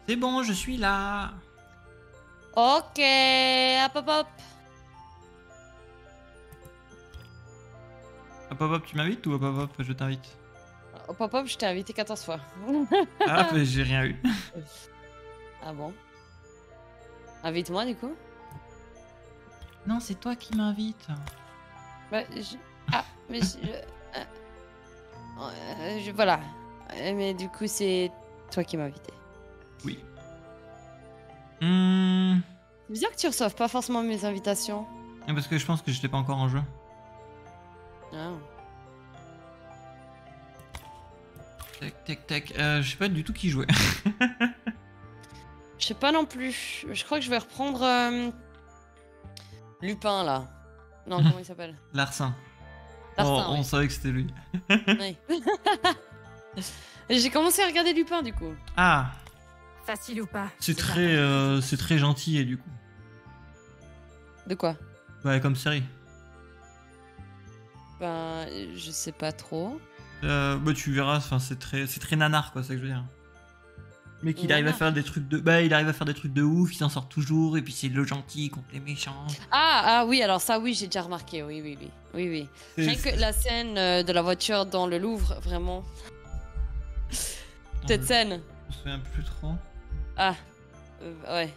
C'est bon, je suis là. Ok, hop hop hop. Hop hop hop, tu m'invites ou hop hop hop, je t'invite? Hop hop hop, je t'ai invité 14 fois. Ah, bah, j'ai rien eu. Ah bon? Invite-moi du coup. Non, c'est toi qui m'invites. Bah, Ah, mais voilà. Mais du coup, c'est toi qui m'as invité. Oui. C'est bizarre que tu reçoives pas forcément mes invitations. Parce que je pense que j'étais pas encore en jeu. Ah. Tac, tac, tac. Je sais pas du tout qui jouait. Je sais pas non plus. Je crois que je vais reprendre Lupin là. Non, comment il s'appelle? Larsin. Larsin, On oui. savait que c'était lui. Oui. J'ai commencé à regarder Lupin du coup. Ah, Facile ou pas. c'est très gentil et du coup. De quoi? Ouais, comme série. Ben, je sais pas trop. Bah tu verras, enfin c'est très nanar quoi, c'est ça que je veux dire. Mais qu'il arrive à Nanar. faire des trucs de, bah il arrive à faire des trucs de ouf, il s'en sort toujours et puis c'est le gentil contre les méchants. Ah oui, alors ça oui, j'ai déjà remarqué. Oui. Rien que la scène de la voiture dans le Louvre, vraiment. Cette scène. Je me souviens plus trop. Ah, ouais.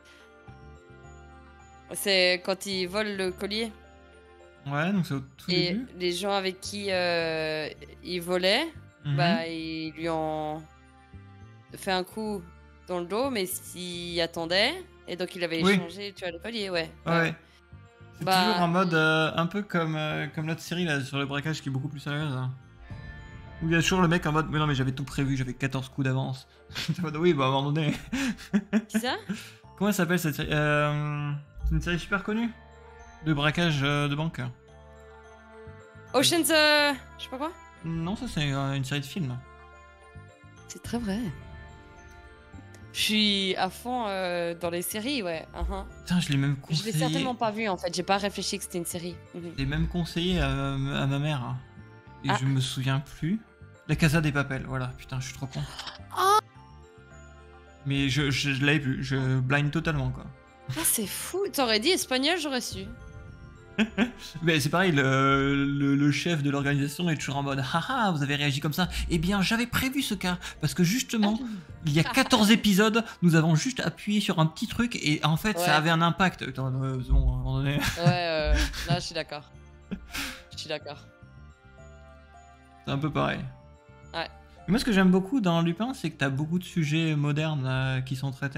C'est quand il vole le collier. Ouais, donc c'est au tout Et début. les gens avec qui il volait, Mhm. bah, ils lui ont fait un coup dans le dos, mais s'il attendait, et donc il avait Oui. échangé, tu vois, le collier, ouais. Ouais. C'est Bah- toujours en mode un peu comme l'autre série là sur le braquage qui est beaucoup plus sérieuse. Hein. Où il y a toujours le mec en mode mais non mais j'avais tout prévu, j'avais 14 coups d'avance. En mode, oui, bah à un moment donné. Qui ça? Comment elle s'appelle cette série C'est une série super connue de braquage de banque. Ocean's, je sais pas quoi. Non, ça c'est une série de films. C'est très vrai. Je suis à fond dans les séries, ouais. Putain, je l'ai même Je l'ai conseillé. certainement pas vu en fait, j'ai pas réfléchi que c'était une série. Je l'ai même conseillé à ma mère. Hein. Et Ah. je me souviens plus. La Casa des Papel, voilà, putain, je suis trop con. Oh. Mais je l'avais plus, je blind totalement quoi. Ah, c'est fou. T'aurais dit espagnol, j'aurais su. Mais c'est pareil, le chef de l'organisation est toujours en mode haha, vous avez réagi comme ça. Eh bien, j'avais prévu ce cas, parce que justement, il y a 14 épisodes, nous avons juste appuyé sur un petit truc et en fait, Ouais. ça avait un impact. Attends, c'est bon, à un moment donné. Ouais, là, je suis d'accord. Je suis d'accord. C'est un peu pareil. Ouais. Mais moi, ce que j'aime beaucoup dans Lupin, c'est que t'as beaucoup de sujets modernes qui sont traités.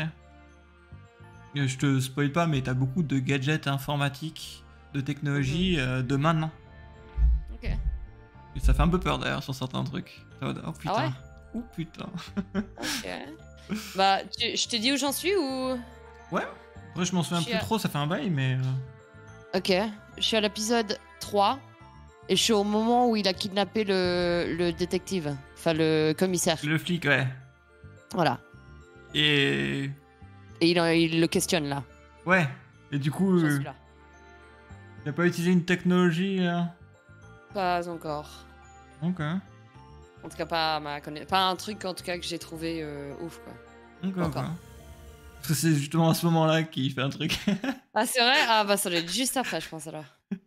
Et je te spoil pas, mais t'as beaucoup de gadgets informatiques, de technologie de maintenant. Ok. Et ça fait un peu peur d'ailleurs sur certains trucs. Oh putain. Ah ouais? Oh putain. Ok. Bah, je te dis où j'en suis ou... Ouais. Après, je m'en souviens Je suis plus à- trop, ça fait un bail, mais. Ok. Je suis à l'épisode 3. Et je suis au moment où il a kidnappé le détective. Enfin, le commissaire. Le flic, ouais. Voilà. Et. Et il le questionne là. Ouais. Et du coup, J'en suis là. il a pas utilisé une technologie. Pas encore. Ok. En tout cas, pas à ma connaissance. Pas un truc en tout cas que j'ai trouvé ouf quoi. Ok, Encore. ok. Parce que c'est justement à ce moment-là qu'il fait un truc. Ah, c'est vrai? Ah, bah, ça doit être juste après, je pense alors.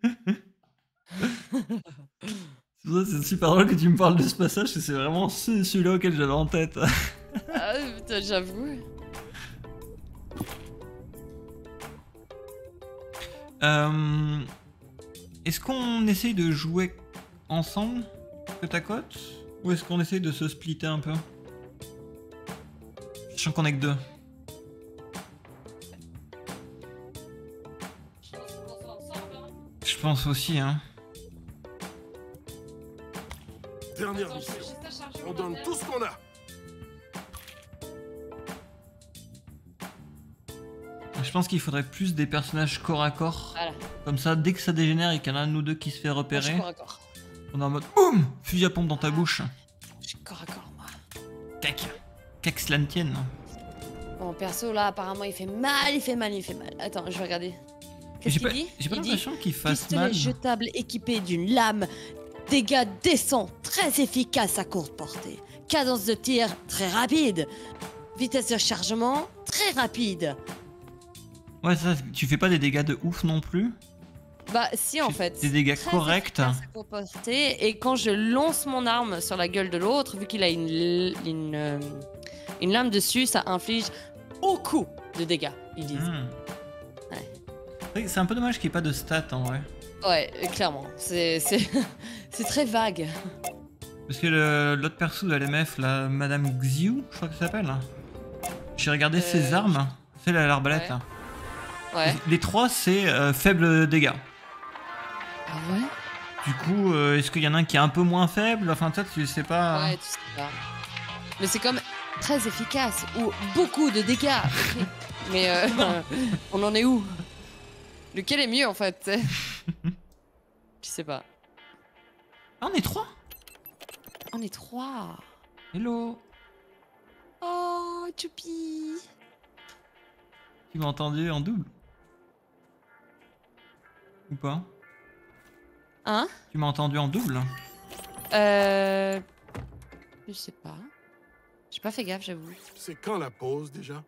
C'est pour ça que c'est super drôle que tu me parles de ce passage, parce que c'est vraiment celui-là auquel j'avais en tête. Ah, putain, j'avoue. Est-ce qu'on essaye de jouer ensemble, côte à côte, ou est-ce qu'on essaye de se splitter un peu? Sachant qu'on est que deux. Je pense aussi, hein. Dernière mission. On donne tout ce qu'on a. Je pense qu'il faudrait plus des personnages corps à corps. Voilà. Comme ça, dès que ça dégénère et qu'il y en a un de nous deux qui se fait Moi, je repérer, suis corps à corps. on est en mode BOUM Fusil à pompe dans ta bouche. Je suis corps à corps, moi. Tac. Qu'à que cela ne tienne. Bon, perso, là, apparemment, il fait mal. Attends, je vais regarder. Qu'est-ce J'ai qu'il pas, dit? j'ai pas Il dit l'impression qu'il fasse pistolet mal. jetable équipé d'une lame, dégâts décents, très efficace à courte portée, cadence de tir très rapide, vitesse de chargement très rapide. Ouais, ça, tu fais pas des dégâts de ouf non plus. Bah si en Tu- fait. Des dégâts Très corrects. efficace à composter, et quand je lance mon arme sur la gueule de l'autre, vu qu'il a une lame dessus, ça inflige beaucoup de dégâts, ils disent. Ouais. C'est un peu dommage qu'il n'y ait pas de stats en vrai. Ouais, clairement. C'est c'est très vague. Parce que l'autre perso de l'MF, la Madame Xiu, je crois que ça s'appelle. J'ai regardé ses armes. C'est l'arbalète ouais. là. Ouais. Les trois, c'est faible dégâts. Ah ouais? Du coup, est-ce qu'il y en a un qui est un peu moins faible? Enfin, toi, tu sais pas. Ouais, tu sais pas. Mais c'est comme très efficace, ou beaucoup de dégâts. Ok. Mais on en est où? Lequel est mieux en fait, tu sais? Je sais pas. Ah, on est trois. On est 3. Hello. Oh, Choupi. Tu m'as entendu en double? Ou pas? Hein? Tu m'as entendu en double? Je sais pas. J'ai pas fait gaffe, j'avoue. C'est quand la pause déjà?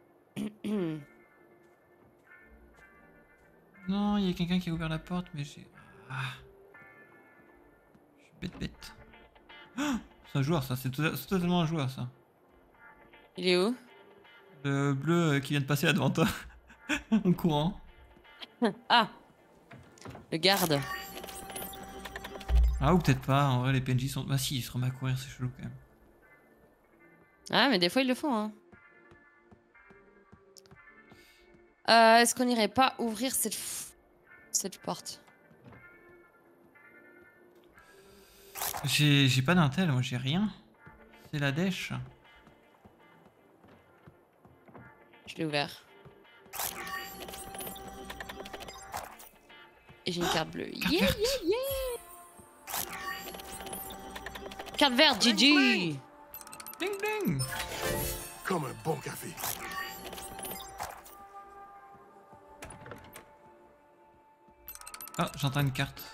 Non, il y a quelqu'un qui a ouvert la porte, mais j'ai... Ah. Je suis bête. Ah, c'est un joueur, ça. C'est totalement un joueur, ça. Il est où? Le bleu qui vient de passer là devant toi. En courant. Ah! Le garde. Ah, ou peut-être pas. En vrai, les PNJ sont... Bah si, ils se remettent à courir, c'est chelou, quand même. Ah, mais des fois ils le font, hein. Est-ce qu'on irait pas ouvrir cette porte? J'ai pas d'intel, moi, j'ai rien. C'est la dèche. Je l'ai ouvert. Et j'ai une carte bleue. Carte Yeah, verte. yeah, yeah! Carte verte, GG! Ding ding. Comme un bon café. Ah, j'entends une carte.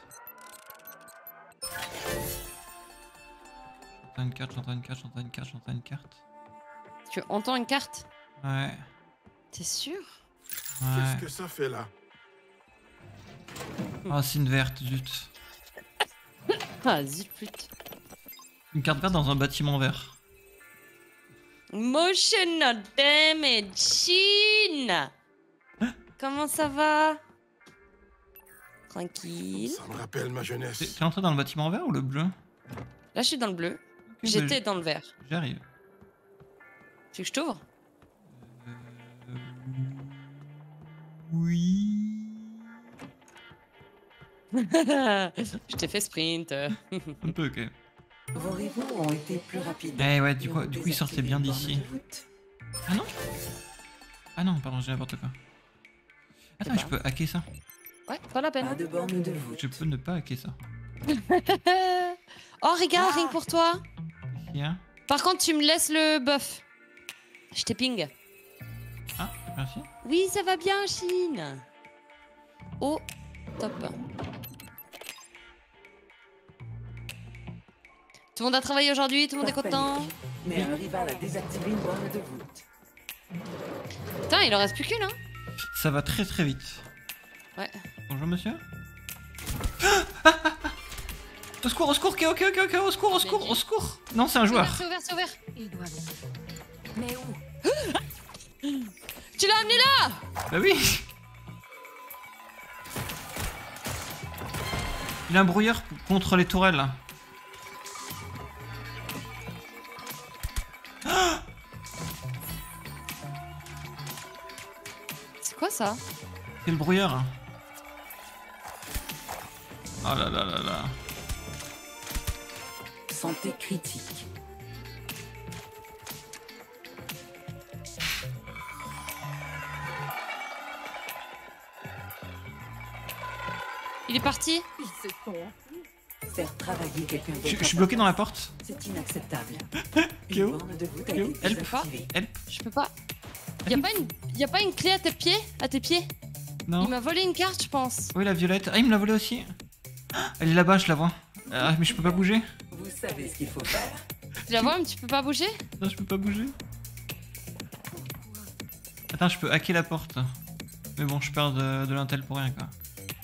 J'entends une carte. Tu entends une carte? Ouais. T'es sûr? Qu'est-ce Ouais. que ça fait là? Ah, c'est une verte, zut. Ah, zut, pute. Une carte verte dans un bâtiment vert. Motion damage Chine. Comment ça va? Tranquille. Ça me rappelle ma jeunesse. T'es entré dans le bâtiment vert ou le bleu? Là, je suis dans le bleu. Ok, J'étais bah, dans le vert. J'arrive. Tu veux que je t'ouvre? Oui. Je t'ai fait sprint. Un peu, ok. Vos rivaux ont été plus rapides. Eh ouais, du coup ils sortaient bien d'ici. Ah non? Ah non, pardon, j'ai n'importe quoi. Attends, pas. je peux hacker ça. Ouais, pas la Pas peine. de borne de voûte. Je peux ne pas hacker ça. Oh, regarde, rien que pour toi. Ici, hein. Par contre, tu me laisses le buff. Je t'ai ping. Ah, merci. Oui, ça va bien, Chine. Oh, top. Tout le monde a travaillé aujourd'hui, tout le monde est Parfait, content. Nicky. Mais un rival a désactivé une borne de voûte. Putain, il en reste plus qu'une, hein. Ça va très très vite. Ouais. Bonjour monsieur. Au secours, ok, au secour. Non, c'est un joueur. C'est ouvert, c'est ouvert. Ils doivent être. Mais où? Tu l'as amené là? Bah oui. Il a un brouilleur contre les tourelles là. C'est quoi ça? C'est le brouilleur. Oh là là là là. Santé critique. Il est parti? Ils se sont. Faire travailler quelqu'un d'autre. Je suis bloqué dans la porte. C'est inacceptable. Kéo, Une borne de voûte a Kéo, été help. désactivée. Help. Je peux pas. Y a pas une clé à tes pieds? À tes pieds? Non. Il m'a volé une carte, je pense. Oui, la violette. Ah, il me l'a volé aussi. Ah, elle est là-bas, je la vois. Ah, mais je peux pas bouger. Vous savez ce qu'il faut faire. Tu la vois, mais tu peux pas bouger? Non, je peux pas bouger. Attends, je peux hacker la porte. Mais bon, je perds de l'intel pour rien, quoi.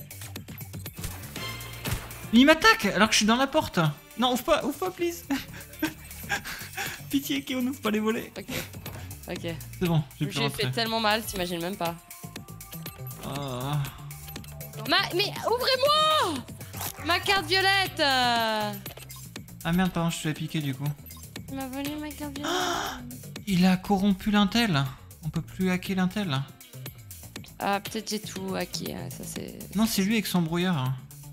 Mais il m'attaque alors que je suis dans la porte. Non, ouvre pas, please. Pitié, Kéo, n'ouvre pas les volets. Ok. Ok. C'est bon, j'ai pu J'ai rentrer. fait tellement mal, t'imagines même pas. Ah. Mais ouvrez-moi ma carte violette. Ah merde, pardon, je te l'ai piqué du coup. Il m'a volé ma carte violette. Il a corrompu l'intel. On peut plus hacker l'intel. Ah, peut-être j'ai tout acquis, ça c'est... Non, c'est lui avec son brouillard.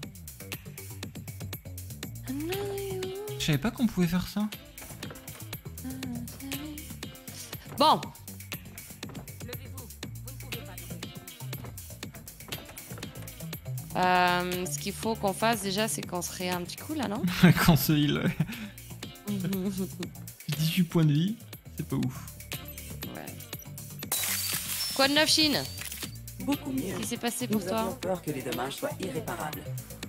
Je savais pas qu'on pouvait faire ça. Bon. Ce qu'il faut qu'on fasse déjà, c'est qu'on se réa un petit coup là, non? Quand se heal, ouais. 18 points de vie, c'est pas ouf. Ouais. Quoi de neuf, Chine? Beaucoup mieux. Qu'est-ce qui s'est passé Nous pour toi? avions peur que les dommages soient irréparables.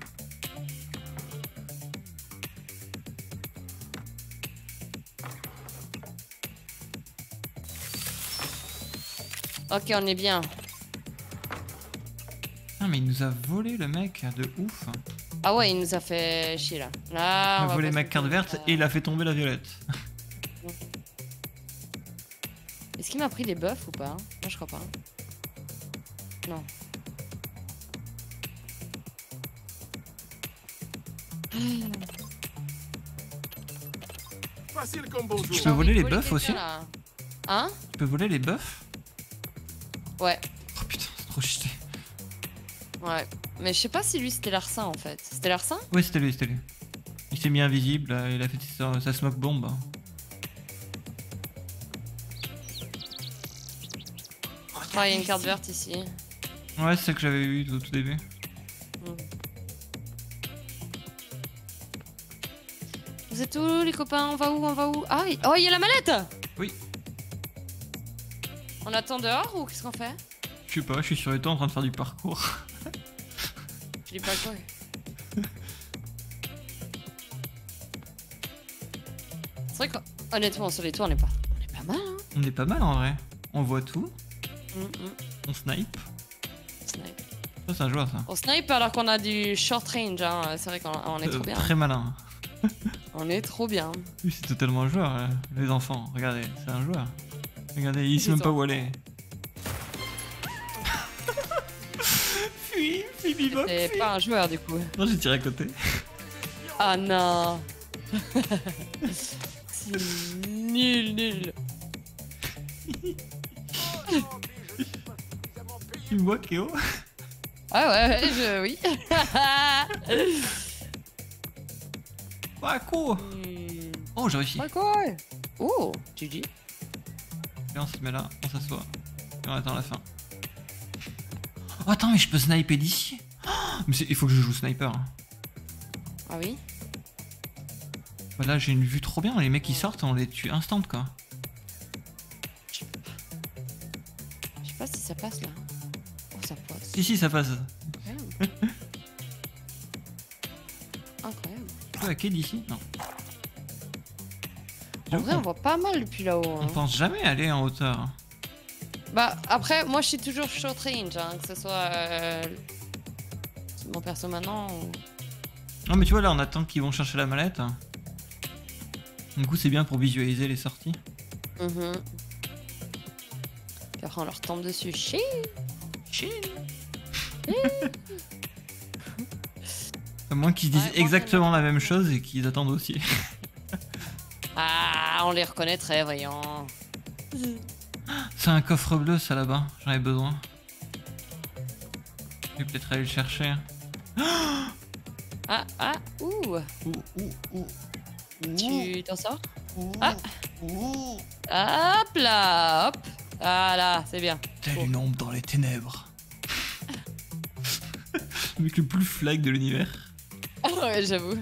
Ok, on est bien. Ah, mais il nous a volé le mec de ouf. Ah ouais, il nous a fait chier là. Là, Il on a va volé pas ma se carte faire verte ça. et il a fait tomber la violette. Est-ce qu'il m'a pris les buffs ou pas? Moi, je crois pas. Non. Facile comme Tu bonjour. peux J'ai envie voler de les buffs quelqu'un, aussi? là. Hein? Tu peux voler les buffs? Ouais. Oh putain, c'est trop cheaté. Ouais. Mais je sais pas si lui c'était Larsin en fait. C'était Larsin? Ouais, c'était lui, c'était lui. Il s'est mis invisible, là, il a fait sa smoke bomb. Ah, il y a une carte verte ici. Ouais, c'est celle que j'avais eue au tout début. Vous êtes où les copains? On va où? On va où? Ah, oh, il y a la mallette! Oui. On attend dehors ou qu'est-ce qu'on fait? Je sais pas, je suis sur les toits en train de faire du parcours. Je l'ai pas quoi. C'est vrai qu'honnêtement, sur les toits, on est pas mal, hein? On est pas mal en vrai. On voit tout, Mm, on snipe. Snipe. Ça, c'est un joueur ça. On snipe alors qu'on a du short range, hein. C'est vrai qu'on est trop bien. Très malin. On est trop bien. Lui, c'est totalement un joueur, les enfants. Regardez, c'est un joueur. Regardez, il sait Les même pas enfants. où aller. Fuis, Bibop, C'est fuis. pas un joueur du coup. Non, j'ai tiré à côté. Ah non. C'est nul. Tu me vois, Kéo? Ah ouais, oui. Ah, cool. Oh, j'ai réussi. Quoi? Oh, GG. Et on se met là, on s'assoit. Et on attend la fin. Oh, attends, mais je peux sniper d'ici. Oh, mais il faut que je joue sniper. Ah oui? Voilà, j'ai une vue trop bien. Les mecs qui sortent, on les tue instant quoi. Je sais pas si ça passe là. Oh, ça passe. Si, ça passe. Incroyable. Je peux hacker d'ici? Non. En vrai, on voit pas mal depuis là-haut. On Hein. pense jamais aller en hauteur. Bah, après, moi je suis toujours short range, hein, que ce soit mon perso maintenant ou. Non, mais tu vois, là, on attend qu'ils vont chercher la mallette. Du coup, c'est bien pour visualiser les sorties. Mhm. Puis après, on leur tombe dessus. Chine. À moins qu'ils disent Ouais, moi, exactement j'aime la bien. même chose et qu'ils attendent aussi. Ah, on les reconnaîtrait, voyons. C'est un coffre bleu, ça là-bas. J'en ai besoin. Je vais peut-être aller le chercher. Ouh. Ouh. Tu t'en sors? Ah. Hop là, hop. Ah là, c'est bien. Tel une ombre dans les ténèbres. Le mec le plus flag de l'univers. Ah ouais, j'avoue.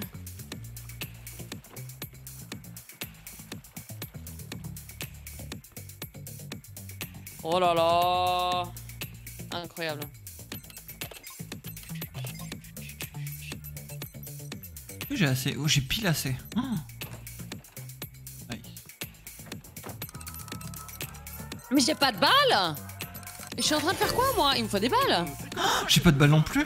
Oh là là. Incroyable. J'ai assez. Oh, j'ai pile assez. Oh. Aïe. Mais j'ai pas de balles. Je suis en train de faire quoi moi? Il me faut des balles. J'ai pas de balle non plus.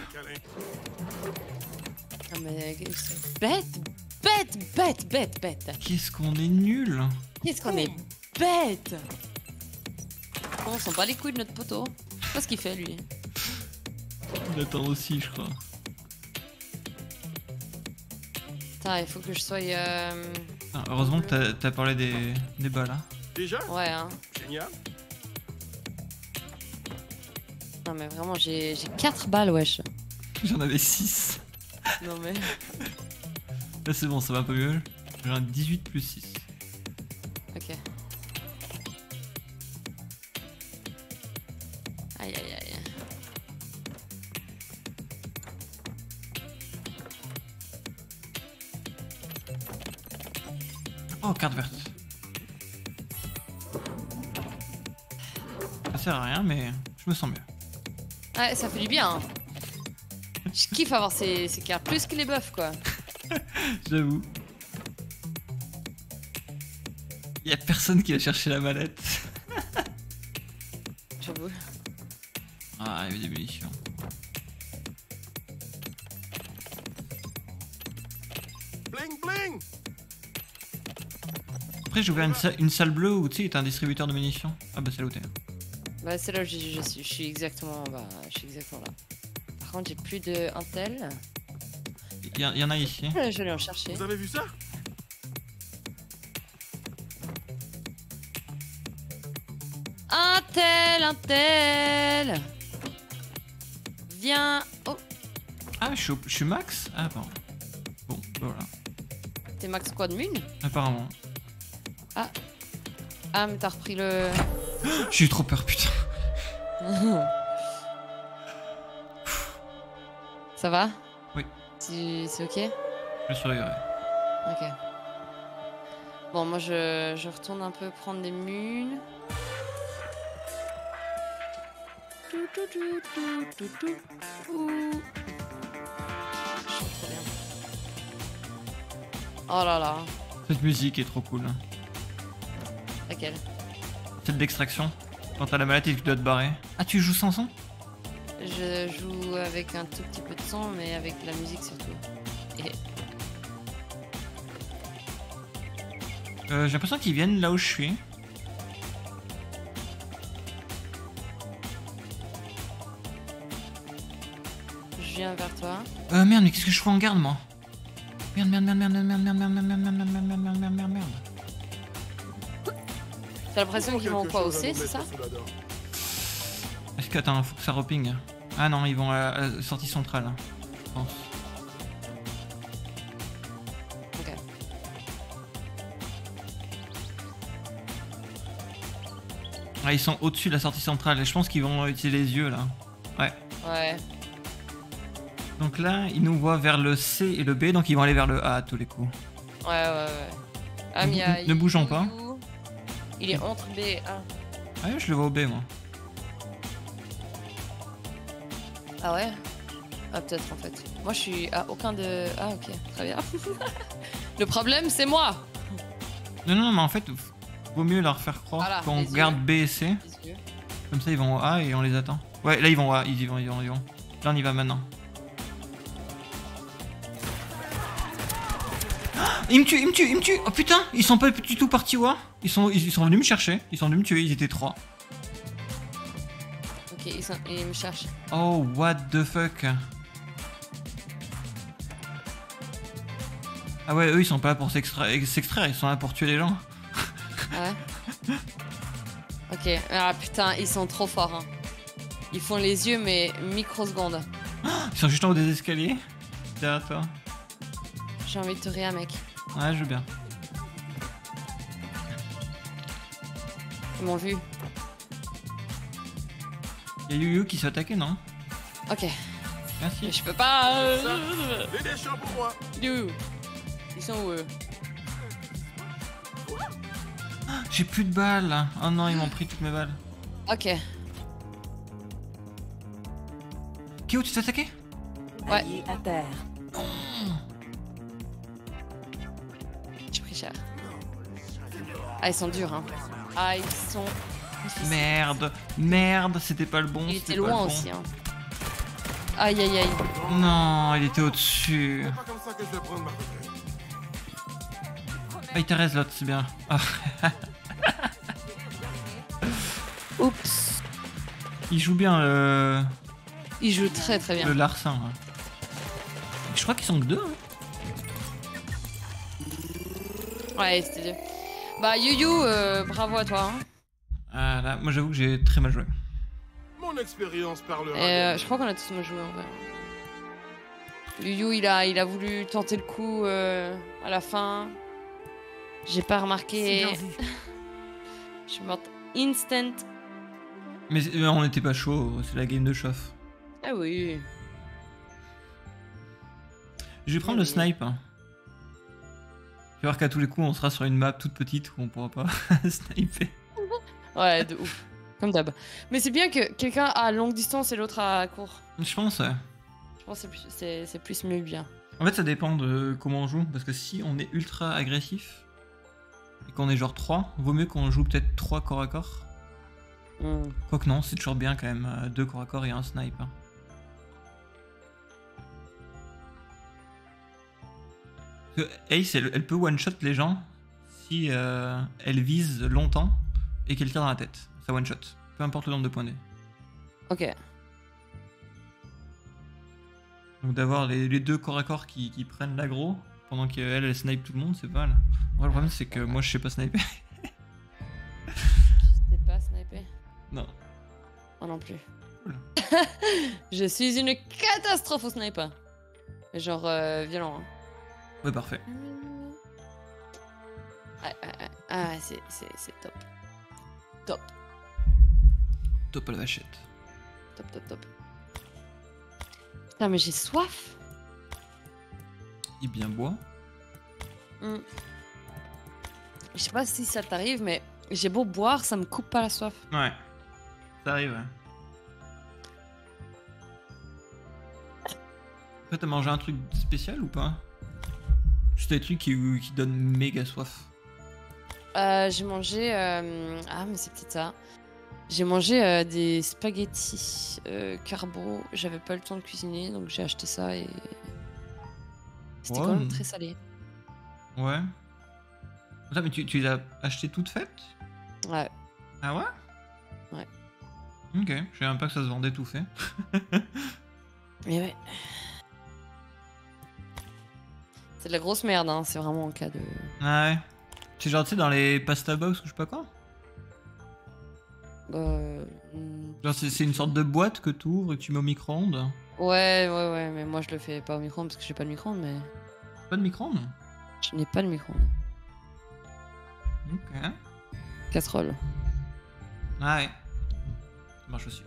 Non mais bête, bête, bête, bête, bête. Qu'est-ce qu'on est nul. Qu'est-ce qu'on est bête. On sent pas les couilles de notre poteau. Je sais pas ce qu'il fait lui. Il attend aussi, je crois. Putain, il faut que je sois... Ah, heureusement que t'as parlé des balles. Hein. Déjà? Ouais hein. Génial. Non mais vraiment j'ai 4 balles wesh. J'en avais 6. Non mais... Là c'est bon, ça va un peu mieux. J'ai un 18 plus 6. Ok. Aïe aïe aïe. Oh, carte verte. Ça sert à rien, mais je me sens mieux. Ouais, ça fait du bien. Hein. Je kiffe avoir ces cartes, plus que les buffs quoi. J'avoue. Y'a personne qui va chercher la mallette. J'avoue. Ah, il y avait des munitions. Bling bling. Après, j'ai ouvert une salle bleue où tu sais, il y a un distributeur de munitions. Ah, bah, c'est là où t'es. Bah c'est là où je suis exactement... Bah je suis exactement là. Par contre j'ai plus de intel. Il y en a ici. Je vais en chercher. Vous avez vu ça? Intel. Viens. Oh, Ah, je suis max. Ah, pardon. Bon, bah, voilà. t'es max quoi de mune? Apparemment. Ah mais t'as repris le... J'ai eu trop peur, putain. Ça va? Oui. C'est ok? Je survivrai. Ok. Bon moi je retourne un peu prendre des munes. Ouh. Je chante trop bien. Oh là là. Cette musique est trop cool. Laquelle? Celle d'extraction. Quand t'as la mallette et que tu dois te barrer. Ah, tu joues sans son? Je joue avec un tout petit peu de son, mais avec la musique surtout. Et... J'ai l'impression qu'ils viennent là où je suis. Je viens vers toi. Merde, mais qu'est-ce que je fais en garde, moi? Merde, merde, merde, merde, merde, merde, merde, merde, merde, merde, merde, merde, merde, merde, merde, merde. T'as l'impression qu'ils vont quoi hausser, c'est ça? Est-ce que, attends, faut que ça reping. Ah non, ils vont à la sortie centrale, je pense. Ok. Ah, ils sont au-dessus de la sortie centrale et je pense qu'ils vont utiliser les yeux, là. Ouais. Ouais. Donc là, ils nous voient vers le C et le B, donc ils vont aller vers le A à tous les coups. Ouais, ouais, ouais. Ah, mais il y a... Ne bougeons pas. Il est entre B et A. Ah ouais, je le vois au B, moi. Ah ouais? Ah peut-être en fait. Moi je suis à aucun de... Ah ok, très bien. Le problème c'est moi. Non, non, mais en fait, vaut mieux leur faire croire Voilà, qu'on les yeux. garde B et C. Les yeux. Comme ça, ils vont au A et on les attend. Ouais, là, ils vont au A. Ils y vont, ils vont, ils vont. Là, on y va maintenant. Ah, il me tue, il me tue, il me tue. Oh putain, ils sont pas du tout partis au A. Ils sont venus me chercher. Ils sont venus me tuer. Ils étaient 3. Ok, ils me cherchent. Oh, what the fuck. Ah ouais, eux, ils sont pas là pour s'extraire. Ils sont là pour tuer les gens. Ah ouais? Ok, ah putain, ils sont trop forts. Hein. Ils font les yeux mais microsecondes. Ils sont juste en haut des escaliers. Derrière toi. J'ai envie de te rire mec. Ouais, je veux bien. Ils m'ont vu. Y'a Yu Yu qui s'est attaqué, non? Ok, mais Merci. je peux pas... Les déchets pour moi. D'où? Ils sont où eux? J'ai plus de balles. Oh non, ils m'ont pris toutes mes balles. Ok, Kyo, tu t'es attaqué? Ouais. Allié à terre. j'ai pris cher. Ah ils sont durs hein. Ah ils sont Merde, merde, c'était pas le bon. Il c'était était pas loin le bon. aussi. Hein. Aïe aïe aïe. Non, il était au-dessus. C'est pas comme ça que je vais prendre ma retraite. Ah, il te reste l'autre, c'est bien. Ah, Oups. il joue bien Il joue très très bien. le larcin. Hein. Je crois qu'ils sont que deux. Hein. Ouais, c'était dur. Bah, Yu, bravo à toi. Hein. Ah, là, moi j'avoue que j'ai très mal joué. Mon expérience parlera. Je crois qu'on a tous mal joué en vrai. Yu, il a voulu tenter le coup à la fin. J'ai pas remarqué. Je suis morte instant. Mais on n'était pas chaud, c'est la game de chauffe. Ah oui. Je vais prendre le snipe. Hein. Tu vas voir qu'à tous les coups, on sera sur une map toute petite où on pourra pas sniper. Ouais, de ouf. Comme d'hab. Mais c'est bien que quelqu'un à longue distance et l'autre à court. Je pense, ouais. Je pense que c'est plus mieux bien. En fait, ça dépend de comment on joue. Parce que si on est ultra agressif et qu'on est genre 3, vaut mieux qu'on joue peut-être 3 corps à corps. Hmm. Quoique non, c'est toujours bien quand même, 2 corps à corps et un snipe. Hein. Parce que Ace, elle peut one-shot les gens si elle vise longtemps et qu'elle tire dans la tête. Ça one-shot. Peu importe le nombre de points D. Ok. Donc d'avoir les deux corps à corps qui prennent l'aggro pendant qu'elle elle snipe tout le monde, c'est pas mal. Moi, le problème c'est que moi je sais pas sniper. Je sais pas sniper. Non. Moi non plus. Cool. Je suis une catastrophe au sniper. Genre violent. Hein. Ouais, parfait. Ah, c'est top. Top. Top à la vachette. Top, top, top. Putain, mais j'ai soif. Il bien boit. Je sais pas si ça t'arrive, mais j'ai beau boire, ça me coupe pas la soif. Ouais. Ça arrive, ouais. Après, t'as mangé un truc spécial ou pas? Juste des trucs qui donnent méga soif. J'ai mangé... Ah, mais c'est peut-être ça. J'ai mangé des spaghettis carbo. J'avais pas le temps de cuisiner, donc j'ai acheté ça et... C'était Ouais. quand même très salé. Ouais. Attends, mais tu les as achetées toutes faites? Ouais. Ah ouais? Ouais. Ok, je savais même pas que ça se vendait tout fait. Mais ouais. C'est de la grosse merde, hein. C'est vraiment en cas de... Ah ouais. C'est genre, tu sais, dans les pasta box ou je sais pas quoi? Genre, c'est une sorte de boîte que tu ouvres et que tu mets au micro-ondes. Ouais, mais moi je le fais pas au micro-ondes parce que j'ai pas de micro-ondes, mais... Pas de micro-ondes? Je n'ai pas de micro-ondes. Ok. Casserole. Ah ouais. Ça marche aussi.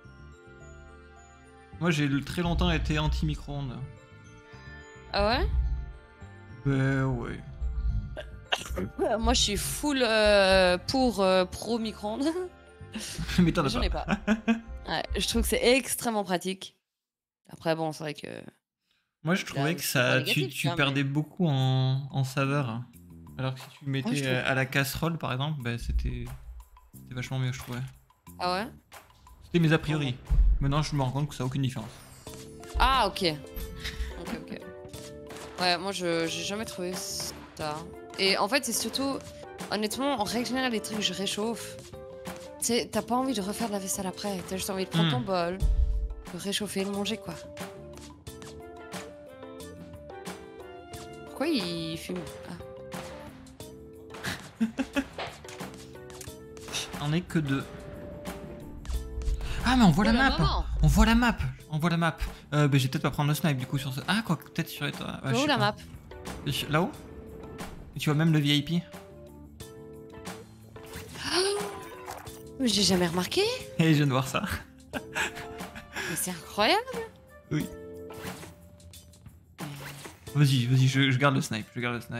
Moi, j'ai très longtemps été anti-micro-ondes. Ah ouais? Ouais. Moi je suis full pour pro micro-ondes. Mais t'en as J'en pas. ai pas. Ouais, je trouve que c'est extrêmement pratique. Après bon, c'est vrai que... Moi, je trouvais que c'est pas ça, négatif, tu hein, perdais beaucoup en saveur. Alors que si tu mettais je trouve. à la casserole, par exemple, bah, c'était vachement mieux, je trouvais. Ah ouais? C'était mes a priori. Maintenant, je me rends compte que ça n'a aucune différence. Ah ok. Ok. Ouais, moi j'ai jamais trouvé ça. Et en fait, c'est surtout... Honnêtement, en règle générale, les trucs que je réchauffe... Tu sais, t'as pas envie de refaire de la vaisselle après. T'as juste envie de prendre ton bol, de réchauffer et le manger, quoi. Pourquoi il fume? Ah. On est que deux. Ah, mais on voit la map! maman. On voit la map! Bah, j'ai peut-être pas prendre le snipe du coup sur ce. Ah, quoi, peut-être sur les toits. Ouais, je Où sais la pas. map? Là-haut? Et tu vois même le VIP? Mais j'ai jamais remarqué. Et je viens de voir ça. Mais c'est incroyable. Oui. Vas-y, je garde le snipe.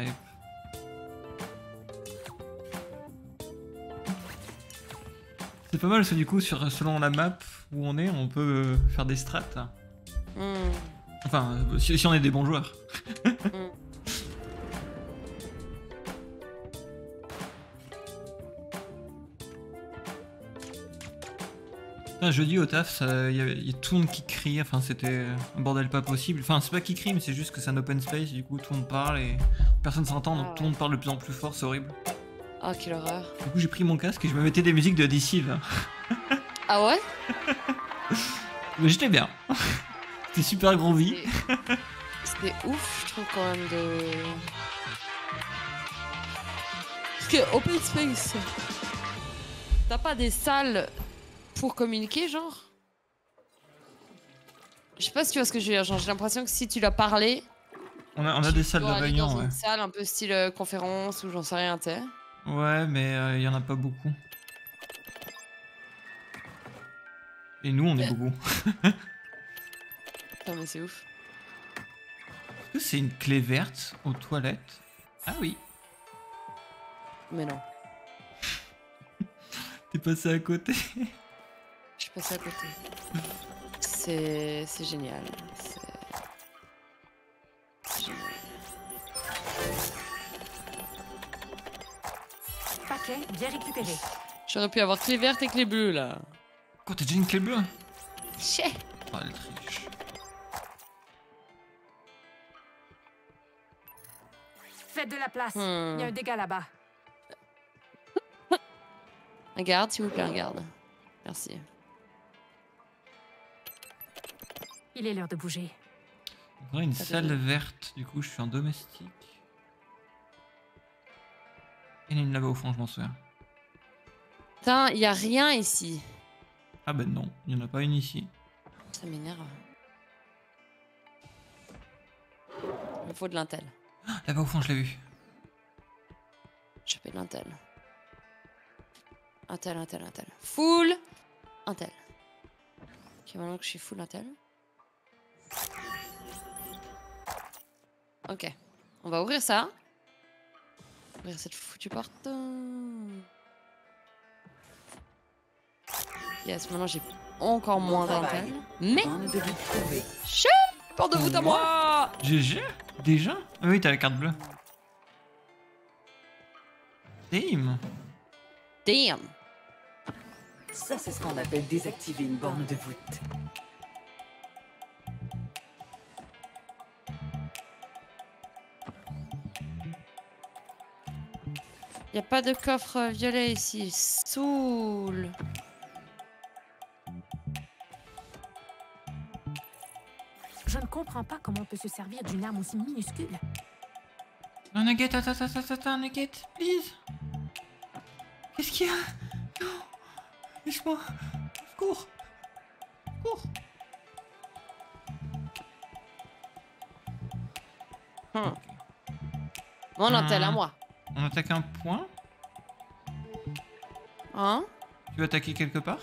C'est pas mal parce que du coup, selon la map où on est, on peut faire des strats. Enfin, si on est des bons joueurs. Putain, jeudi au taf, y a tout le monde qui crie, enfin c'était un bordel pas possible. Enfin c'est pas qui crie mais c'est juste que c'est un open space, du coup tout le monde parle et personne s'entend, donc Ah tout le monde parle de plus en plus fort, c'est horrible. Ah, quelle horreur. Du coup j'ai pris mon casque et je me mettais des musiques de DC là. Ah ouais? Mais j'étais bien. C'était super groovy. C'était ouf, je trouve, quand même, de... Parce que open space, t'as pas des salles pour communiquer, genre? Je sais pas si tu vois ce que je veux dire, genre j'ai l'impression que si tu dois parler... On a des salles de dois aller réunion, dans ouais. une salle un peu style conférence ou j'en sais rien, tu sais. Ouais, mais y en a pas beaucoup. Et nous on est beaucoup. Putain, mais c'est ouf. Est-ce que c'est une clé verte aux toilettes? Ah oui. Mais non, T'es passé à côté. je suis passée à côté. C'est génial. C'est génial. Paquet bien récupéré. J'aurais pu avoir clé verte et clé bleue, là. Quoi, t'as déjà une clé bleue? Chais. Oh, elle triche. Faites de la place. Il Hmm. y a un dégât là-bas. Un garde, s'il vous plaît, un garde. Merci. Il est l'heure de bouger. On dirait une Ça fait salle deux. verte, du coup je suis en domestique. Il y en a une là-bas au fond, je m'en souviens. Putain, y a rien ici. Ah ben non, il n'y en a pas une ici. Ça m'énerve. Il me faut de l'intel. Ah, là-bas au fond, je l'ai vu. Choper de l'intel. Intel. Full intel. Ok, maintenant que je suis full intel. Ok. On va ouvrir ça. Ouvrir cette foutue porte. Yes, maintenant j'ai encore moins d'intel. Mais... Borne de voûte trouvée. Chut, porte de voûte à moi. GG? Déjà? Ah oui, t'as la carte bleue. Damn. Damn. Ça, c'est ce qu'on appelle désactiver une borne de voûte. Y a pas de coffre violet ici. Soul. Je ne comprends pas comment on peut se servir d'une arme aussi minuscule. Non, Nugget, attends, Nugget, please. Qu'est-ce qu'il y a? Non. Laisse-moi. Cours. Cours. Mon intel à moi. On attaque un point. Hein? Tu veux attaquer quelque part?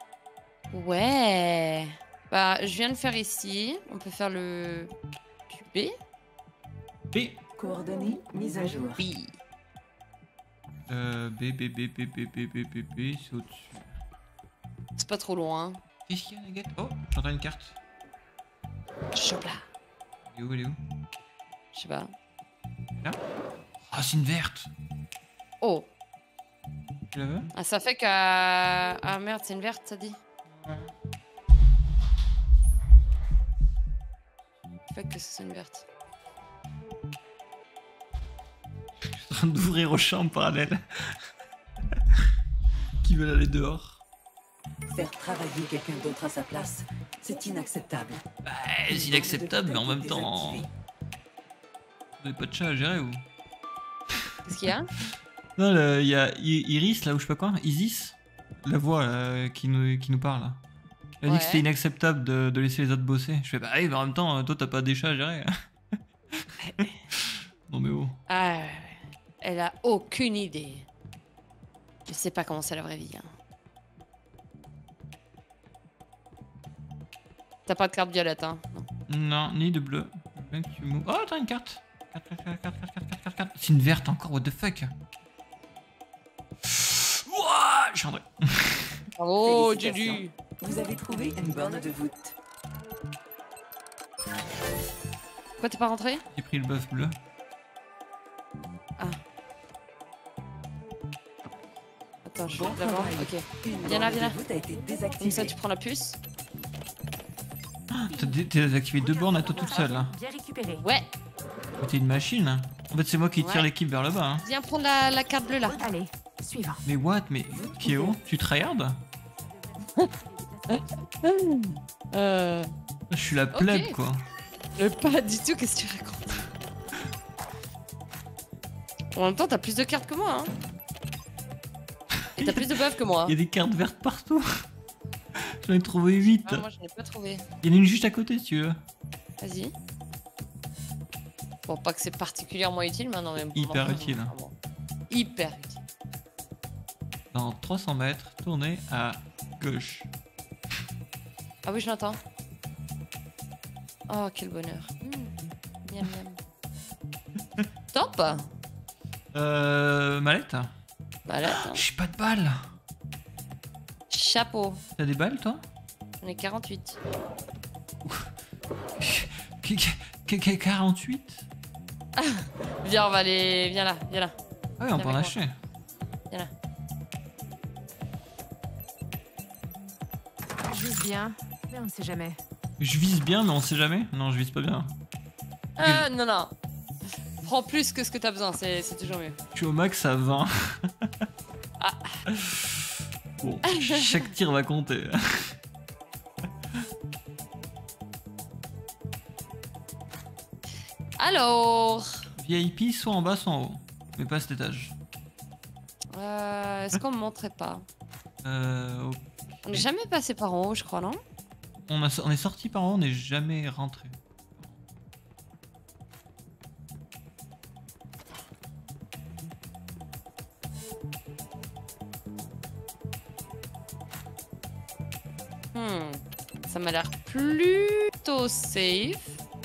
Ouais. Bah, je viens de faire ici. On peut faire le B. B. Coordonnées mises à jour. Oui. B, c'est au-dessus. C'est pas trop loin. Qu'est-ce qu'il y a, Nugget? Oh, j'entends une carte. Chope là. Elle est où? Je sais pas. Là? Ah, c'est une verte. Oh. Tu la veux? Ah, ça fait qu'à... Ah merde, c'est une verte, ça dit. Ça fait que c'est une verte. Je suis en train d'ouvrir aux chambres parallèles. Qui veulent aller dehors. Faire travailler quelqu'un d'autre à sa place, c'est inacceptable. Bah, c'est inacceptable, mais en même temps. Désactiver. Vous avez pas de chat à gérer, ou? Qu'est-ce qu'il y a? Non, il y a Iris, là, ou je sais pas quoi, Isis, la voix qui nous parle. Là. Elle a dit que Ouais. c'était inacceptable de laisser les autres bosser. Je fais, bah oui, mais en même temps, toi, t'as pas des chats à gérer. Non, mais oh. Ah, elle a aucune idée. Je sais pas comment c'est la vraie vie. Hein. T'as pas de carte violette, hein? Non. Non, ni de bleu. Je veux bien que tu m'ouvres. Oh, attends, une carte. Carte. C'est une verte encore, what the fuck. Ouah, je suis rentré. Oh, Félicitations. Juju! Vous avez trouvé une borne de voûte. Pourquoi t'es pas rentré? J'ai pris le bœuf bleu. Attends, je Bon vais d'abord. travail. Ok. Une Viens là, borne viens là. de voûte a été Comme désactivée. ça, tu prends la puce. T'as désactivé 2 bornes à toi toute seule là. Bien récupéré. Ouais. T'es une machine. En fait, c'est moi qui tire Ouais. l'équipe vers le bas. Hein. Viens prendre la carte bleue là. Allez, suivant. Mais what? Mais Kéo, tu tryhard? Je suis la plèbe Ok. quoi. Pas du tout, qu'est-ce que tu racontes? En même temps, t'as plus de cartes que moi, hein. Et t'as plus de buffs que moi. Il y a des cartes vertes partout. J'en ai trouvé 8. Ah, moi, je n'ai pas trouvé. Il y en a une juste à côté si tu veux. Vas-y. Bon, pas que c'est particulièrement utile maintenant, mais... Hyper enfin, utile. vraiment. Hyper utile. Dans 300 mètres, tournez à gauche. Ah oui, je l'entends. Oh, quel bonheur. Miam, miam. Top. Mallette? Bah là, attends. J'ai pas de balles. Chapeau. T'as des balles toi? J'en ai 48. 48? Viens, on va aller... Viens là, viens là. Ah oui, on Viens peut en avec acheter. Viens là. Je vise bien, mais on ne sait jamais. Je vise bien, mais on sait jamais. Non, je vise pas bien. Non, non. Prends plus que ce que t'as besoin, c'est toujours mieux. Je suis au max à 20. Ah. Bon, chaque tir va compter. Alors... VIP, soit en bas, soit en haut. Mais pas à cet étage. Est-ce qu'on me montrait pas? Ok. On n'est jamais passé par en haut, je crois, non? On est sorti par en haut, on n'est jamais rentré. Ça m'a l'air plutôt safe.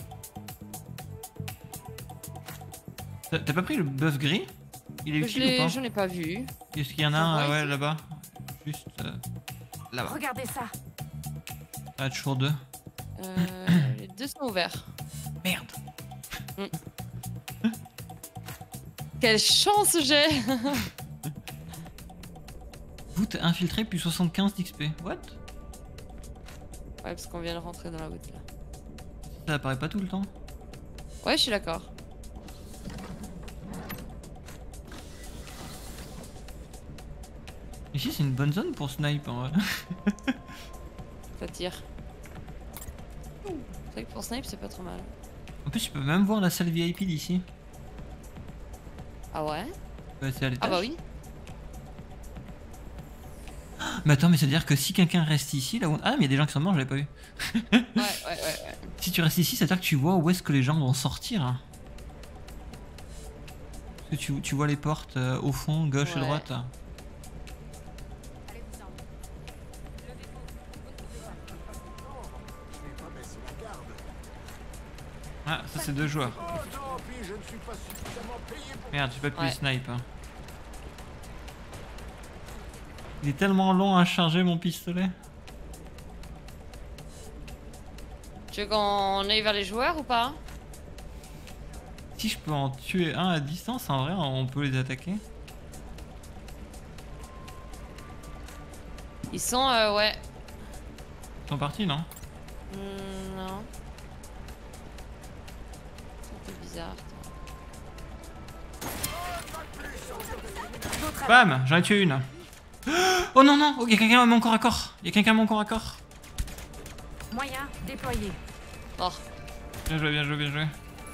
T'as pas pris le bœuf gris? Il est utile ou pas? Je n'ai pas vu. Est-ce qu'il y en a Ça un va, ouais, ici là-bas? Juste là-bas. Regardez ça. Ah, toujours 2. Les deux sont ouverts. Merde. Quelle chance j'ai! Voûte infiltrée plus 75 d'XP. What? Ouais, parce qu'on vient de rentrer dans la voûte là. Ça apparaît pas tout le temps. Ouais, je suis d'accord. Ici, c'est une bonne zone pour snipe en vrai. Ça tire. C'est vrai que pour snipe, c'est pas trop mal. En plus, tu peux même voir la salle VIP d'ici. Ah ouais? C'est à l'étage. Ah bah oui. Mais attends, mais c'est-à-dire que si quelqu'un reste ici, là où... Ah, mais il y a des gens qui sont morts, je l'avais pas vu. Ouais. Si tu restes ici, c'est-à-dire que tu vois où est-ce que les gens vont sortir. Parce que tu vois les portes au fond, gauche et Ouais. droite. Ah, ça c'est 2 joueurs. Merde, j'ai pas pu Ouais. snipe. Hein. Il est tellement long à charger mon pistolet. Tu veux qu'on aille vers les joueurs ou pas? Si je peux en tuer un à distance, en vrai, on peut les attaquer. Ils sont, ouais. Ils sont partis, non? Non. C'est un peu bizarre. Bam! J'en ai tué une. Oh non, non! Oh, il y a quelqu'un à mon corps à corps! Il y a quelqu'un à mon corps à corps! Moyen déployé. Oh. Bien joué, bien joué, bien joué.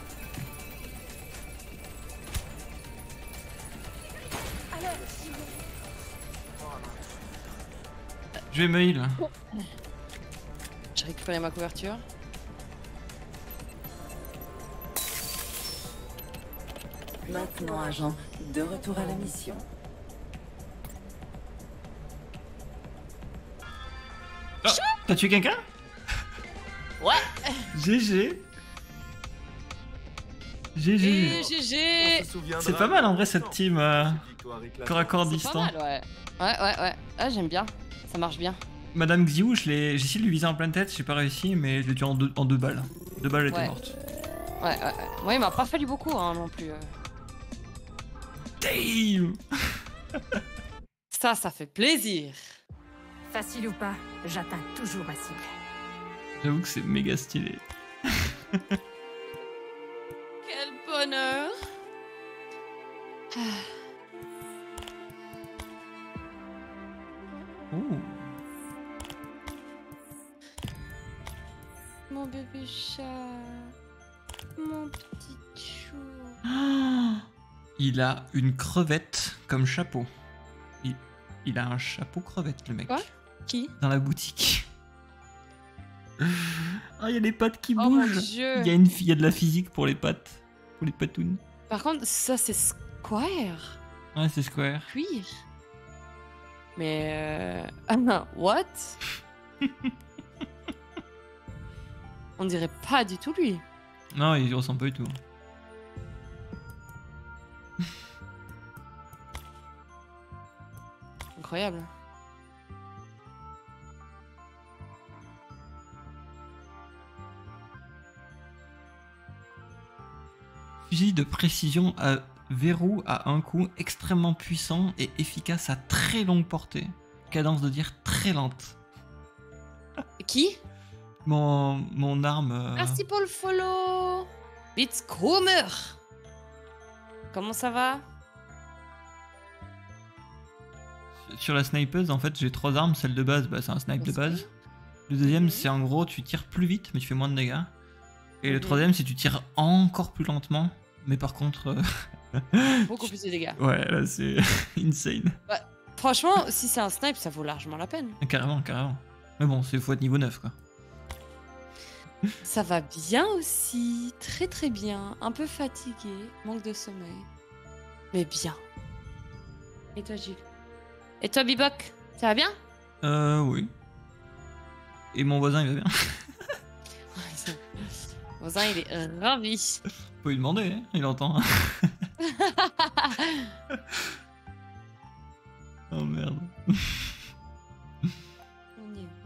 Je vais me heal. J'ai récupéré ma couverture. Maintenant, agent, de retour à la mission. Oh, t'as tué quelqu'un? Ouais! GG. Et GG. GG! C'est pas mal en vrai cette team corps à corps C'est pas distant. mal, ouais. Ouais. Ah, j'aime bien. Ça marche bien. Madame Xiu, j'ai essayé de lui viser en pleine tête, j'ai pas réussi, mais je l'ai tué en deux balles. 2 balles, elle était Ouais. morte. Ouais. Ouais, il m'a pas fallu beaucoup, hein, non plus. Damn! C'était Ça fait plaisir. Facile ou pas, j'atteins toujours ma cible. J'avoue que c'est méga stylé. Quel bonheur. Oh. Mon bébé chat. Mon petit chou. Il a une crevette comme chapeau. Il a un chapeau crevette, le mec. Quoi? Qui? Dans la boutique. Ah, il y a les pattes qui Oh mon bougent. dieu. Il y a de la physique pour les pattes. Pour les patounes. Par contre, ça c'est Square. Ouais, c'est Square. Cuir. Mais what? On dirait pas du tout lui. Non, il ressemble pas du tout. Incroyable. Fusil de précision à verrou à un coup, extrêmement puissant et efficace à très longue portée. Cadence de tir très lente. Qui? Mon arme... Merci pour le follow. Blitzkrumer. Comment ça va? Sur la snipeuse, en fait, j'ai 3 armes. Celle de base, bah, c'est un snipe de base. Le deuxième, c'est en gros, tu tires plus vite, mais tu fais moins de dégâts. Et le troisième, c'est tu tires encore plus lentement, mais par contre... Beaucoup plus de dégâts. Ouais, là, c'est insane. Bah, franchement, si c'est un snipe, ça vaut largement la peine. Carrément, carrément. Mais bon, c'est faut être niveau 9, quoi. Ça va bien aussi. Très très bien. Un peu fatigué. Manque de sommeil. Mais bien. Et toi, Gilles? Et toi, Bibok? Ça va bien? Oui. Et mon voisin, il va bien. Mon voisin, il est ravi. Faut lui demander, hein, il entend. Oh merde. On y est.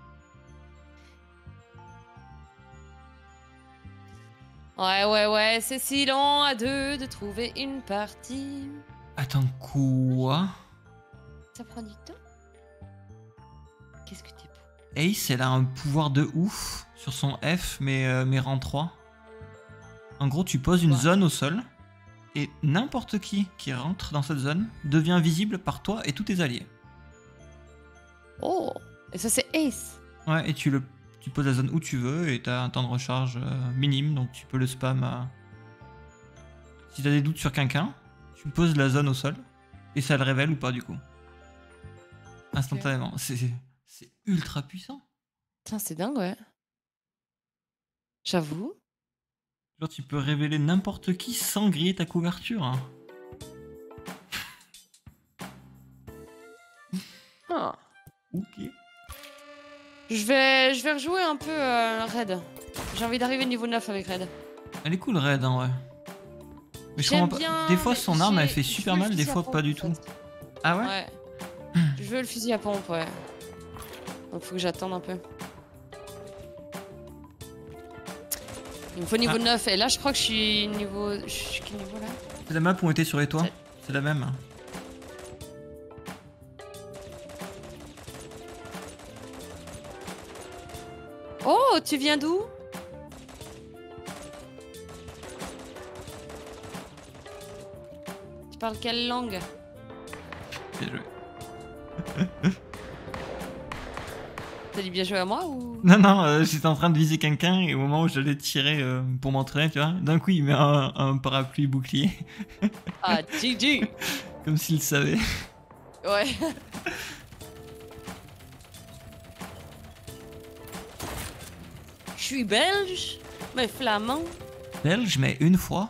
Ouais, c'est si long à deux de trouver une partie. Attends, quoi? Ça prend du temps. Qu'est-ce que t'es beau. Ace, elle a un pouvoir de ouf sur son F, mais rang 3. En gros, tu poses une zone au sol, et n'importe qui rentre dans cette zone devient visible par toi et tous tes alliés. Oh, et ça c'est Ace. Ouais, et tu poses la zone où tu veux, et t'as un temps de recharge minime, donc tu peux le spam à... Si t'as des doutes sur quelqu'un, tu poses la zone au sol, et ça le révèle ou pas du coup. Instantanément. C'est ultra puissant. Putain, c'est dingue, ouais. J'avoue. Genre, tu peux révéler n'importe qui sans griller ta couverture. Hein. Ah. Ok. Je vais rejouer un peu Red. J'ai envie d'arriver niveau 9 avec Red. Elle est cool, Red, en vrai. Mais je comprends pas. Des fois, son arme, elle fait super mal, des fois, pas du tout. Ah ouais? Ouais. Je veux le fusil à pompe, ouais. Donc faut que j'attende un peu. Il me faut niveau 9, et là je crois que je suis niveau... Je suis quel niveau là? C'est la map où on était sur les toits. C'est la même. Oh, tu viens d'où? Tu parles quelle langue? Bien joué. T'as dit bien joué à moi ou? Non, j'étais en train de viser quelqu'un et au moment où j'allais tirer pour m'entraîner, tu vois, d'un coup il met un parapluie bouclier. Ah, GG! Comme s'il savait. Ouais. Je suis belge, mais flamand. Belge, mais une fois.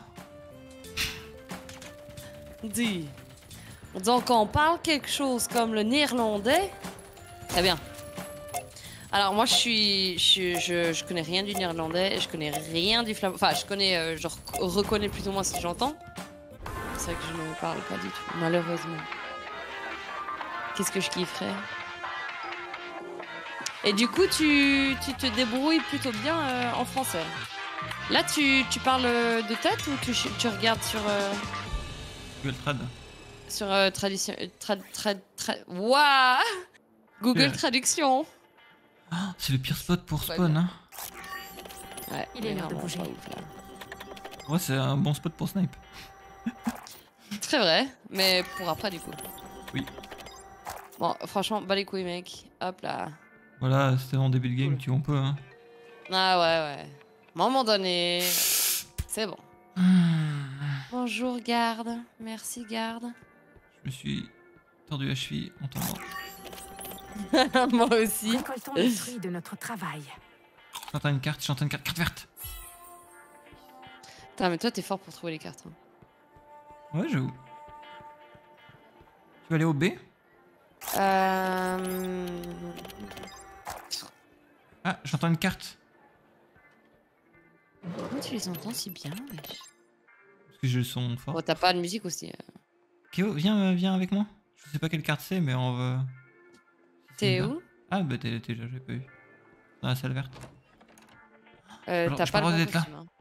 Dis. Donc on parle quelque chose comme le néerlandais. Très bien. Alors moi je connais rien du néerlandais, je connais rien du flamand. Enfin je connais, je reconnais plus ou moins si j'entends. C'est vrai que je ne parle pas du tout, malheureusement. Qu'est-ce que je kifferais. Et du coup tu te débrouilles plutôt bien en français. Là tu parles de tête ou tu regardes sur... Google Trad. sur tradition... Waouh Google Traduction. Ah, c'est le pire spot pour Ouais, spawn. Hein. Ouais, Il est mais l'heure de vraiment bouger. pas ouf, là. Ouais, c'est un bon spot pour snipe. Très vrai, mais pour après du coup. Oui. Bon, franchement, bas les couilles, mec. Hop là. Voilà, c'était en début de game, Cool. tu on peut. Hein. Ah ouais, ouais. À un moment donné, c'est bon. Bonjour, garde. Merci, garde. Je me suis tordu la cheville en tombant. Moi aussi. Récoltons les fruits de notre travail. J'entends une carte, carte verte. Putain, mais toi, t'es fort pour trouver les cartes. Hein. Ouais, j'avoue. Tu vas aller au B? Ah, j'entends une carte. Comment tu les entends si bien, wesh? Parce que j'ai le son fort. Bon, t'as pas de musique aussi. Kéo, viens avec moi. Je sais pas quelle carte c'est, mais on va. T'es où? Ah, bah t'es là, j'avais pas vu. Dans la salle verte. Alors, T'as je pas peux le bon d'être là. costume. Hein.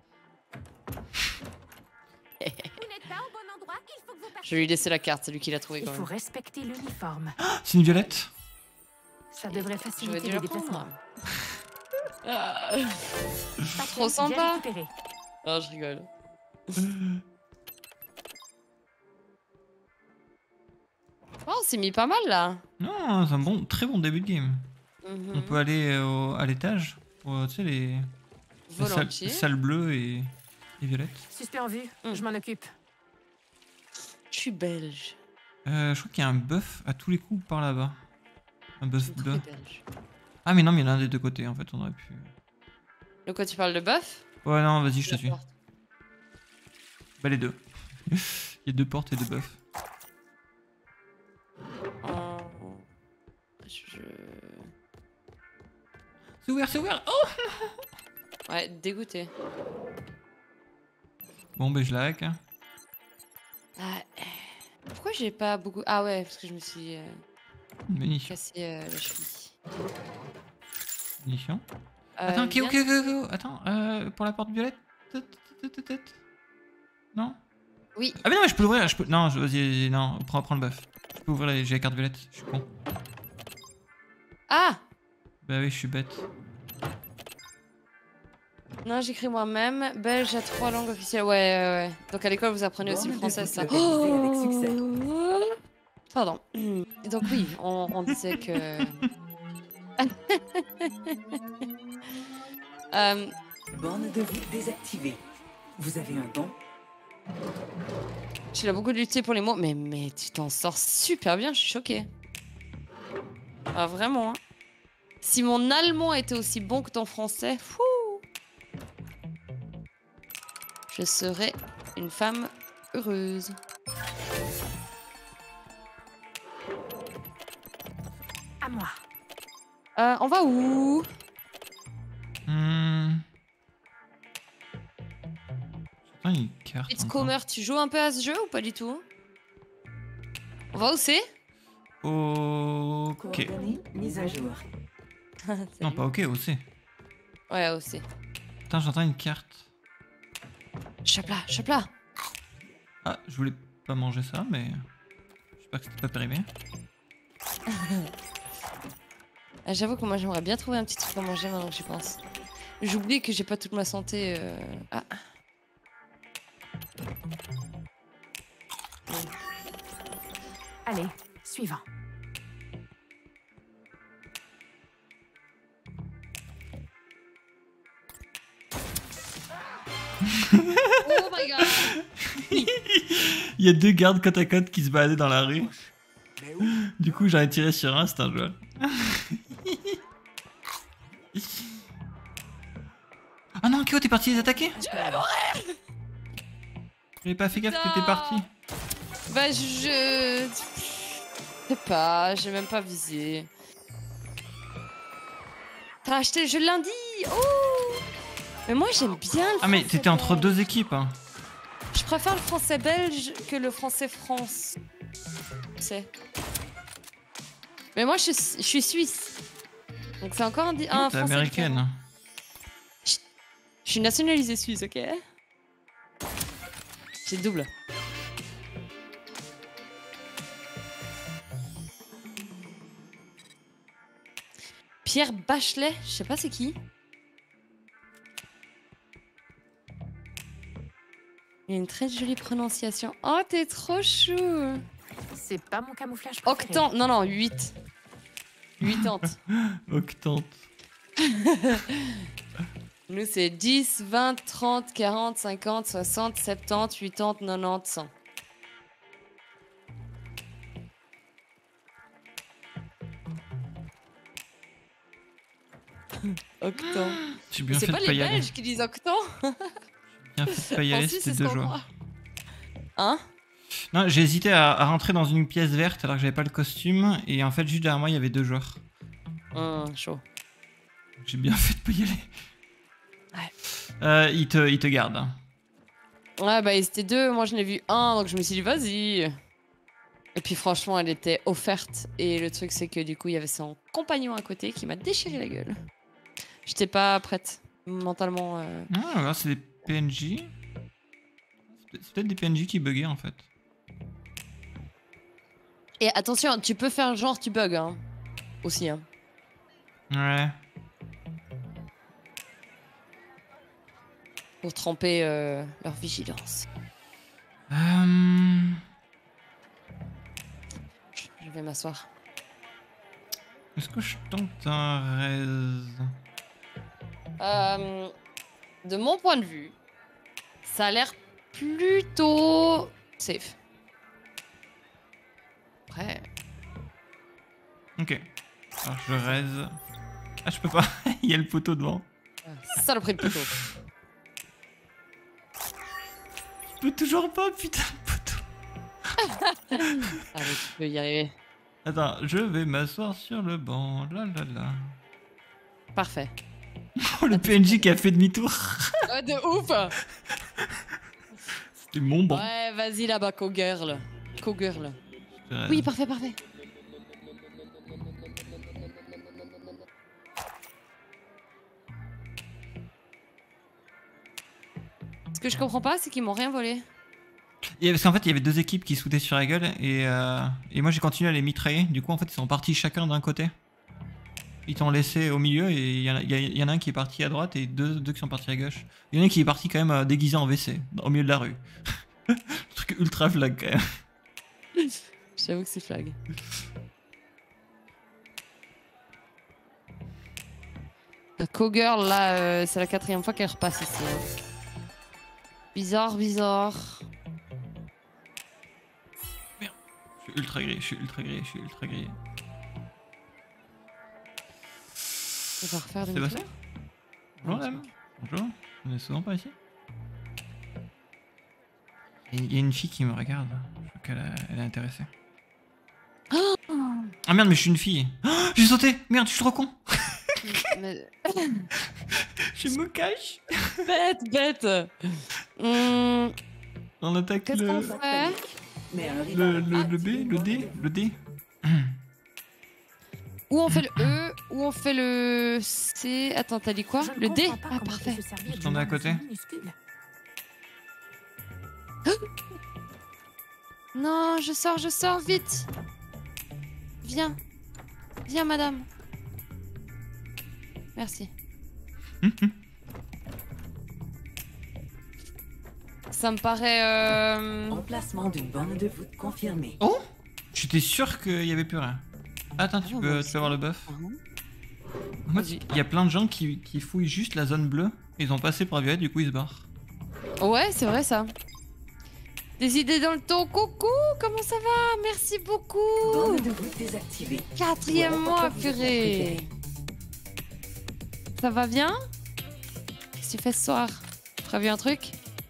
Vous n'êtes pas au bon endroit, il faut que vous Je partiez. vais lui laisser la carte, c'est lui qui l'a trouvé Il quand faut même. respecter l'uniforme. C'est une violette. Ça devrait Je vais faciliter dû les la déplacements. prendre. Ah. Pas Trop bien sympa. récupéré. Oh, je rigole. Oh, on s'est mis pas mal là. Non, c'est un bon, très bon début de game. Mhm. On peut aller à l'étage pour, tu sais, les Volontiers. salles bleues et violettes. Suspect en vue, Mm. je m'en occupe. Je suis belge. Je crois qu'il y a un buff à tous les coups par là-bas. Un buff Une bleu. très belge. Ah mais non, mais il y en a un des deux côtés en fait, on aurait pu... De quoi tu parles de bœuf? Ouais non, vas-y, je te suis. N'importe. Bah les deux. Il y a deux portes et deux buffs. Oh. Je... C'est ouvert, c'est ouvert. Oh Ouais, dégoûté. bon bah je la hack. Hein. Ah, pourquoi j'ai pas beaucoup... Ah ouais, parce que je me suis Une munition. cassé la cheville. Munition. Attends, viens- ok. Attends, pour la porte violette. Non. Oui. Ah mais non, mais je peux l'ouvrir. Je peux... Non, vas-y, non, prends le buff. Je peux ouvrir j'ai la carte violette. Je suis con. Ah Bah oui, je suis bête. non, j'écris moi-même. Belge à 3 langues officielles. Ouais. Donc à l'école, vous apprenez aussi le Bonne français, ça. début localisé avec succès. Pardon. Donc oui, on disait que... Borne de vie désactivée. Vous avez un don? Tu l'as beaucoup lutté pour les mots, mais tu t'en sors super bien, je suis choquée. Ah, vraiment. Hein. Si mon allemand était aussi bon que ton français, fou, je serais une femme heureuse. À moi. On va où? J'entends une carte. It's encore. Comer, tu joues un peu à ce jeu ou pas du tout? On va où c'est? Ok. Coordonnées mise à jour. Non, pas ok, OC. Ouais, où c'est? Putain, j'entends une carte. Chope là. Ah, je voulais pas manger ça, mais... J'espère que c'était pas périmé. Ah, j'avoue que moi j'aimerais bien trouver un petit truc à manger maintenant que j'y pense. J'oublie que j'ai pas toute ma santé. Ah. Allez, suivant. Oh my god! Il y a deux gardes côte à côte qui se baladaient dans la rue. Du coup, j'en ai tiré sur un, c'est un joueur. Ah non, Kyo, t'es parti les attaquer? J'avais pas fait gaffe que t'es parti. Bah je sais pas, j'ai même pas visé. T'as acheté le jeu lundi? Oh! Mais moi j'aime bien le Ah mais français t'étais entre belge. deux équipes. Hein. Je préfère le français belge que le français France. C'est. Mais moi je suis suisse. Donc c'est encore un T'es français américaine. différent. Je suis nationalisée suisse, ok? J'ai le double. Pierre Bachelet, je sais pas c'est qui. Il a une très jolie prononciation. Oh, t'es trop chou. C'est pas mon camouflage préféré. Octante, non, 8. 80. Octante. Nous, c'est 10, 20, 30, 40, 50, 60, 70, 80, 90, 100. Octant. J'ai bien C'est fait pas de pas les y aller. Belges qui disent octant. Bien fait de pas y aller, Francis, c'était c'est ce 2 qu'on joueurs. croit. Hein? Non, j'ai hésité à rentrer dans une pièce verte alors que j'avais pas le costume. Et en fait, juste derrière moi, il y avait 2 joueurs. Chaud. J'ai bien fait de pas y aller. Ouais. Il te garde. Hein. Ouais, bah, ils étaient 2. Moi, je n'ai vu 1, donc je me suis dit, vas-y. Et puis, franchement, elle était offerte. Et le truc, c'est que du coup, il y avait son compagnon à côté qui m'a déchiré la gueule. J'étais pas prête mentalement. Ah, là, c'est des PNJ. C'est peut-être des PNJ qui buggaient en fait. Et attention, tu peux faire genre tu bugs, hein. Aussi, hein. Ouais. Pour tremper leur vigilance. Je vais m'asseoir. Est-ce que je tente un raise? De mon point de vue, ça a l'air plutôt safe. Après, Ok. Alors je raise. Ah, je peux pas. Il y a le poteau devant. saloperie de poteau. Je peux toujours pas, putain, le poteau. Allez, tu peux y arriver. Attends, je vais m'asseoir sur le banc. Là là là. Parfait. Oh, le PNJ qui a fait demi-tour. Ouais, de ouf. C'était mon banc. Ouais, vas-y là-bas, co-girl. Co-girl. Je raise. Oui, parfait, parfait. Ce que je comprends pas, c'est qu'ils m'ont rien volé. Et parce qu'en fait, il y avait 2 équipes qui se foutaient sur la gueule et moi j'ai continué à les mitrailler. Du coup, en fait, ils sont partis chacun d'un côté. Ils t'ont laissé au milieu et il y en a un qui est parti à droite et deux qui sont partis à gauche. Il y en a un qui est parti quand même déguisé en WC, au milieu de la rue. Truc ultra flag quand même. J'avoue que c'est flag. La co-girl, là, c'est la 4e fois qu'elle repasse ici. Hein. Bizarre, bizarre. Je suis ultra grillé, je suis ultra grillé, je suis ultra grillé. On va refaire des Sébastien micros. Bonjour madame. Bonjour. On est souvent pas ici. Il y a une fille qui me regarde. Je crois qu'elle elle est intéressée. Ah merde, mais je suis une fille. Oh, j'ai sauté. Merde, je suis trop con. Mais- Je me cache. Bête, bête. On attaque Qu'est-ce qu'on fait? Mais arrive le à B, le D, le D. Ou on fait le E, ou on fait le C. Attends, t'as dit quoi? Je ne Le D? comprends pas Ah, comment on parfait. peut se servir Juste d'une en est à arme côté. aussi minuscule. Non, je sors, vite. Viens. Viens, madame. Merci. Ça me paraît... Emplacement d'une borne de voûte confirmée. Oh, j'étais sûr qu'il y avait plus rien. Attends, tu Oh, peux moi avoir le buff. Pardon. En fait, Vas-y. il y a plein de gens qui fouillent juste la zone bleue. Ils ont passé pour la violette, du coup ils se barrent. Ouais, c'est vrai ça. Des idées dans le ton. Coucou, comment ça va? Merci beaucoup. Borne de voûte désactivée. 4e mois, purée. Ça va bien? Qu'est-ce que tu fais ce soir? Prévu un truc?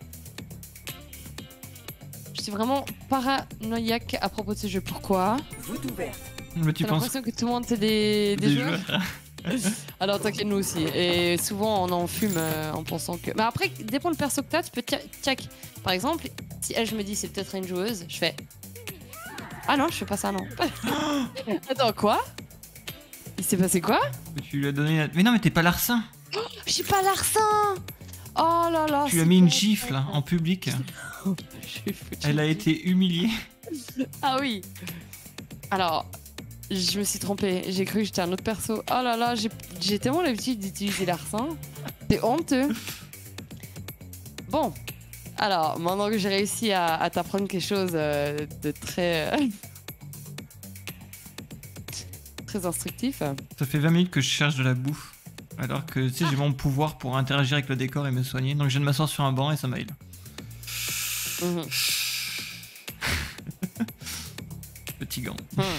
Je suis vraiment paranoïaque à propos de ce jeu. Pourquoi? Voûte ouverte. Mais tu J'ai penses l'impression que tout le monde c'est des joueurs. Alors t'inquiète, nous aussi. Et souvent on en fume en pensant que... Mais après, dépend le perso que t'as, tu peux check. Par exemple, si elle, je me dis c'est peut-être une joueuse, je fais... Ah non, je fais pas ça, non. Attends, quoi? Il s'est passé quoi? Tu lui as donné la... Mais non, mais t'es pas larcin. Je suis pas larcin. Oh là là. Tu lui as c'est mis une bête. gifle en public. Je suis foutu. Elle a été humiliée. Ah oui. Alors, Je me suis trompée. J'ai cru que j'étais un autre perso. Oh là là, j'ai tellement l'habitude d'utiliser Larcin. C'est honteux. Bon. Alors, maintenant que j'ai réussi à t'apprendre quelque chose de très... très instructif. Ça fait 20 minutes que je cherche de la bouffe. Alors que tu sais, j'ai mon pouvoir pour interagir avec le décor et me soigner. Donc je viens de m'asseoir sur un banc et ça m'aide. Mhm. Petit gant.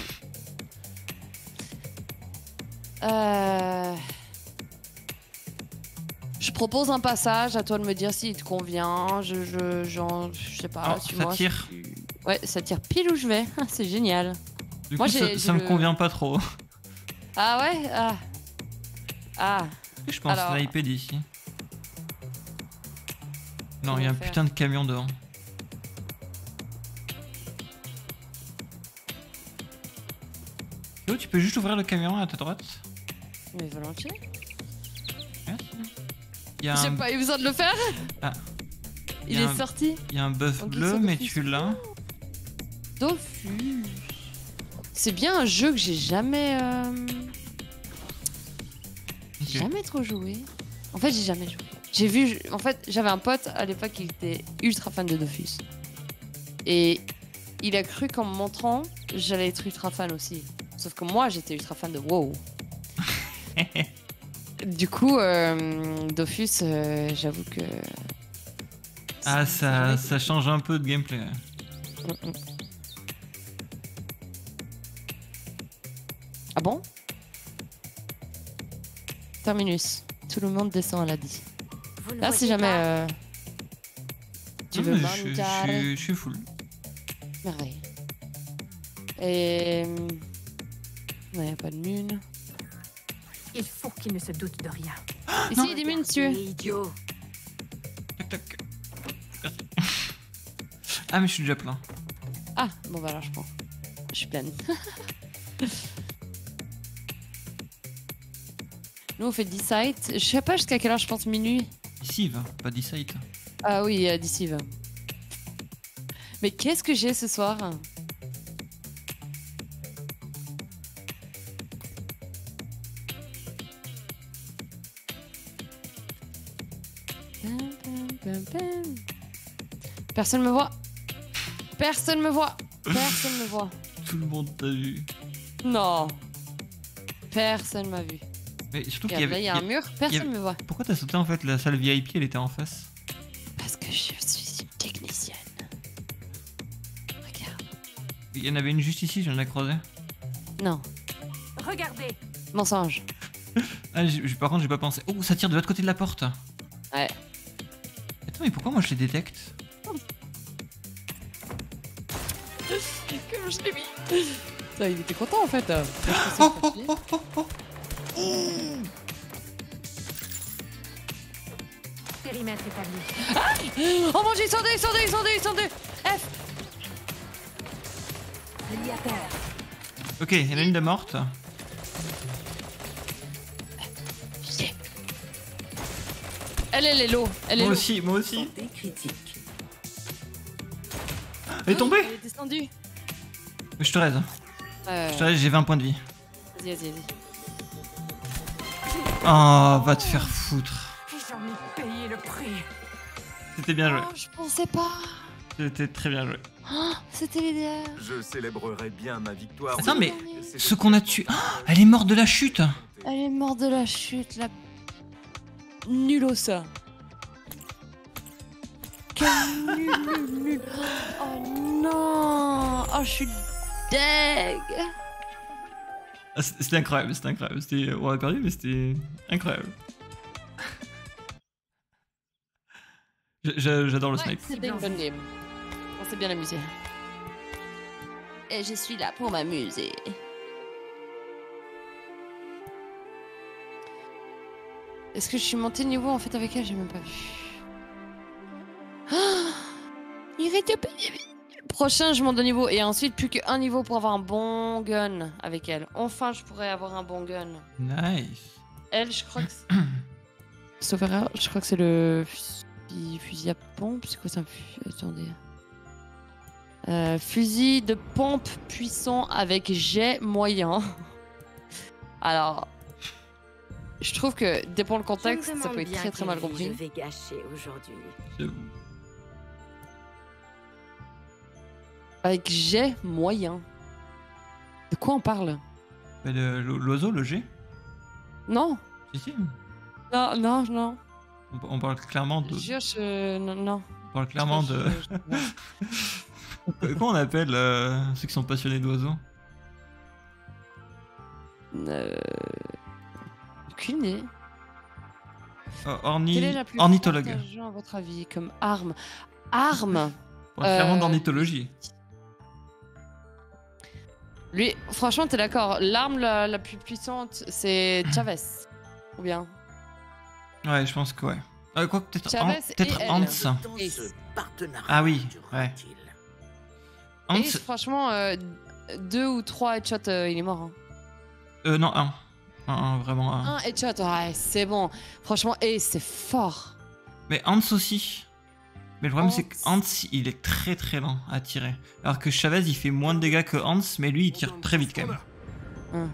Je propose un passage, à toi de me dire s'il te convient. Je sais pas. Oh, ça suis-moi tire. si tu- Ouais, ça tire pile où je vais. C'est génial. Du Moi, coup, ça, j'ai ça me le- convient pas trop. Ah ouais. Ah. Je pense Alors- sniper d'ici. Non, il y a un Comment faire putain de camion dehors. Yo, tu peux juste ouvrir le camion à ta droite? Mais volontiers. Merci. Il y a J'ai un, pas eu besoin de le faire. Ah. Il y a est un- sorti. il y a un bœuf Donc, bleu, ils sont mais Dofus. tu l'as. Dofus. C'est bien un jeu que j'ai jamais. Ok. Jamais trop joué. En fait, j'ai jamais joué. J'ai vu. En fait, j'avais un pote à l'époque qui était ultra fan de Dofus. Et il a cru qu'en me montrant, j'allais être ultra fan aussi. Sauf que moi, j'étais ultra fan de WoW. Du coup, Dofus, j'avoue que. Ah, ça change un peu de gameplay. Mm, mm. Ah bon? Terminus. Tout le monde descend à la 10. Vous ne Là, si voyez jamais pas tu Non, veux mais mangiare. je suis full. Merveille. Et... Non, y a pas de mune. Il faut qu'il ne se doute de rien. Ici, il y a des munes, si tu veux. Idiot. Tac, tac. Merci. Ah, mais je suis déjà plein. Ah, bon bah alors je prends. Je suis pleine. Nous, on fait 10 sites. Je sais pas jusqu'à quelle heure, je pense minuit. Ici, va, pas d'e-site. Ah oui, d'ici va. Mais qu'est-ce que j'ai ce soir? Personne me voit. Personne me voit. Personne me voit. Tout le monde t'a vu. Non. Personne m'a vu. Mais surtout qu'il Regarde, y avait. là, il y a un mur. Personne me voit. Pourquoi t'as sauté en fait? La salle VIP, elle était en face. Parce que je suis une technicienne. Regarde. Il y en avait une juste ici, j'en ai croisé. Non. Regardez. Mensonge. Ah, par contre, j'ai pas pensé. Oh, ça tire de l'autre côté de la porte. Ouais. Attends, mais pourquoi moi je les détecte? Comme je l'ai mis. Ça, il était content en fait. Périmètre établi. Oh mon dieu, ils sont deux. F. Elle y à terre. Ok, il y en a une de morte. Yeah. Elle est low. Elle est Moi low. aussi, moi aussi. Santé critique. Elle est tombée. Elle est descendue. Je te raise. Je te raise, j'ai 20 points de vie. Vas-y. Oh, va te faire foutre. J'en ai payé le prix. C'était bien joué. Oh, je pensais pas. C'était très bien joué. Oh, c'était l'idéal. Je célébrerai bien ma victoire. Attends, mais C'est ce qu'on a tué. Oh, elle est morte de la chute. Elle est morte de la chute, la nullo ça. Quel nul. Oh non. Oh, je suis deg. Ah, c'était incroyable, c'était incroyable. On a perdu, mais c'était incroyable. J'adore le Ouais, snipe. c'était une bonne game. On s'est bien amusé. Et je suis là pour m'amuser. Est-ce que je suis montée de niveau en fait avec elle? J'ai même pas vu. Ah, il va te payer. Prochain, je monte de niveau. Et ensuite, plus qu'un niveau pour avoir un bon gun avec elle. Enfin, je pourrais avoir un bon gun. Nice. Elle, je crois que c'est... Sauf erreur, je crois que c'est le fusil à pompe. C'est quoi ça? Attendez. Fusil de pompe puissant avec jet moyen. Alors, je trouve que, dépend le contexte, ça peut être très très mal compris. Je vais gâcher aujourd'hui. J'avoue. Avec jet moyen. De quoi on parle? Mais l'oiseau, le G? Non. Si. Non, non, non. On parle clairement de. Non. On parle clairement de. Comment on appelle ceux qui sont passionnés d'oiseaux? Aucune idée. Quelle est la plus ornithologue. forte à votre avis, comme arme? Arme. On parle clairement d'ornithologie. Lui, franchement, t'es d'accord? L'arme la plus puissante, c'est Chavez. Ou bien? Ouais, je pense que ouais. Quoi, peut-être Chavez peut-être et elle. Hans. Dans Et- ce partenariat Ah oui, ouais. durera-t-il? Hans. Et franchement, 2 ou 3 headshots, il est mort. Non, un. Un, vraiment un. Un headshot, ouais, c'est bon. Franchement, et c'est fort. Mais Hans aussi. Mais le problème, c'est que Hans. Hans, il est très très lent à tirer. Alors que Chavez, il fait moins de dégâts que Hans, mais lui, il tire très vite quand même.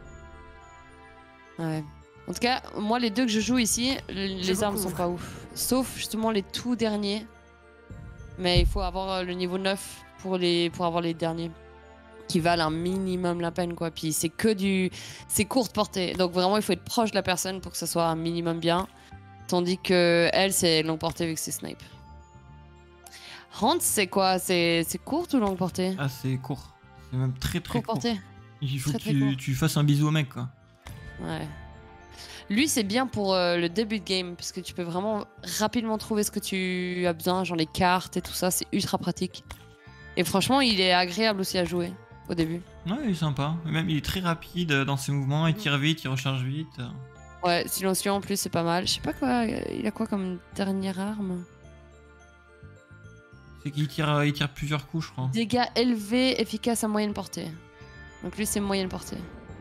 Ouais. En tout cas, moi, les deux que je joue ici, les armes sont pas ouf. Sauf justement les tout derniers. Mais il faut avoir le niveau 9 pour avoir les derniers. Qui valent un minimum la peine, quoi. Puis c'est courte portée. Donc vraiment, il faut être proche de la personne pour que ça soit un minimum bien. Tandis que elle, c'est longue portée avec ses snipes. Hans, c'est quoi? C'est courte ou longue portée? Ah, c'est court. C'est même très très Courte court. portée. Il faut Très, que très court. tu fasses un bisou au mec, quoi. Ouais. Lui, c'est bien pour le début de game, parce que tu peux vraiment rapidement trouver ce que tu as besoin, genre les cartes et tout ça, c'est ultra pratique. Et franchement, il est agréable aussi à jouer au début. Ouais, il est sympa. Et même, il est très rapide dans ses mouvements, il tire vite, il recharge vite. Ouais, silencieux en plus, c'est pas mal. Je sais pas quoi, il a quoi comme dernière arme? C'est qu'il tire plusieurs coups, je crois. Dégâts élevés, efficace à moyenne portée. Donc lui, c'est moyenne portée.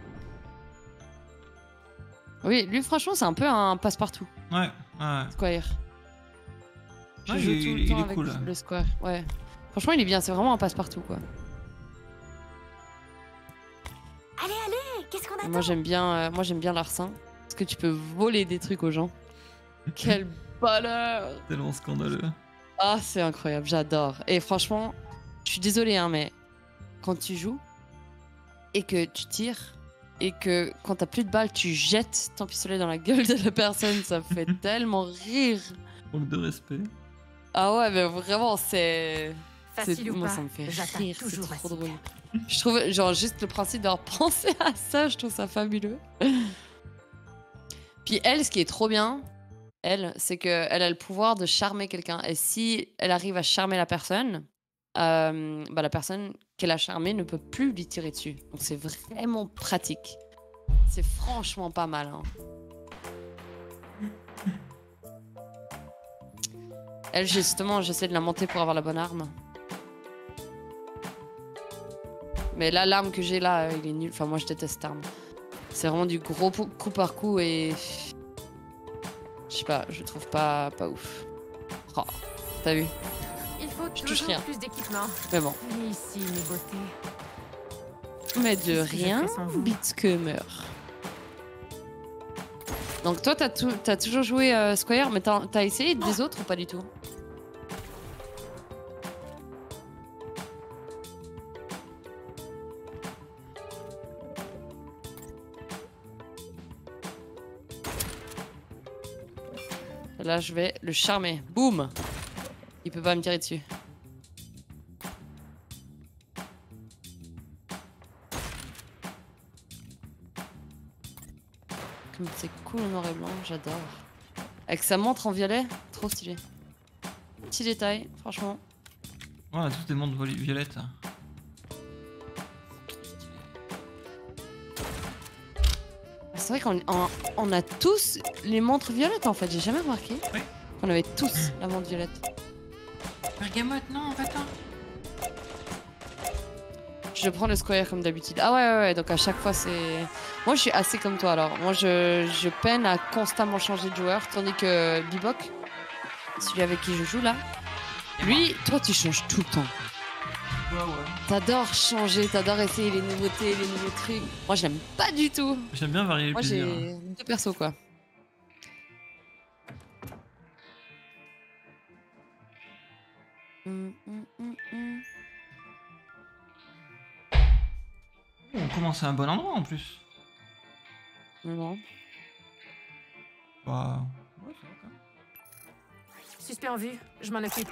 Oui, lui, franchement, c'est un peu un passe-partout. Ouais. Square. Je Ouais, joue tout le temps est avec cool. le Square. Ouais. Franchement, il est bien, c'est vraiment un passe-partout, quoi. Allez, allez, qu'est-ce qu'on attend? Moi, j'aime bien l'arsen. Parce que tu peux voler des trucs aux gens. Quel bonheur! Tellement scandaleux. Ah, c'est incroyable, j'adore. Et franchement, je suis désolée, hein, mais quand tu joues et que tu tires et que quand t'as plus de balles, tu jettes ton pistolet dans la gueule de la personne, ça me fait tellement rire. Manque de respect. Ah ouais, mais vraiment, c'est... Facile ou moi, pas, ça me fait j'attaque rire, c'est toujours trop assez drôle. bien. Je trouve, genre, juste le principe d'avoir pensé à ça, je trouve ça fabuleux. Puis elle, ce qui est trop bien, elle, c'est qu'elle a le pouvoir de charmer quelqu'un. Et si elle arrive à charmer la personne, bah, la personne qu'elle a charmée ne peut plus lui tirer dessus. Donc c'est vraiment pratique. C'est franchement pas mal. Hein. Elle, justement, j'essaie de la monter pour avoir la bonne arme. Mais là, l'arme que j'ai là, il est nul. Enfin, moi, je déteste cette arme. C'est vraiment du gros coup par coup et... Je sais pas, je trouve pas ouf. Oh, t'as vu? Il faut touche toujours rien. plus d'équipement. Mais bon. Et ici, mes beautés. Mais de Qu'est-ce que je rien, fais sans vous? Beatscomer. Donc toi, t'as toujours joué Square, mais t'as essayé des autres ou pas du tout? Là, je vais le charmer. Boum! Il peut pas me tirer dessus. Comme c'est cool en noir et blanc, j'adore. Avec sa montre en violet, trop stylé. Petit détail, franchement. Voilà, tous des montres violettes. C'est vrai qu'on a tous les montres violettes en fait, j'ai jamais remarqué. Oui. On avait tous la montre violette. Bergamote, non, en fait, hein. Je prends le Square comme d'habitude. Ah ouais, donc à chaque fois c'est... Moi je suis assez comme toi alors. Moi je peine à constamment changer de joueur, tandis que Bibok, celui avec qui je joue là, lui, toi tu changes tout le temps. Bah ouais. T'adores changer, t'adores essayer les nouveautés, les nouveaux trucs. Moi, je l'aime pas du tout. J'aime bien varier les Moi, plaisirs. j'ai deux persos, quoi. On commence à un bon endroit en plus. Non. Bah. Ouais, ça va quand même. Suspect en vue, je m'en occupe.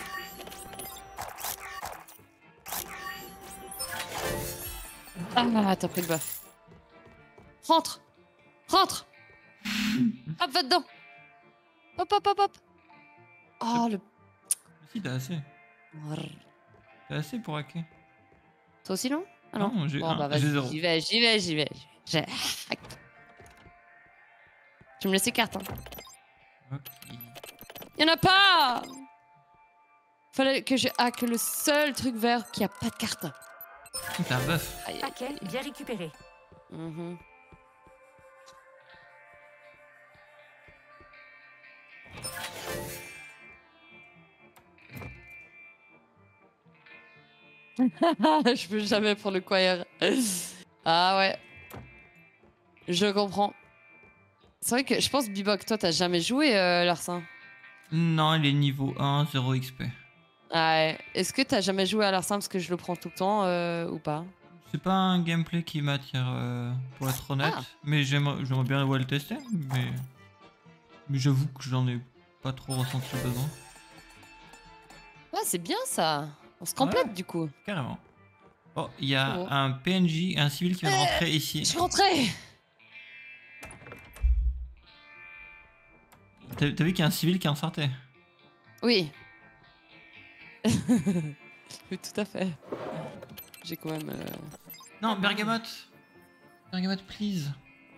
Ah, t'as pris le buff. Rentre. Rentre. Hop, va dedans. Hop, hop, hop, hop. Oh, le... Si, t'as assez. T'as assez pour hacker. Toi aussi, non? Ah non. Non, j'ai Bon, bah, j'ai vas-y, zéro. j'y vais, j'y vais, j'y vais. J'ai... Tu me laisses les cartes, hein. Ok. Y'en a pas! Fallait que je hack le seul truc vert qui a pas de carte. T'as un buff. Aïe, aïe, Paquet aïe. bien récupéré. Mhm. Je peux jamais prendre le choir. Ah ouais. Je comprends. C'est vrai que je pense, Bibok, toi, t'as jamais joué Larsin. Non, il est niveau 1, 0 XP. Ah ouais. Est-ce que t'as jamais joué à Larsin parce que je le prends tout le temps ou pas? C'est pas un gameplay qui m'attire, pour être honnête. Ah. Mais j'aimerais bien le tester. Mais j'avoue que j'en ai pas trop ressenti le besoin. Ouais, c'est bien ça. On se complète Ouais. du coup. Carrément. Oh, il y a Oh. un PNJ, un civil qui vient de rentrer Je ici. suis rentrée. T'as vu qu'il y a un civil qui en sortait? Oui. Oui, tout à fait. J'ai quand même... Non, Bergamote. Bergamote, please.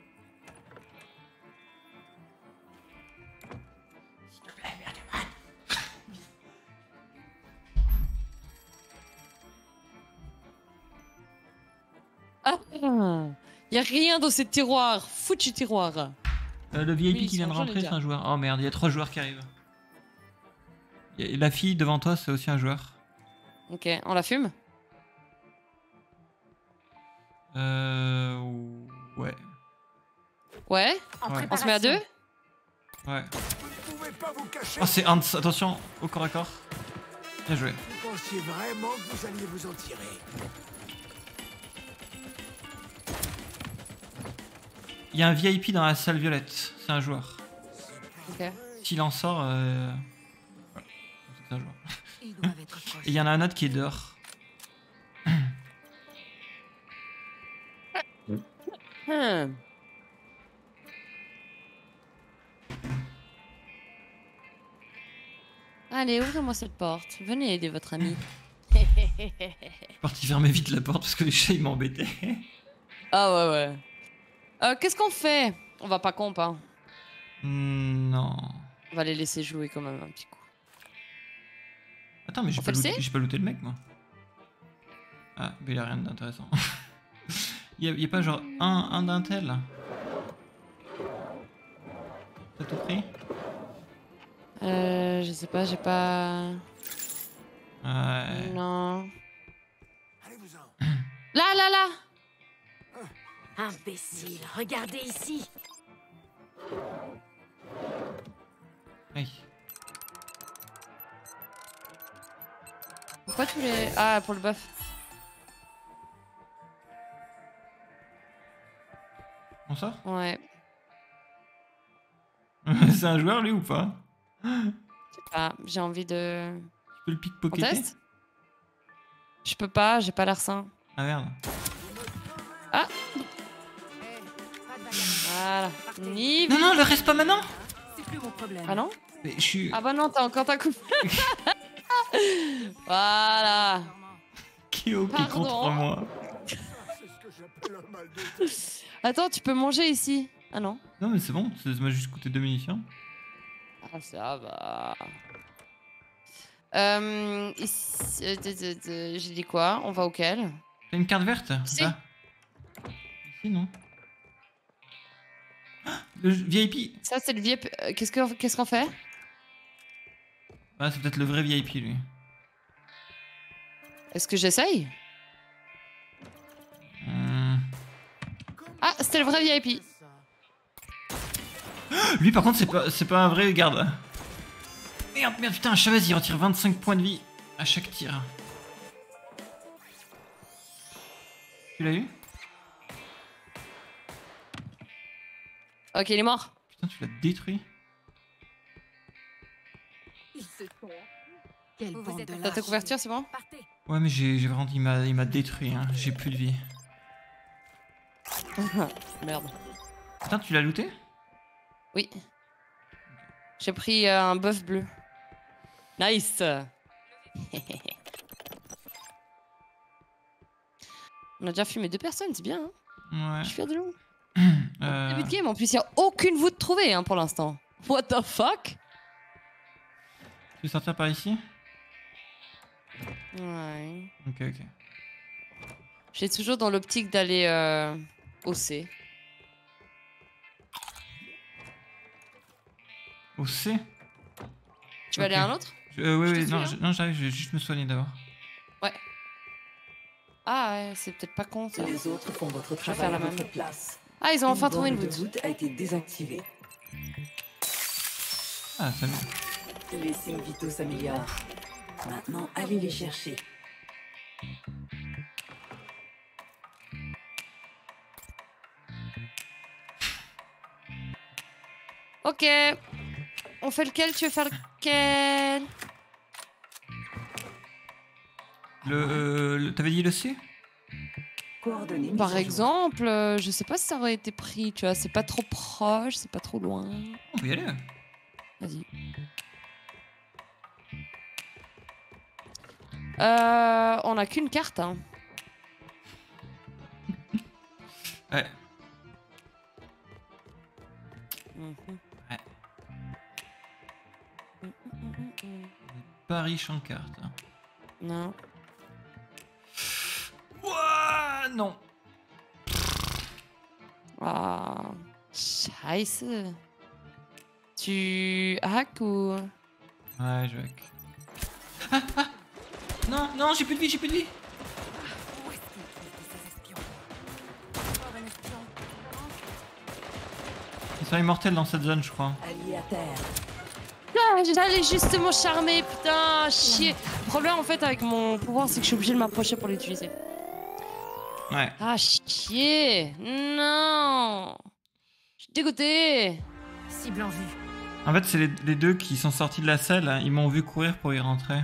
Ah, y a rien dans ces tiroirs. Foutu tiroir. Le VIP Oui, qui vient de j'en ai rentrer, déjà. c'est un joueur. Oh merde, il y a 3 joueurs qui arrivent. Et la fille devant toi, c'est aussi un joueur. Ok, on la fume? Ouais. Ouais. En Ouais. On se met à deux? Ouais. Vous ne pouvez pas vous cacher. Oh, c'est Hans, attention, au corps à corps. Bien joué. Vous pensiez vraiment que vous alliez vous en tirer. Il y a un VIP dans la salle violette, c'est un joueur. Ok. S'il en sort, voilà. C'est un joueur. Ils doivent être Et proches. il y en a un autre qui est dehors. Hmm. Allez, ouvrez-moi cette porte. Venez aider votre ami. Je suis parti fermer vite la porte parce que les chats ils m'embêtaient. Ah ouais, ouais. Qu'est-ce qu'on fait? On va pas comp, hein. Non. On va les laisser jouer quand même un petit coup. Attends, mais On fait le C j'ai pas looté le mec moi. Ah, mais il a rien d'intéressant. y a pas genre un d'intel? T'as tout pris? Je sais pas, j'ai pas... Ouais. Non. Allez-vous-en. Là, là, là! Imbécile, regardez ici. Hey. Pourquoi tu les... Ah, pour le buff. On sort? Ouais. C'est un joueur lui ou pas? Je sais pas, j'ai envie de... Tu peux le On pickpocketer? teste? Je peux pas, j'ai pas l'air sain. Ah merde. Voilà. Ni... Non, non, le reste pas maintenant! C'est plus mon problème. Ah non? Mais je suis. Ah bah non, t'as encore ta coupe. Voilà. Kyo qui Pardon. contre moi. C'est ce que j'appelle un mal de tête. Attends, tu peux manger ici. Ah non? Non, mais c'est bon, ça m'a juste coûté 2 munitions. Ah ça va. Ici, j'ai dit quoi? On va auquel? T'as une carte verte? Si. Là. Ici, non? Ah, le VIP! Ça c'est le VIP. Qu'est-ce qu'on fait? Ah, c'est peut-être le vrai VIP lui. Est-ce que j'essaye? Ah, c'était le vrai VIP. Lui par contre c'est pas un vrai garde. Merde, putain, Chavez il retire 25 points de vie à chaque tir. Tu l'as eu? Ok, il est mort. Putain, tu l'as détruit. Ils se sont. Quelle Vous bande êtes de T'as ta lâches. couverture, c'est bon? Partez. Ouais mais j'ai vraiment il m'a détruit hein. J'ai plus de vie. Merde. Putain, tu l'as looté? Oui. J'ai pris un bœuf bleu. Nice. On a déjà fumé 2 personnes, c'est bien. Hein, Ouais. je suis fier de nous. Euh, Début de game, en plus, il n'y a aucune voûte trouvée hein, pour l'instant. What the fuck? Tu veux sortir par ici? Ouais. Ok. J'ai toujours dans l'optique d'aller au C. Au C? Tu veux aller à un autre? Oui, Je te oui, suis, non, hein. non, j'arrive, je vais juste me soigner d'abord. Ouais. Ah ouais, c'est peut-être pas con ça. Les autres font votre vais faire travail la à même. votre place. Ah, ils ont enfin trouvé une borne de voûte. voûte a été désactivée. Ah, salut. Les signes vitaux s'améliorent. Maintenant, allez les chercher. Ok. On fait lequel? Tu veux faire lequel? T'avais dit le C? Coordonnées Par mises à jour. exemple, je sais pas si ça aurait été pris, tu vois. C'est pas trop proche, c'est pas trop loin. On peut y aller. Vas-y. On a qu'une carte, hein. Ouais. Mhm. Ouais. Mhm. Pas riche en cartes. Hein. Non. Ouah, non. Ah, scheiße. Tu hack ou... Ouais, je hack. Ah. Non, j'ai plus de vie, Où est-ce qu'ils trouvent ces espions? Encore un espion. Ils sont immortels dans cette zone, je crois. Alliés à terre. Ah, j'allais justement charmer, putain, chier. Le problème en fait avec mon pouvoir, c'est que je suis obligé de m'approcher pour l'utiliser. Ouais. Ah, chier. Non. Je suis dégoûté. Cible en vue. En fait, c'est les deux qui sont sortis de la salle. Hein. Ils m'ont vu courir pour y rentrer.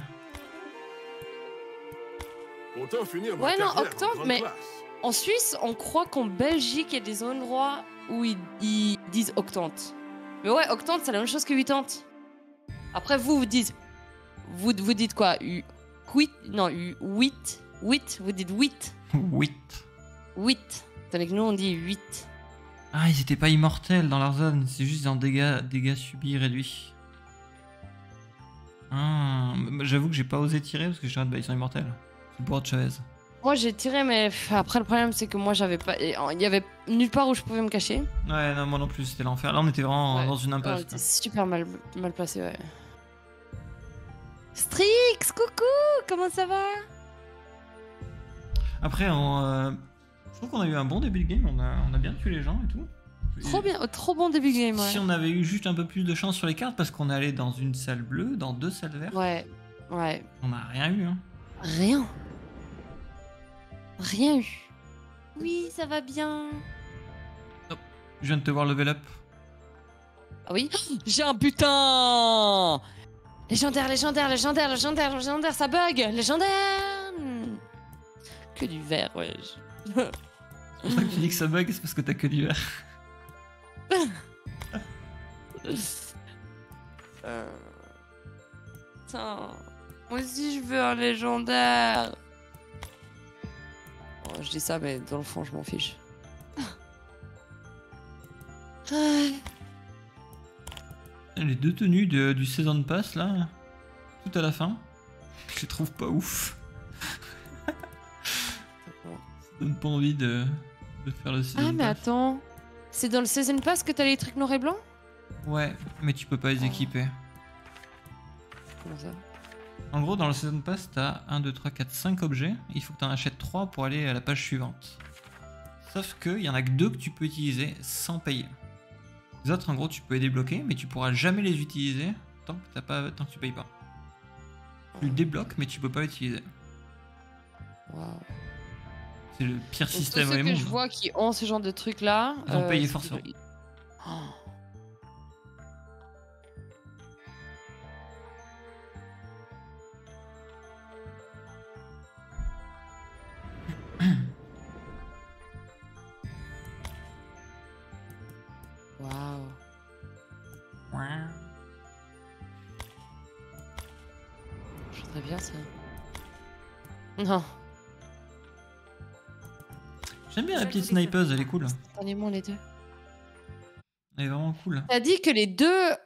Autant finir ma Ouais, non, carrière en Octante, grande mais- classe. En Suisse, on croit qu'en Belgique, il y a des endroits où ils disent octante. Mais ouais, octante, c'est la même chose que huitante. Après, vous dites... Vous dites quoi? Huit? Non, 8. 8, vous dites 8. 8. 8. Tandis que nous, on dit 8. Ah, ils étaient pas immortels dans leur zone. C'est juste en dégâts subis réduits. Ah, j'avoue que j'ai pas osé tirer parce que je ils sont immortels. C'est pour Chavez. Moi, j'ai tiré, mais après, le problème, c'est que moi, j'avais pas... Il y avait nulle part où je pouvais me cacher. Ouais, non, moi non plus, c'était l'enfer. Là, on était vraiment Ouais. dans une On impasse. était super mal placé, ouais. Strix, coucou, comment ça va? Après, je trouve qu'on a eu un bon début de game. On a bien tué les gens et tout. Trop bien, trop bon début de game, ouais. Si on avait eu juste un peu plus de chance sur les cartes, parce qu'on est allé dans une salle bleue, dans 2 salles vertes, Ouais, ouais. on n'a rien eu. Hein. Rien. Rien eu. Oui, ça va bien. Je viens de te voir level up. Ah oui? J'ai un putain! Légendaire, ça bug! Légendaire! Que du vert, ouais. C'est pour ça que tu dis que ça bug, c'est parce que t'as que du vert. Putain. Moi aussi, je veux un légendaire. Oh, je dis ça, mais dans le fond, je m'en fiche. Les 2 tenues du Season Pass, là, tout à la fin, je les trouve pas ouf. Ça donne pas envie de faire le Season Ah, mais Pass. attends. C'est dans le Season Pass que t'as les trucs noir et blanc? Ouais, mais tu peux pas les équiper. Comment ça? En gros, dans le Season Pass, t'as 1, 2, 3, 4, 5 objets. Il faut que t'en achètes 3 pour aller à la page suivante. Sauf qu'il y en a que 2 que tu peux utiliser sans payer. Les autres, en gros, tu peux les débloquer, mais tu pourras jamais les utiliser tant que tu payes pas. Tu le débloques, mais tu peux pas l'utiliser. Waouh. C'est le pire Donc, système tous au ceux que monde. je vois qui ont ce genre de trucs là. Ils ont payé c'est forcément. qu'ils- Oh. Waouh. Je voudrais bien ça. Non, J'aime bien la petite snipeuse, elle est cool. prenez-moi les deux. Elle est vraiment cool. T'as dit que les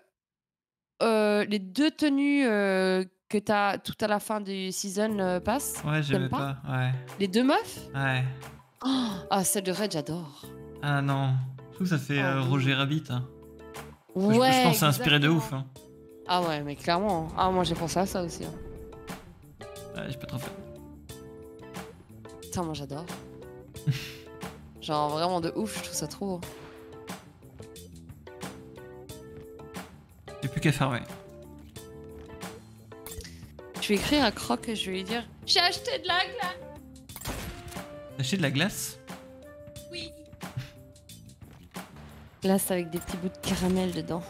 deux tenues que t'as tout à la fin du season pass, Ouais, j'aimais t'aimes pas pas. Ouais. les deux meufs. Ouais. Oh, ah, celle de Red, j'adore. Ah non. Je trouve que ça fait Oh, oui. Roger Rabbit. Hein. Ouais. Je pense que c'est inspiré de exactement. ouf. Hein. Ah ouais, mais clairement. Ah, moi j'ai pensé à ça aussi. Hein. Ouais, j'ai pas trop fait. Putain, moi j'adore. Genre vraiment de ouf, je trouve ça trop beau. J'ai plus qu'à faire, ouais. Je vais écrire à Croc et je vais lui dire j'ai acheté de la glace. T'as acheté de la glace? Oui. Glace avec des petits bouts de caramel dedans.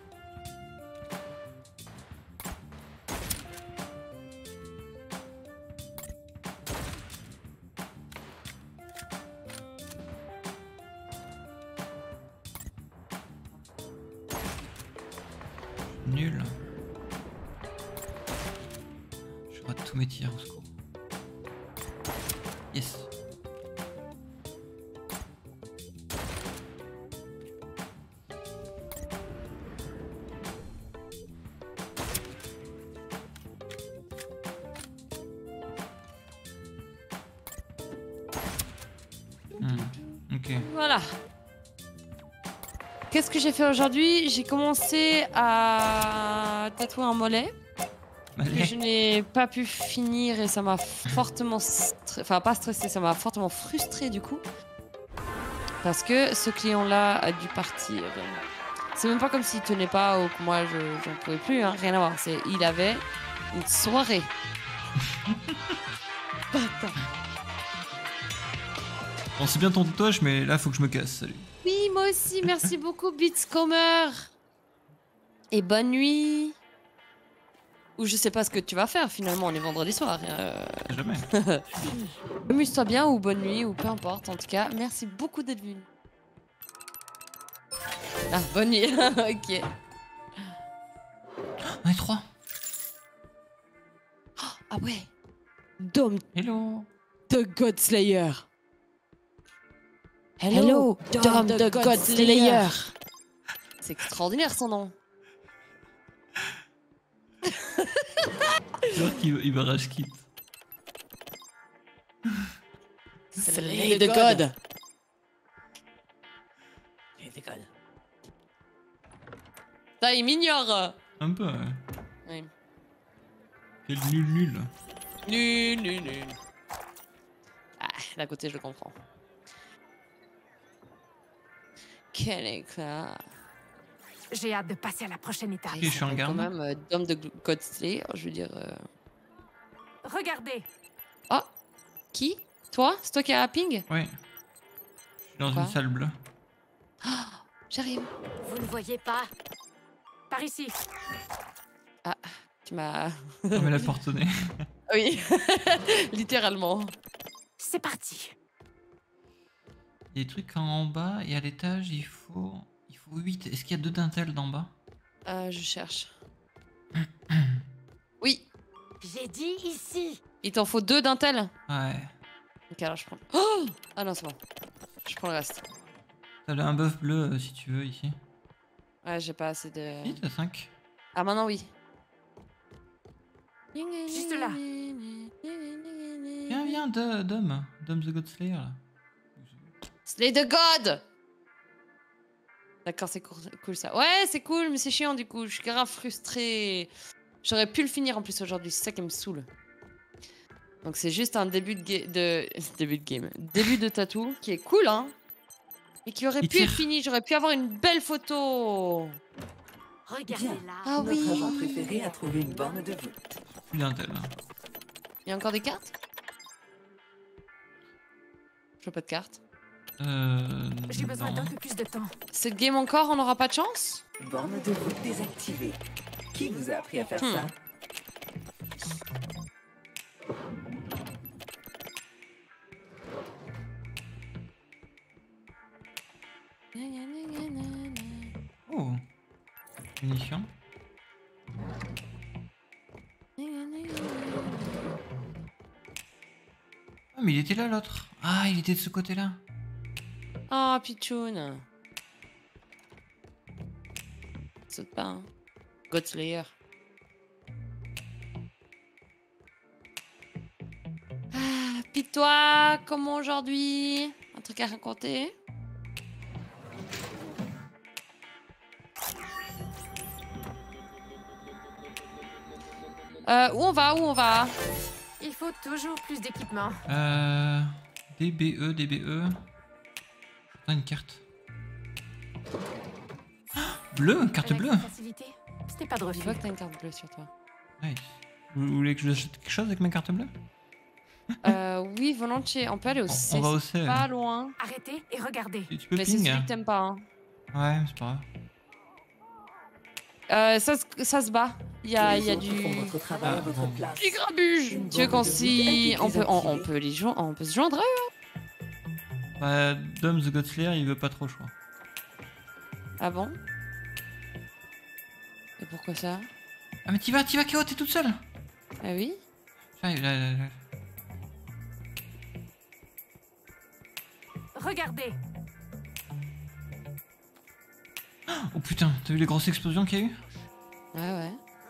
Nul. Je rate tous mes tirs au secours. Yes. Ok. Voilà. Qu'est-ce que j'ai fait aujourd'hui? J'ai commencé à tatouer un mollet. Que Allez. je n'ai pas pu finir et ça m'a fortement... Enfin, pas stressé, ça m'a fortement frustré du coup. Parce que ce client-là a dû partir. C'est même pas comme s'il tenait pas ou que moi j'en pouvais plus, hein, rien à voir. Il avait une soirée. Bâtard. Bon, c'est bien ton tatouage, mais là, faut que je me casse. Salut. Oui, moi aussi, merci beaucoup, Beatscomber. Et bonne nuit. Ou je sais pas ce que tu vas faire finalement, on est vendredi soir. Jamais. Amuse-toi bien ou bonne nuit ou peu importe. En tout cas, merci beaucoup d'être venu. Ah, bonne nuit. Ok. On est 3. Ah ouais. Dom Hello. the Godslayer. Hello, Dom the Godslayer. C'est extraordinaire son nom. J'espère qu'il va rage quitte. Slay the God. Ça, il m'ignore. Un peu, ouais. Oui. Quel nul. Nul. Ah, d'un côté, je le comprends. Quel éclat. J'ai hâte de passer à la prochaine étape. Ok, je suis en Quand garde. même, Dom de Godslayer, je veux dire... Regardez, Oh, qui? Toi? C'est toi qui as un ping? Ouais. Je suis dans Quoi une salle bleue. J'arrive. vous ne voyez pas. Par ici. Tu m'as... On met la porte au nez. Oui, littéralement. C'est parti. Il y a des trucs en bas et à l'étage, il faut 8. Est-ce qu'il y a 2 dentelles d'en bas? Je cherche. Oui, J'ai dit ici. il t'en faut 2 dentelles. Ouais. Ok, alors je prends... Oh ah non, c'est bon. Je prends le reste. T'as un bœuf bleu si tu veux ici. Ouais, j'ai pas assez de... Si, t'as 5. Ah, maintenant, oui. Juste là. Viens, Dom the Godslayer là. Slay the God. D'accord, c'est cool ça. Ouais, c'est cool, mais c'est chiant du coup. Je suis grave frustrée. J'aurais pu le finir en plus aujourd'hui, c'est ça qui me saoule. Donc c'est juste un début de game. Début de tatou qui est cool, hein. Et qui aurait Il pu être tire. fini, j'aurais pu avoir une belle photo. Regardez là. Ah Notre oui. agent préféré a trouvé une borne de vote. Plus d'un tel. Il y a encore des cartes? Je veux pas de cartes. J'ai besoin Non. d'un peu plus de temps. Cette game encore, on n'aura pas de chance? Borne de vote désactivée. Qui vous a appris à faire ça? Oh. Munitions. Ah, mais il était là l'autre. Ah, il était de ce côté-là. Oh, Pichoun. Saute pas, hein. Godslayer. Ah, pis toi, comment aujourd'hui? Un truc à raconter? Où on va? Où on va? Il faut toujours plus d'équipement. DBE, DBE. Ah, une carte. Ah, bleue, carte Avec bleue. cette facilité, c'était pas de Je refus. vois que t'as une carte bleue sur toi. Nice. Vous voulez que je achète quelque chose avec ma carte bleue? Oui, volontiers. On peut aller au C. On va au c'est C. pas loin. Arrêtez et regardez. Tu peux Mais c'est ping. celui que t'aimes pas, hein. Ouais, mais c'est pas grave. Ça se bat. Il y a Les autres du... font votre travail à Ah, votre bon. place. Du grabuge. Une Tu veux borne qu'on de vote a s'y... été On peut désactivée. les joindre. On peut se joindre à eux. Bah, Dom the Godslayer, il veut pas trop, je crois. Ah bon? Et pourquoi ça? Ah, mais t'y vas, KO, t'es toute seule. Ah oui? Tiens, là. Regardez. Oh putain, t'as vu les grosses explosions qu'il y a eu? Ouais, ouais.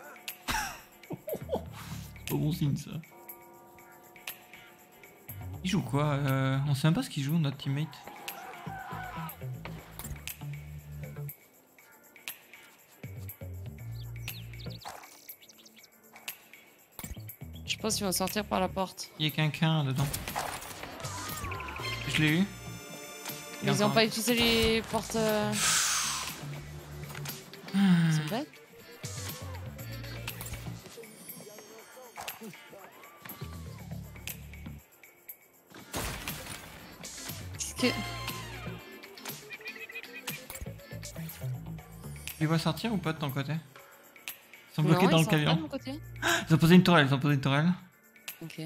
C'est pas bon signe ça. Il joue quoi? On sait même pas ce qu'il joue, notre teammate. Je pense qu'ils vont sortir par la porte. Il y a quelqu'un dedans. Je l'ai eu. Mais ils ont pas utilisé les portes... C'est bête. Qu'est-ce que... Tu les vois sortir ou pas de ton côté? Ils sont Non, bloqués dans ils le sont pas de camion. mon côté. Ils ont posé une tourelle, Ok.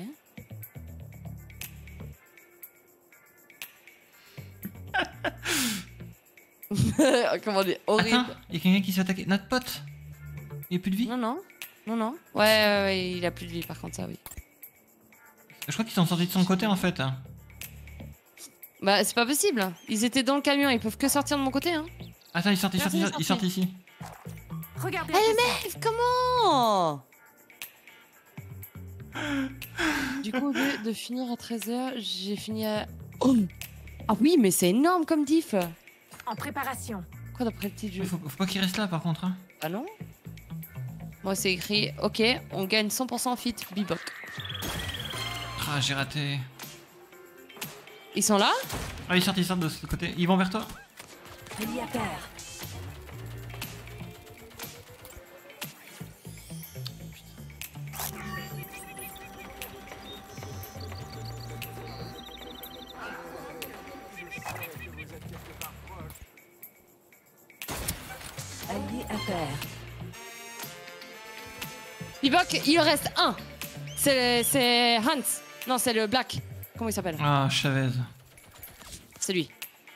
Comment dire? Horrible. Attends, il y a quelqu'un qui s'est attaqué. Notre pote. Il a plus de vie. Non, non. Non, non. Ouais, il a plus de vie par contre, ça, oui. Je crois qu'ils sont sortis de son côté en fait. Bah, c'est pas possible. Ils étaient dans le camion, ils peuvent que sortir de mon côté, hein. Attends, ils sortent ici. Regardez. Eh, la mais comment? Du coup, au lieu de finir à 13h, j'ai fini à... Oh. Ah oui, mais c'est énorme comme diff. En préparation. Quoi d'après le petit jeu? Faut pas qu'il reste là par contre. Hein. Ah non? Moi, c'est écrit, ok, on gagne 100% fit Bebop. Ah, j'ai raté. Ils sont là? Ah, ils sortent de ce côté. Ils vont vers toi. Allié à terre. Allié à terre. Bebop, il en reste un. C'est Hans. Non, c'est le Black. Comment il s'appelle? Ah, Chavez. C'est lui.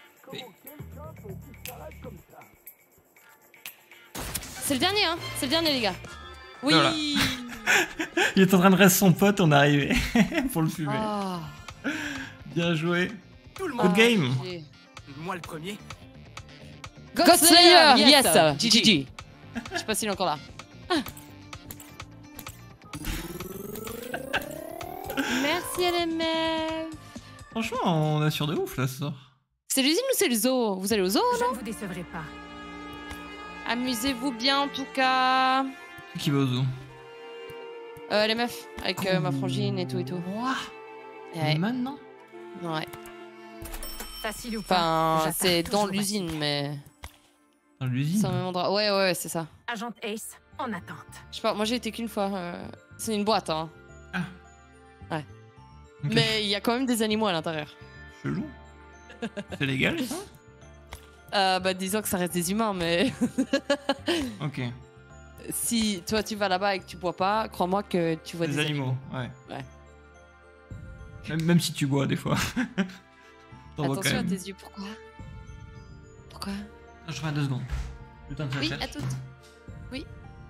C'est le dernier, hein? C'est le dernier, les gars. Oui! Voilà. Il est en train de rester son pote, on est arrivé. Pour le fumer. Ah. Bien joué. Tout le Good monde. game. j'ai- Moi le premier. God Slayer, yes! GG. GG. Je sais pas s'il est encore là. Merci LMF. Franchement, on assure de ouf là ce soir. C'est l'usine ou c'est le zoo? Vous allez au zoo? Je ne vous décevrai pas. Amusez-vous bien en tout cas. Qui va au zoo? Les meufs, avec ma frangine et tout et tout. Ouah. Ouais. Maintenant Ouais. Facile ou pas? Enfin, j'attaque c'est dans toujours l'usine, mais. dans C'est l'usine. au même endroit. Ouais, c'est ça. Agent Ace, en attente. Je sais pas, moi j'ai été qu'une fois. C'est une boîte, hein. Ah. Ouais. Ok. Mais il y a quand même des animaux à l'intérieur. Chelou. C'est légal ça? Bah, disons que ça reste des humains, mais Ok. si toi tu vas là-bas et que tu bois pas, crois-moi que tu vois Des des animaux, ouais. Ouais. Même si tu bois des fois. T'en vois quand Attention à même. tes yeux, pourquoi? Pourquoi? Je reviens 2 secondes. Le temps que ça Oui, cherche. à toutes. Oui.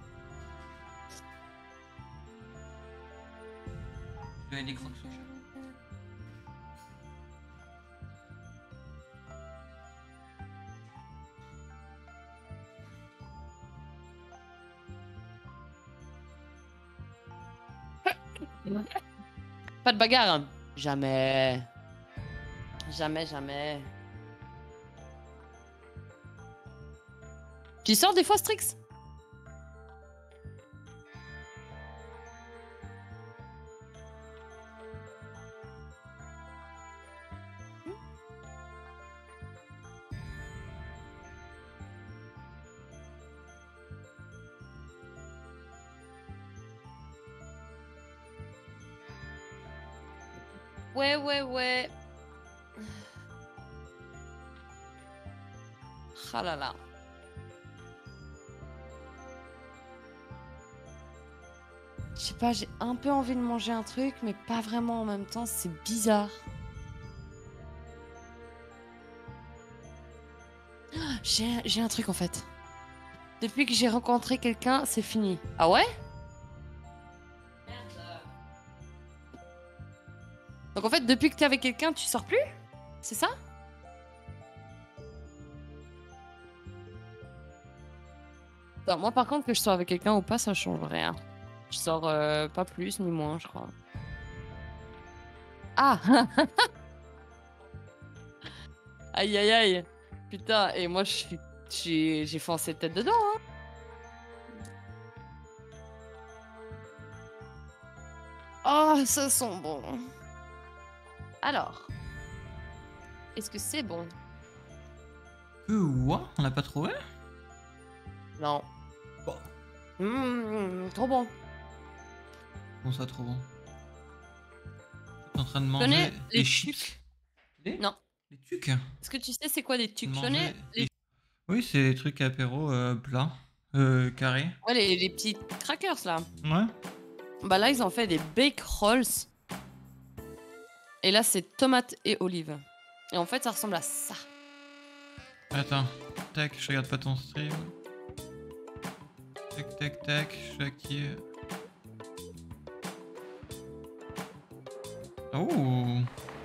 Je vais aller croquer ce chat. Pas de bagarre. Hein. Jamais. Jamais. Tu sors des fois, Strix? Ouais. Ah là là. Je sais pas, j'ai un peu envie de manger un truc, mais pas vraiment en même temps, c'est bizarre. J'ai un truc en fait. Depuis que j'ai rencontré quelqu'un, c'est fini. Ah ouais? Donc en fait, depuis que t'es avec quelqu'un, tu sors plus? C'est ça? Non, moi par contre, que je sois avec quelqu'un ou pas, ça change rien. Je sors pas plus ni moins, je crois. Ah! Aïe. Putain, et moi j'ai foncé tête dedans, hein. Oh, ça sent bon. Alors, est-ce que c'est bon? Ouais, on n'a pas trouvé? Non. Bon. Trop bon. Bon, ça trop bon. T'es en train de Connais manger les des chips? Non. Les tucs? Est-ce que tu sais c'est quoi des tucs? Manger Connais les... Oui, c'est des trucs apéro plats, carrés. Ouais, les petits crackers là. Ouais. Bah là, ils ont fait des bake rolls. Et là, c'est tomates et olives. Et en fait, ça ressemble à ça. Attends, tac, je regarde pas ton stream. Tac, je suis active. Oh!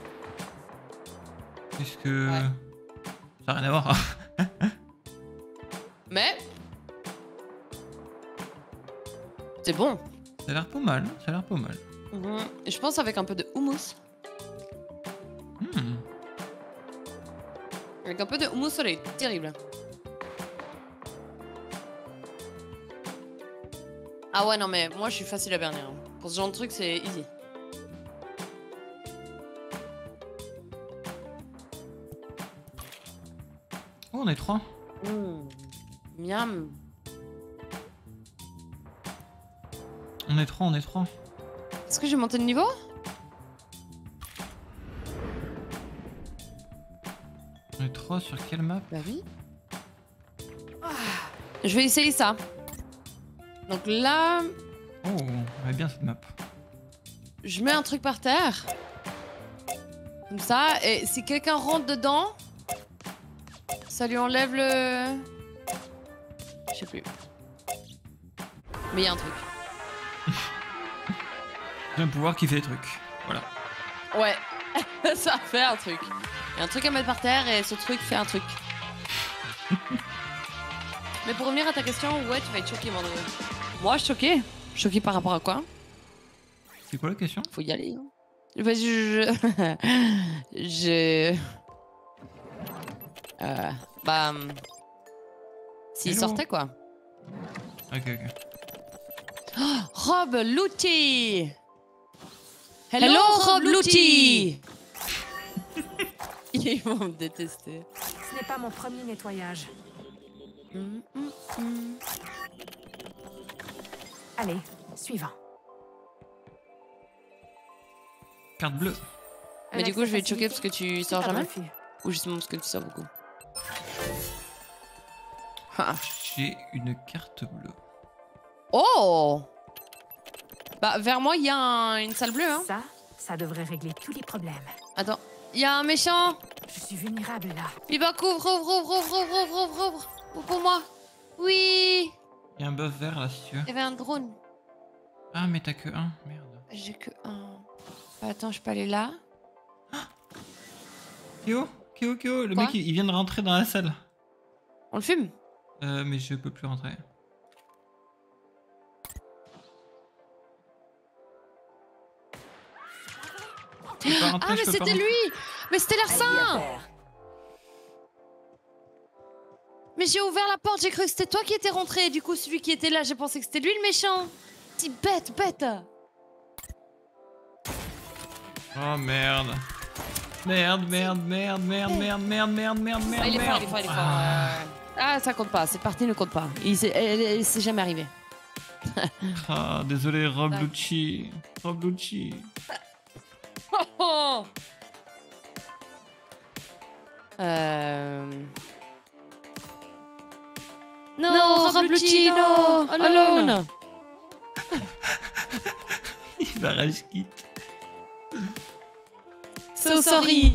Est-ce que... Ouais. Ça n'a rien à voir. Mais... c'est bon. Ça a l'air pas mal, ça a l'air pas mal. Et je pense avec un peu de houmous. Hmm. Avec un peu de houmous, ça est terrible. Ah ouais, non mais moi, je suis facile à berner. Hein. Pour ce genre de truc, c'est easy. Oh, on est 3. Miam. On est 3. Est-ce que j'ai monté de niveau? On est 3 sur quelle map? Bah oui. Je vais essayer ça. Donc là, Oh, on est bien cette map. je mets un truc par terre. Comme ça. Et si quelqu'un rentre dedans, ça lui enlève le... Je sais plus. Mais il y a un truc. J'ai un pouvoir qui fait des trucs. Voilà. Ouais. Ça fait un truc. Il y a un truc à mettre par terre et ce truc fait un truc. Mais pour revenir à ta question, ouais, tu vas être choqué, Mandre. Moi, je suis choquée. Choquée par rapport à quoi? C'est quoi la question? Faut y aller. Hein. Bah, je... Bah... S'il Hello. sortait, quoi. Ok. Rob Lutti. Hello, Rob Lutti. Ils vont me détester. Ce n'est pas mon premier nettoyage. Allez, suivant. Carte bleue. Mais du coup, je vais te choquer parce que tu sors jamais Refus. ou justement parce que tu sors beaucoup. Ah. J'ai une carte bleue. Oh. Bah, vers moi, il y a une salle bleue, hein. Ça devrait régler tous les problèmes. Attends, il y a un méchant. Je suis vulnérable là. Biba, couvre, ouvre pour moi. Oui. Il y a un buff vert là si tu veux. Il y avait un drone. Ah mais t'as que un, merde. J'ai que un. Attends, je peux aller là. Kyo, le Quoi mec il vient de rentrer dans la salle. On le fume. Mais je peux plus rentrer. Je peux pas rentrer, Ah, je mais peux pas c'était rentrer. lui. Mais c'était Allié à Larsin. terre. Mais j'ai ouvert la porte, j'ai cru que c'était toi qui étais rentré. Et du coup, celui qui était là, j'ai pensé que c'était lui le méchant. Petit bête. Oh merde. Merde. Ah, il est fort. Ah, ça compte pas. Cette partie ne compte pas. Il s'est jamais arrivé. Ah, désolé, Rob Lucci. Oh. Non, Rabluccino, alone. Il va rage quitte. So sorry.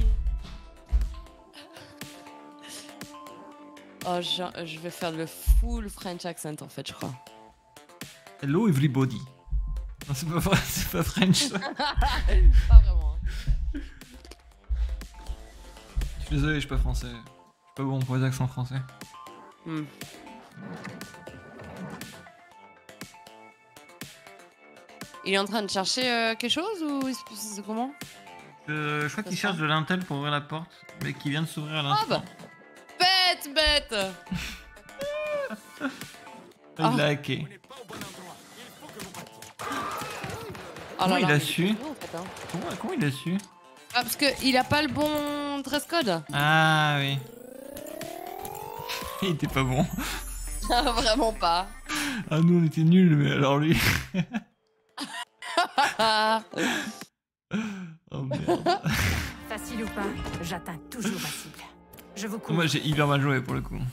Oh, je vais faire le full French accent en fait, je crois. Hello everybody. Non, c'est pas vrai, c'est pas French. Ça. Pas vraiment. Hein. Je suis désolé, je suis pas français. Je suis pas bon pour les accents français. Il est en train de chercher quelque chose ou c'est comment? Je crois qu'il cherche de l'intel pour ouvrir la porte, mais qui vient de s'ouvrir à Ah l'instant. bah. Bête. Il l'a hacké. Oh là il là, a mais su il est en fait, hein. Comment il a su? Ah, parce qu'il a pas le bon dress code. Ah oui. Il était pas bon. Vraiment pas. Ah nous on était nuls, mais alors lui. Oh merde. Facile ou pas, j'atteins toujours ma cible. Je vous couvre. Moi j'ai hyper mal joué pour le coup.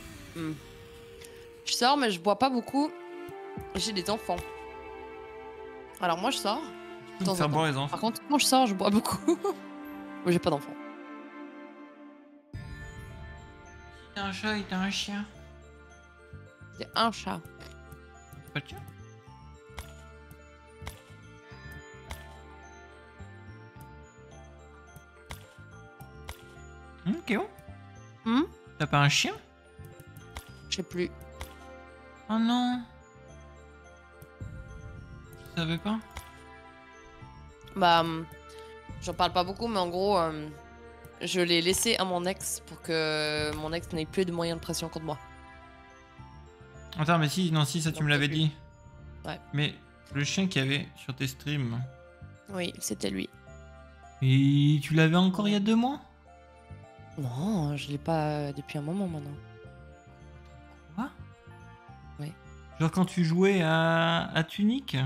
Je sors, mais je bois pas beaucoup. J'ai des enfants. Alors moi je sors. Tu peux me faire boire les enfants. Par contre, quand je sors, je bois beaucoup. Moi j'ai pas d'enfants. T'as un chat et t'as un chien. C'est un chat. Pas de chien. Kéo, t'as pas un chien? Je sais plus. Oh non. Je savais pas. Bah, j'en parle pas beaucoup, mais en gros, je l'ai laissé à mon ex pour que mon ex n'ait plus de moyens de pression contre moi. Attends, mais si, non, si, ça tu me l'avais dit. Ouais. Mais le chien qu'il y avait sur tes streams. Oui, c'était lui. Et tu l'avais encore il y a 2 mois? Non, je l'ai pas depuis un moment maintenant. Quoi? Oui. Genre quand tu jouais à Tunic?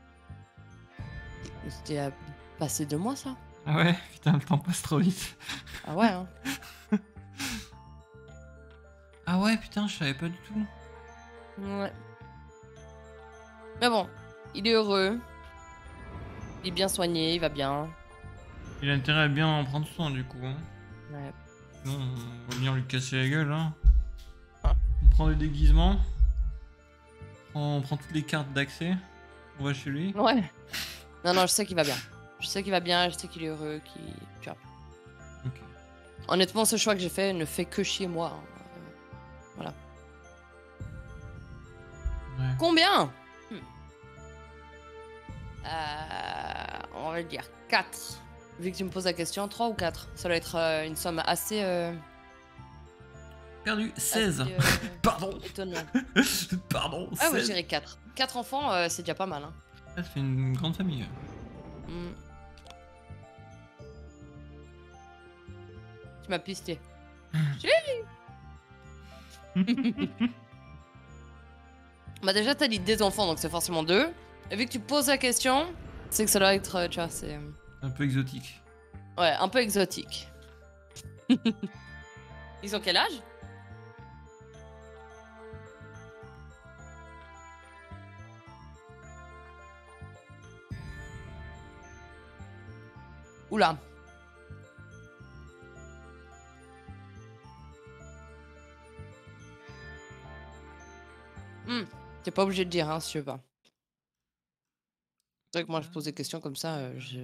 C'était passé 2 mois ça. Ah ouais, putain, le temps passe trop vite. Ah ouais, hein. Ah ouais, putain, je savais pas du tout. Ouais. Mais bon, il est heureux. Il est bien soigné, il va bien. Il a intérêt à bien en prendre soin du coup. Hein. Ouais. Sinon, on va venir lui casser la gueule. Hein. Ah. On prend le déguisement. On prend toutes les cartes d'accès. On va chez lui. Ouais. Non, je sais qu'il va bien. Je sais qu'il va bien, je sais qu'il est heureux, tu vois. Ok. Honnêtement, ce choix que j'ai fait ne fait que chier moi. Hein. Voilà. Ouais. Combien On va le dire 4. Vu que tu me poses la question, 3 ou 4. Ça doit être une somme assez... Perdu. 16. Assez, Pardon. étonnant. Pardon. Ah, moi 16. je dirais 4. 4 enfants, c'est déjà pas mal. Hein. Ça fait une grande famille. Hmm. Tu m'as pisté. Bah déjà t'as dit des enfants donc c'est forcément 2. Et vu que tu poses la question, c'est que ça doit être, tu vois, c'est... Un peu exotique. Ouais, un peu exotique. Ils ont quel âge? Oula. T'es pas obligé de dire, hein, si tu veux pas. C'est vrai que moi, je pose des questions comme ça, je...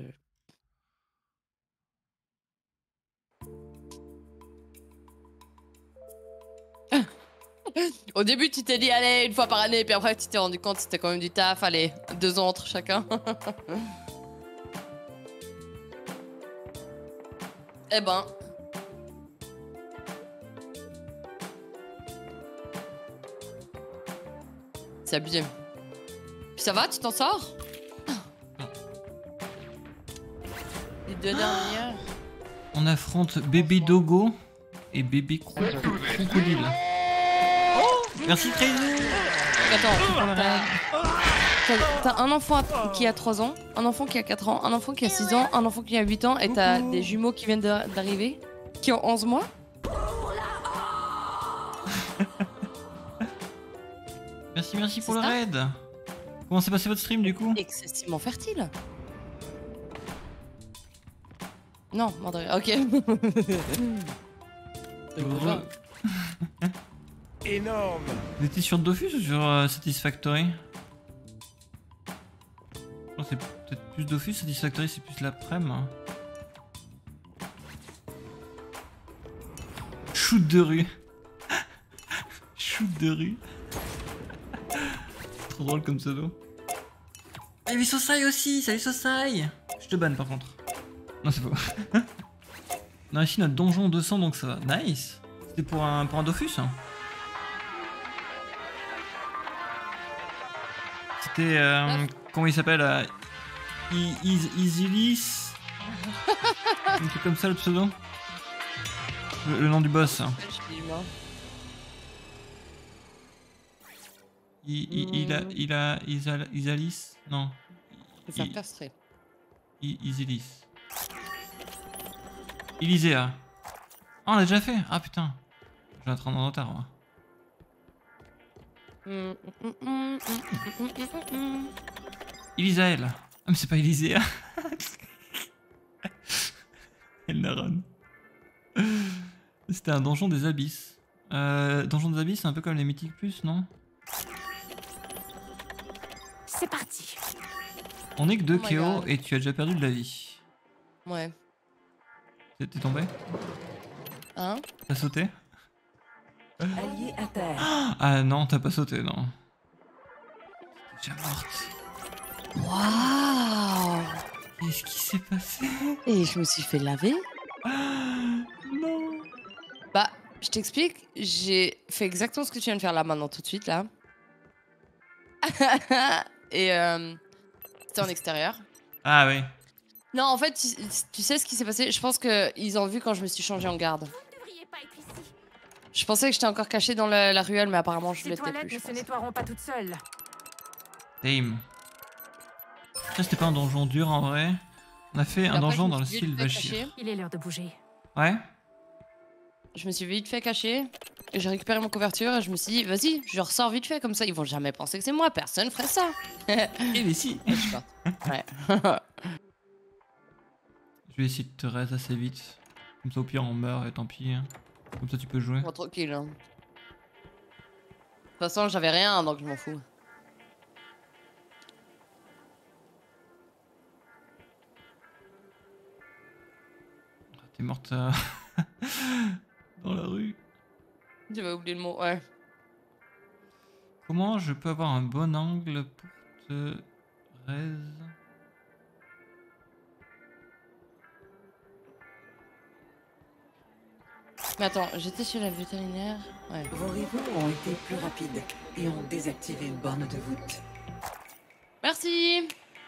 Au début, tu t'es dit, allez, une fois par année, puis après, tu t'es rendu compte que c'était quand même du taf, allez, 2 ans entre chacun. Eh ben... C'est abusé. Puis ça va, tu t'en sors? Les 2 dernières. On affronte bébé Dogo et bébé Crocodile. Merci Crazy. Attends, t'as un enfant qui a 3 ans, un enfant qui a 4 ans, un enfant qui a 6 ans, un enfant qui a 8 ans, et t'as des jumeaux qui viennent d'arriver, qui ont 11 mois. Merci pour C'est le ça raid. Comment s'est passé votre stream du coup? Excessivement fertile. Non, Mandarin, ok. Heureux. Énorme. Vous étiez sur Dofus ou sur Satisfactory? Je pense que c'est peut-être plus Dofus, Satisfactory c'est plus l'après-midi. Shoot de rue. Shoot de rue. Trop drôle comme pseudo. Ah, il y avait Sosai aussi, salut Sosai. Je te banne par contre. Non, c'est faux. On a réussi notre donjon 200 donc ça va. Nice. C'était pour un Dofus. C'était. Comment il s'appelle Isilis. Un truc comme ça le pseudo. Le nom du boss. Isalis. Non. Je vais faire castrer. Isilis. Ilisea. Ah, on l'a déjà fait. Ah putain. Je vais être en retard moi. Elisael. Ah mais c'est pas Elisea. Elnaron. C'était un donjon des abysses. Donjon des abysses c'est un peu comme les mythiques plus, non? C'est parti. On est que 2 Oh my KO God. et tu as déjà perdu de la vie. Ouais. T'es tombé? Hein? T'as sauté? Allié à terre. Ah non, t'as pas sauté, non. T'es déjà morte. Waouh! Qu'est-ce qui s'est passé? Et je me suis fait laver? Non. Bah, je t'explique, j'ai fait exactement ce que tu viens de faire là maintenant tout de suite là. Et c'était en extérieur. Ah oui. Non, en fait, tu sais ce qui s'est passé? Je pense qu'ils ont vu quand je me suis changée en garde. Vous ne devriez pas être ici. Je pensais que j'étais encore cachée dans la ruelle, mais apparemment je Ces l'étais toilettes plus. ne Je se pense. nettoieront pas toutes seules. Damn. Ça c'était pas un donjon dur en vrai. On a fait Et un après, donjon je dans me le suis style vite fait Vachir. cacher. Il est l'heure de bouger. Ouais. Je me suis vite fait cacher. Et j'ai récupéré mon couverture et je me suis dit, vas-y, je ressors vite fait comme ça. Ils vont jamais penser que c'est moi, personne ferait ça. Et mais si. Et je suis partie. Ouais. Je vais essayer de te raise assez vite. Comme ça au pire on meurt et tant pis. Hein. Comme ça tu peux jouer. Bon, tranquille. Hein. De toute façon, j'avais rien donc je m'en fous. T'es morte dans la rue. J'avais oublié le mot, ouais. Comment je peux avoir un bon angle pour te raise? Mais attends, j'étais chez la vétérinaire. Ouais. Vos rivaux ont été plus rapides et ont désactivé une borne de voûte. Merci.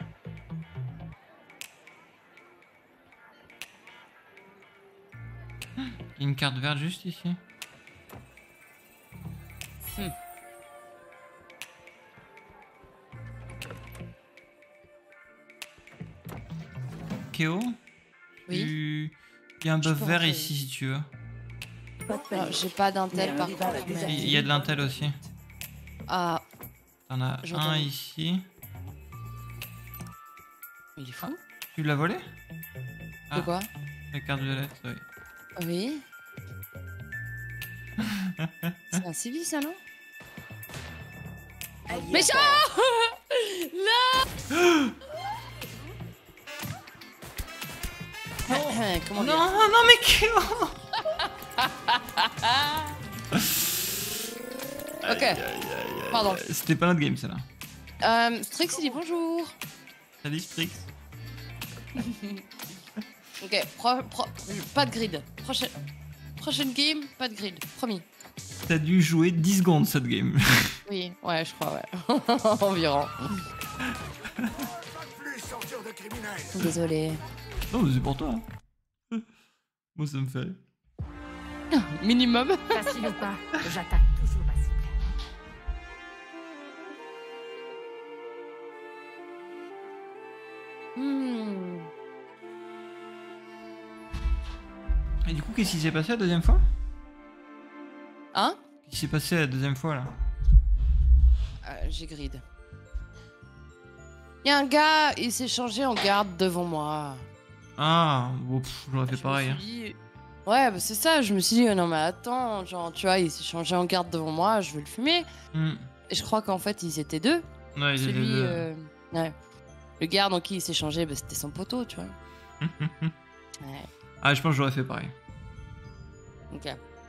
Il y a une carte verte juste ici. Kéo, Oui. il y a un Je buff peux vert rentrer. ici si tu veux. Pas de Ah, panique. j'ai pas Mais d'intel un par rival a contre. Mais... désactivé Il y a de l'intel aussi. Ah, T'en as J'entends. un ici. il est fou. Tu l'as volé? De quoi? La carte violette, oui. Oui. C'est un civil ça, non? Allié Mais à ça Là Comment Non, dire? non mais Kéo. Ok. Pardon. C'était pas notre game celle-là. Strix, il dit bonjour. Salut Strix. Ok, pas de grid. Prochaine game, pas de grid. Promis. T'as dû jouer 10 secondes cette game. Oui, ouais, je crois, ouais. Environ. Plus sortir de criminel. Désolé. Non mais c'est pour toi. Hein. Moi ça me fait rire. Minimum. Facile ou pas, j'attaque toujours ma cible. Hmm. Et du coup qu'est-ce qui s'est passé la deuxième fois? Hein? Qu'est-ce qui s'est passé la deuxième fois là? J'ai grid. Y a un gars, il s'est changé en garde devant moi. Ah, bon, j'aurais fait Je me pareil. Hein. suis dit- Ouais, bah c'est ça, je me suis dit, non mais attends, genre, tu vois, il s'est changé en garde devant moi, je vais le fumer. Hmm. Et je crois qu'en fait, ils étaient deux. Ouais, il était Celui, deux. ouais. Le garde en qui il s'est changé, bah, c'était son poteau, tu vois. Ouais, Ah, je pense que j'aurais fait pareil. ok.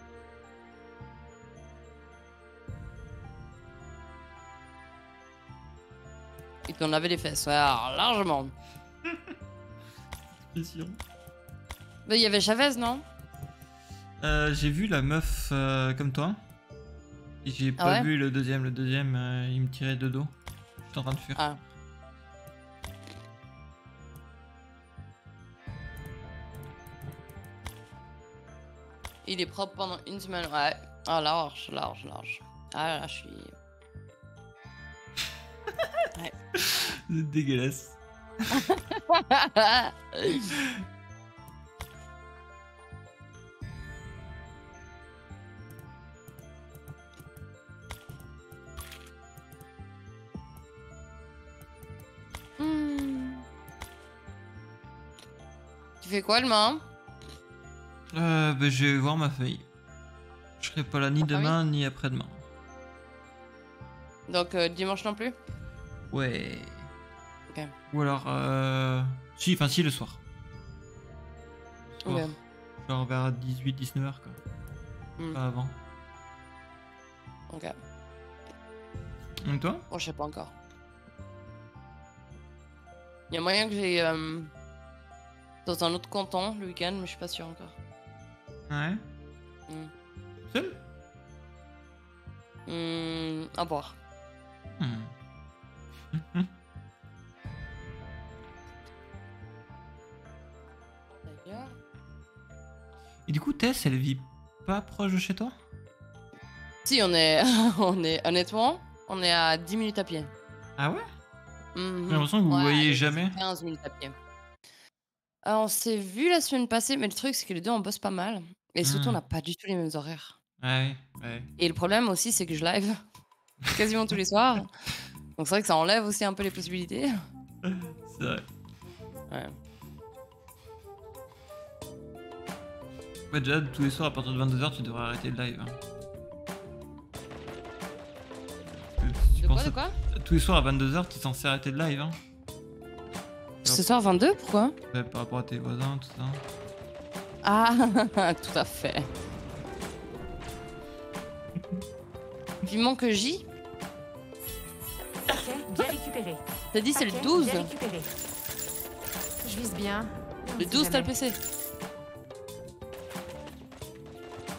Il t'en avait les fesses, ouais, alors, largement. Bah, il y avait Chavez, non? J'ai vu la meuf comme toi. Et j'ai Ah pas ouais vu le deuxième. Le deuxième, il me tirait de dos. J'étais en train de fuir. Ah. Il est propre pendant une semaine, ouais. Ah, large. Ah, là, je suis... C'est dégueulasse. Hmm. Tu fais quoi demain? Bah, je vais voir ma fille. Je serai pas là ni demain ni après-demain. Donc dimanche non plus? Ouais. Ok. Ou alors, si le soir. Ok. Genre vers 18-19h quoi. Hmm. Pas avant. Ok. Et toi? Bon, je sais pas encore. Il y a moyen que j'ai dans un autre canton le week-end, mais je suis pas sûre encore. Ouais. Hmm. Seul? À voir. D'ailleurs. Et du coup, Tess, elle vit pas proche de chez toi? Si, on est, honnêtement, on est à 10 minutes à pied. Ah ouais? Mhm. J'ai l'impression que vous Ouais, voyez allez, jamais. 15 minutes à pied. On s'est vu la semaine passée, mais le truc, c'est que les deux, on bosse pas mal. Et surtout, on n'a pas du tout les mêmes horaires. Ouais, ouais. Et le problème aussi, c'est que je live quasiment tous les soirs. Donc c'est vrai que ça enlève aussi un peu les possibilités. C'est vrai. Ouais. Ouais, déjà, tous les soirs à partir de 22h, tu devrais arrêter le live. Hein. Parce que tu De penses quoi, de quoi? tous les soirs à 22h, tu es censé arrêter le live. Hein. Ce soir 22, pourquoi? Ouais, par rapport à tes voisins, tout ça. Ah, tout à fait. Vivement que J. Ok, bien récupéré. T'as dit c'est le Ok, 12. bien récupéré. Je vise bien. On Le sait 12, t'as le jamais. PC.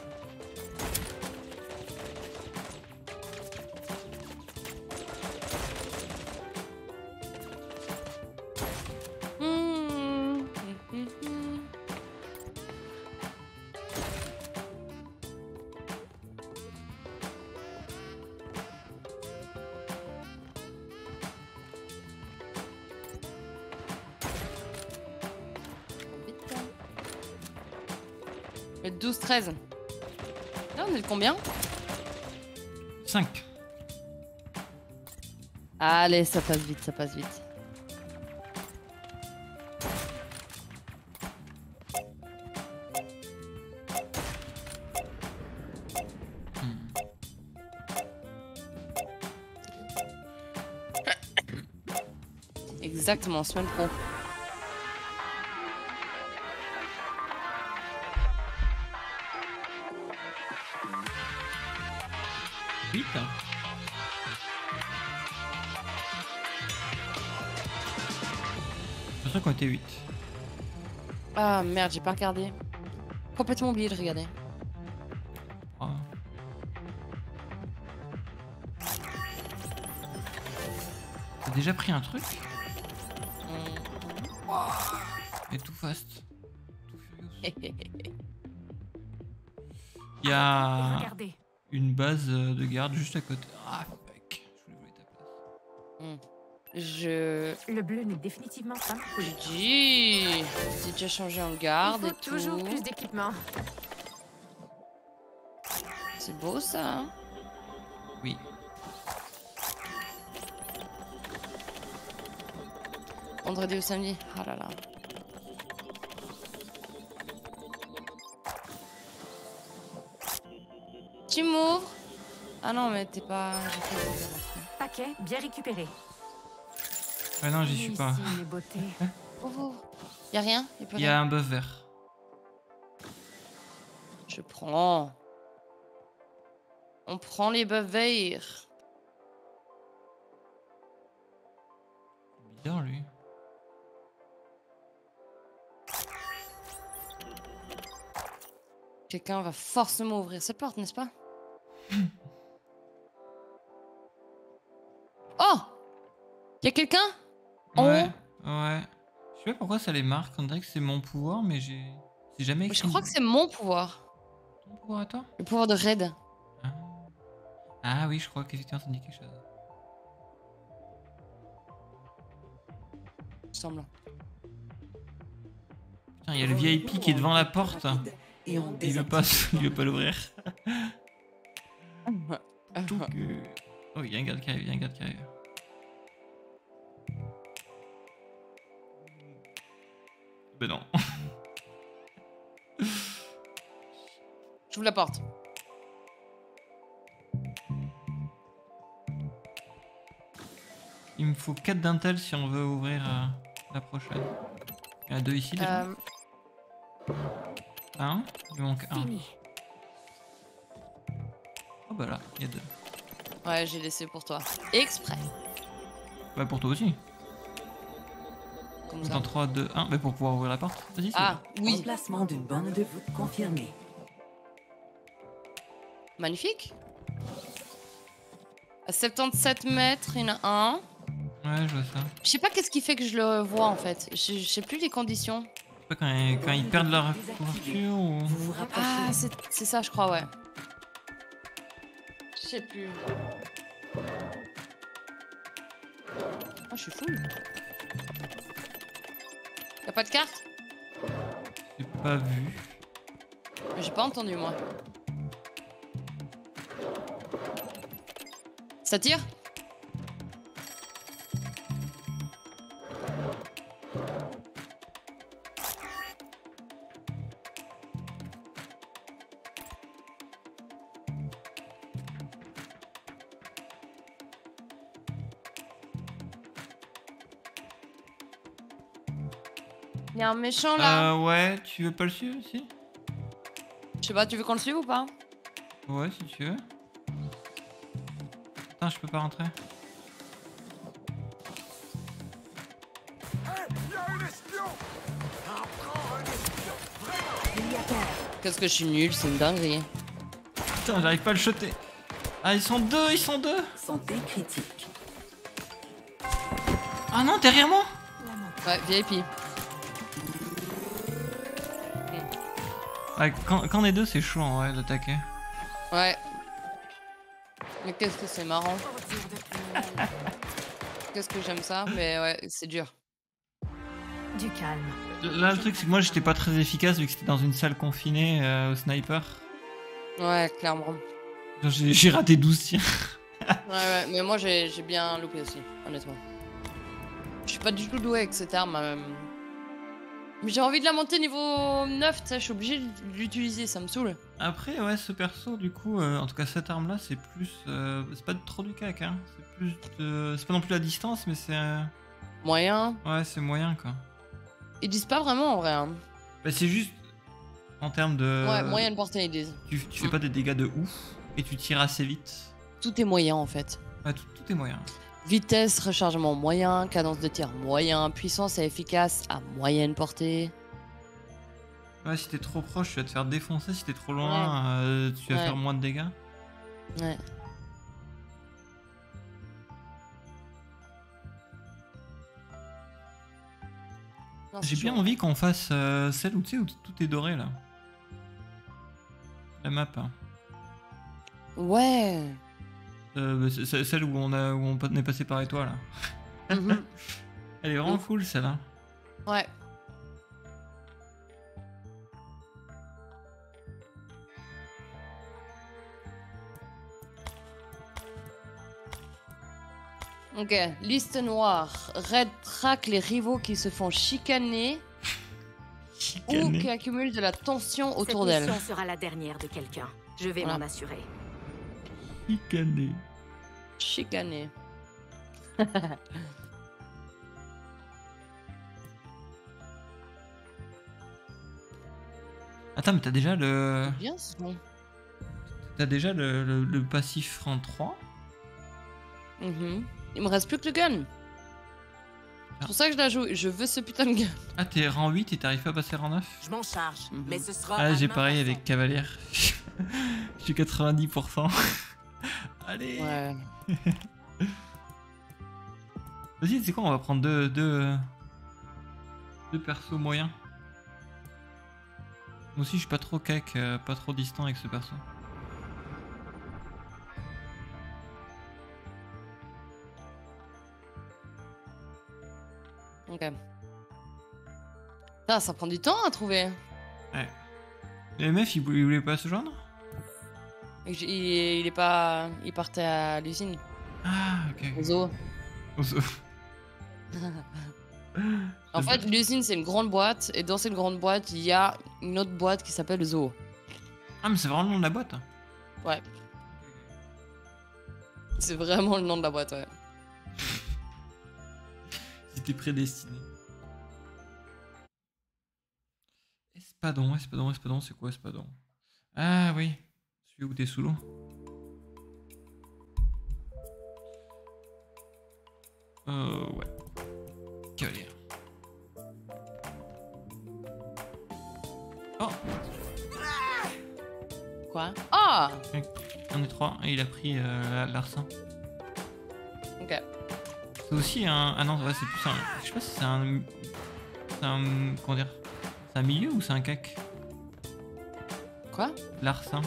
Le 12, 13. Là, on est le combien? 5. Allez, ça passe vite, ça passe vite. Exactement, semaine pro. Vite. Je suis qu'on était 8. Ah merde, j'ai pas regardé. Complètement oublié de regarder. Ah. T'as déjà pris un truc? Et tout fast. Tout furious. Il y a Regardez. une base de garde juste à côté. Ah, fuck. Je voulais voler ta place. Le bleu n'est définitivement pas ma couleur. J'ai déjà changé en garde Il et faut toujours tout. plus d'équipement. C'est beau ça. Hein? Oui. Vendredi ou samedi. Ah là là. Tu m'ouvres? Ah non, mais t'es pas. J'ai fait des erreurs. Paquet bien récupéré. Ah non, j'y suis pas. Ici, mes beautés. Ouvre. Y'a rien? Y'a plus Il y a rien. un buff vert. Je prends. On prend les buffs verts. Bizarre lui. Quelqu'un va forcément ouvrir cette porte, n'est-ce pas? Oh! Y'a quelqu'un? Ouais, ouais. Je sais pas pourquoi ça les marque. On dirait que c'est mon pouvoir, mais c'est jamais Je écrit. crois que c'est mon pouvoir. Ton pouvoir à toi? Le pouvoir de raid. Ah. Ah oui, je crois qu'effectivement ça me dit quelque chose. Il me semble. Putain, il y a le VIP qui est devant la porte. Et on Il veut pas, il veut pas l'ouvrir. Donc, oh, il y a un garde qui arrive, il y a un garde qui arrive. Ben non. J'ouvre la porte. Il me faut 4 d'intel si on veut ouvrir la prochaine. Il y en a 2 ici déjà. Un, il me manque un. Fini. Oh bah là, il y a 2. Ouais, j'ai laissé pour toi. Exprès. Bah pour toi aussi. Comme ça. Dans 3, 2, 1. Bah pour pouvoir ouvrir la porte. Vas-y, c'est Ah, oui. Emplacement d'une bande de voûte confirmé. Magnifique. À 77 mètres, il y en a un. bon. Ouais, je vois ça. Je sais pas qu'est-ce qui fait que je le vois en fait. Je sais plus les conditions. Je sais pas quand ils perdent leur couverture ou. Vous vous rapprochez. Ah, c'est ça, je crois, ouais. Je sais plus. Ah, je suis full. Y'a pas de carte? J'ai pas vu. J'ai pas entendu, moi. Ça tire? Il y a un méchant là. Ouais, tu veux pas le suivre aussi? Je sais pas, tu veux qu'on le suive ou pas? Ouais, si tu veux. Attends, je peux pas rentrer. Qu'est-ce que je suis nul, c'est une dinguerie. Putain, j'arrive pas à le shotter. Ah, ils sont deux, ils sont deux. Santé critique. Ah non, derrière moi. Ouais, VIP. Ouais, quand on est deux, c'est chaud en vrai d'attaquer. Ouais. Mais qu'est-ce que c'est marrant. Qu'est-ce que j'aime ça, mais ouais, c'est dur. Du calme. Là, le truc, c'est que moi, j'étais pas très efficace vu que c'était dans une salle confinée au sniper. Ouais, clairement. Genre, j'ai raté 12 tirs. Ouais, mais moi j'ai bien loupé aussi, honnêtement. Je suis pas du tout doué avec cette arme. Mais j'ai envie de la monter niveau 9, tu sais, je suis obligé de l'utiliser, ça me saoule. Après, ouais, ce perso, du coup, en tout cas, cette arme-là, c'est plus. C'est pas trop du cac, hein. C'est plus. C'est pas non plus la distance, mais c'est. Moyen. Ouais, c'est moyen, quoi. Ils disent pas vraiment en vrai. Hein. Bah, c'est juste. En termes de. Ouais, moyenne portée, ils disent. Tu fais pas des dégâts de ouf et tu tires assez vite. Tout est moyen en fait. Ouais, tout est moyen. Vitesse, rechargement moyen, cadence de tir moyen, puissance et efficace à moyenne portée. Ouais, si t'es trop proche, tu vas te faire défoncer. Si t'es trop loin, tu vas faire moins de dégâts. Ouais. J'ai bien envie qu'on fasse celle où, tu sais, où tout est doré là. La map. Hein. Ouais. Celle où on est passé par étoile. Mhm. Elle est vraiment cool celle-là. Ouais. Ok, liste noire. Red traque les rivaux qui se font chicaner ou qui accumulent de la tension autour d'elle. Cette mission sera la dernière de quelqu'un. Je vais Voilà. m'en assurer. Chicané. Chicaner. Attends, mais t'as déjà le. Bien ce nom. T'as déjà le passif rang 3 ? Mhm. Il me reste plus que le gun. C'est pour ça que je la joue. Je veux ce putain de gun. Ah, t'es rang 8 et t'arrives pas à passer rang 9 ? Je m'en charge, mais ce sera. Ah, à j'ai ma pareil façon. avec Cavalière. Je suis 90%. Allez. Ouais. Vas-y, c'est quoi, on va prendre deux persos moyens. Moi aussi, je suis pas trop cac, pas trop distant avec ce perso. Ok. Ah, ça prend du temps à trouver. Ouais. Le MF, il voulait pas se joindre ? Il est pas. Il partait à l'usine. Ah, ok. Au zoo. Au zoo. En fait, l'usine c'est une grande boîte et dans cette grande boîte il y a une autre boîte qui s'appelle le zoo. Ah, mais c'est vraiment le nom de la boîte. Ouais. C'est vraiment le nom de la boîte, ouais. C'était prédestiné. Espadon, c'est quoi Espadon? Ah oui, celui où t'es sous l'eau. Ouais. Cavalier. Oh, Quoi? Ah! on est 3 et il a pris l'arsen. Ok. C'est aussi un. Ah non, ouais, c'est plus un. Je sais pas si c'est un. C'est un. Comment dire? C'est un milieu ou c'est un cac? Quoi? Larcin.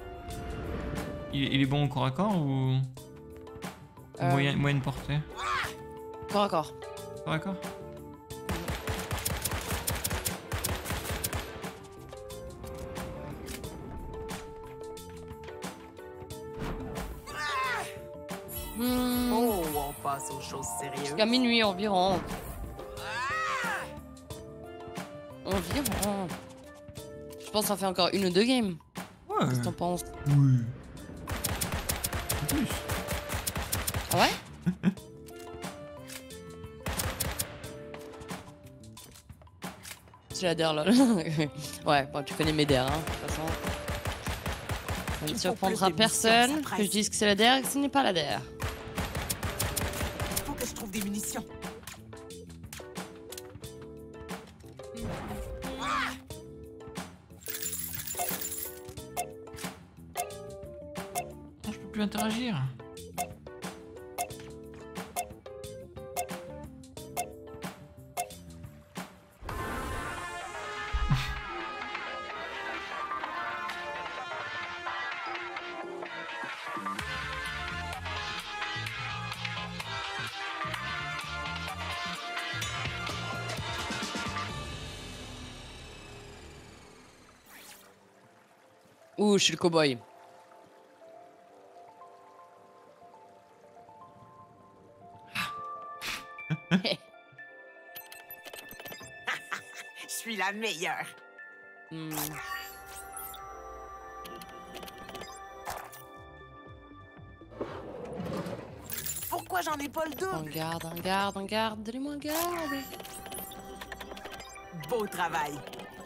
Il est bon au corps à corps ou. Moyenne portée? Corps à corps. Corps à corps? Oh, on passe aux choses sérieuses. Jusqu'à minuit environ. Environ. Je pense que ça fait encore une ou deux games. Ouais. Qu'est-ce que t'en penses? Oui. En plus. Ah ouais? C'est la DER lol. Ouais, bon, tu connais mes DER, hein, de toute façon. Ça ne Il faut surprendra plus de munitions, personne ça que presse. je dise que c'est la DER et que ce n'est pas la DER. Il faut que je trouve des munitions. Non, je peux plus interagir. Ouh, je suis le cow-boy. Je suis la meilleure. Hmm. Pourquoi j'en ai pas le En double? garde, en garde, en garde. Donnez-moi en garde. Beau travail.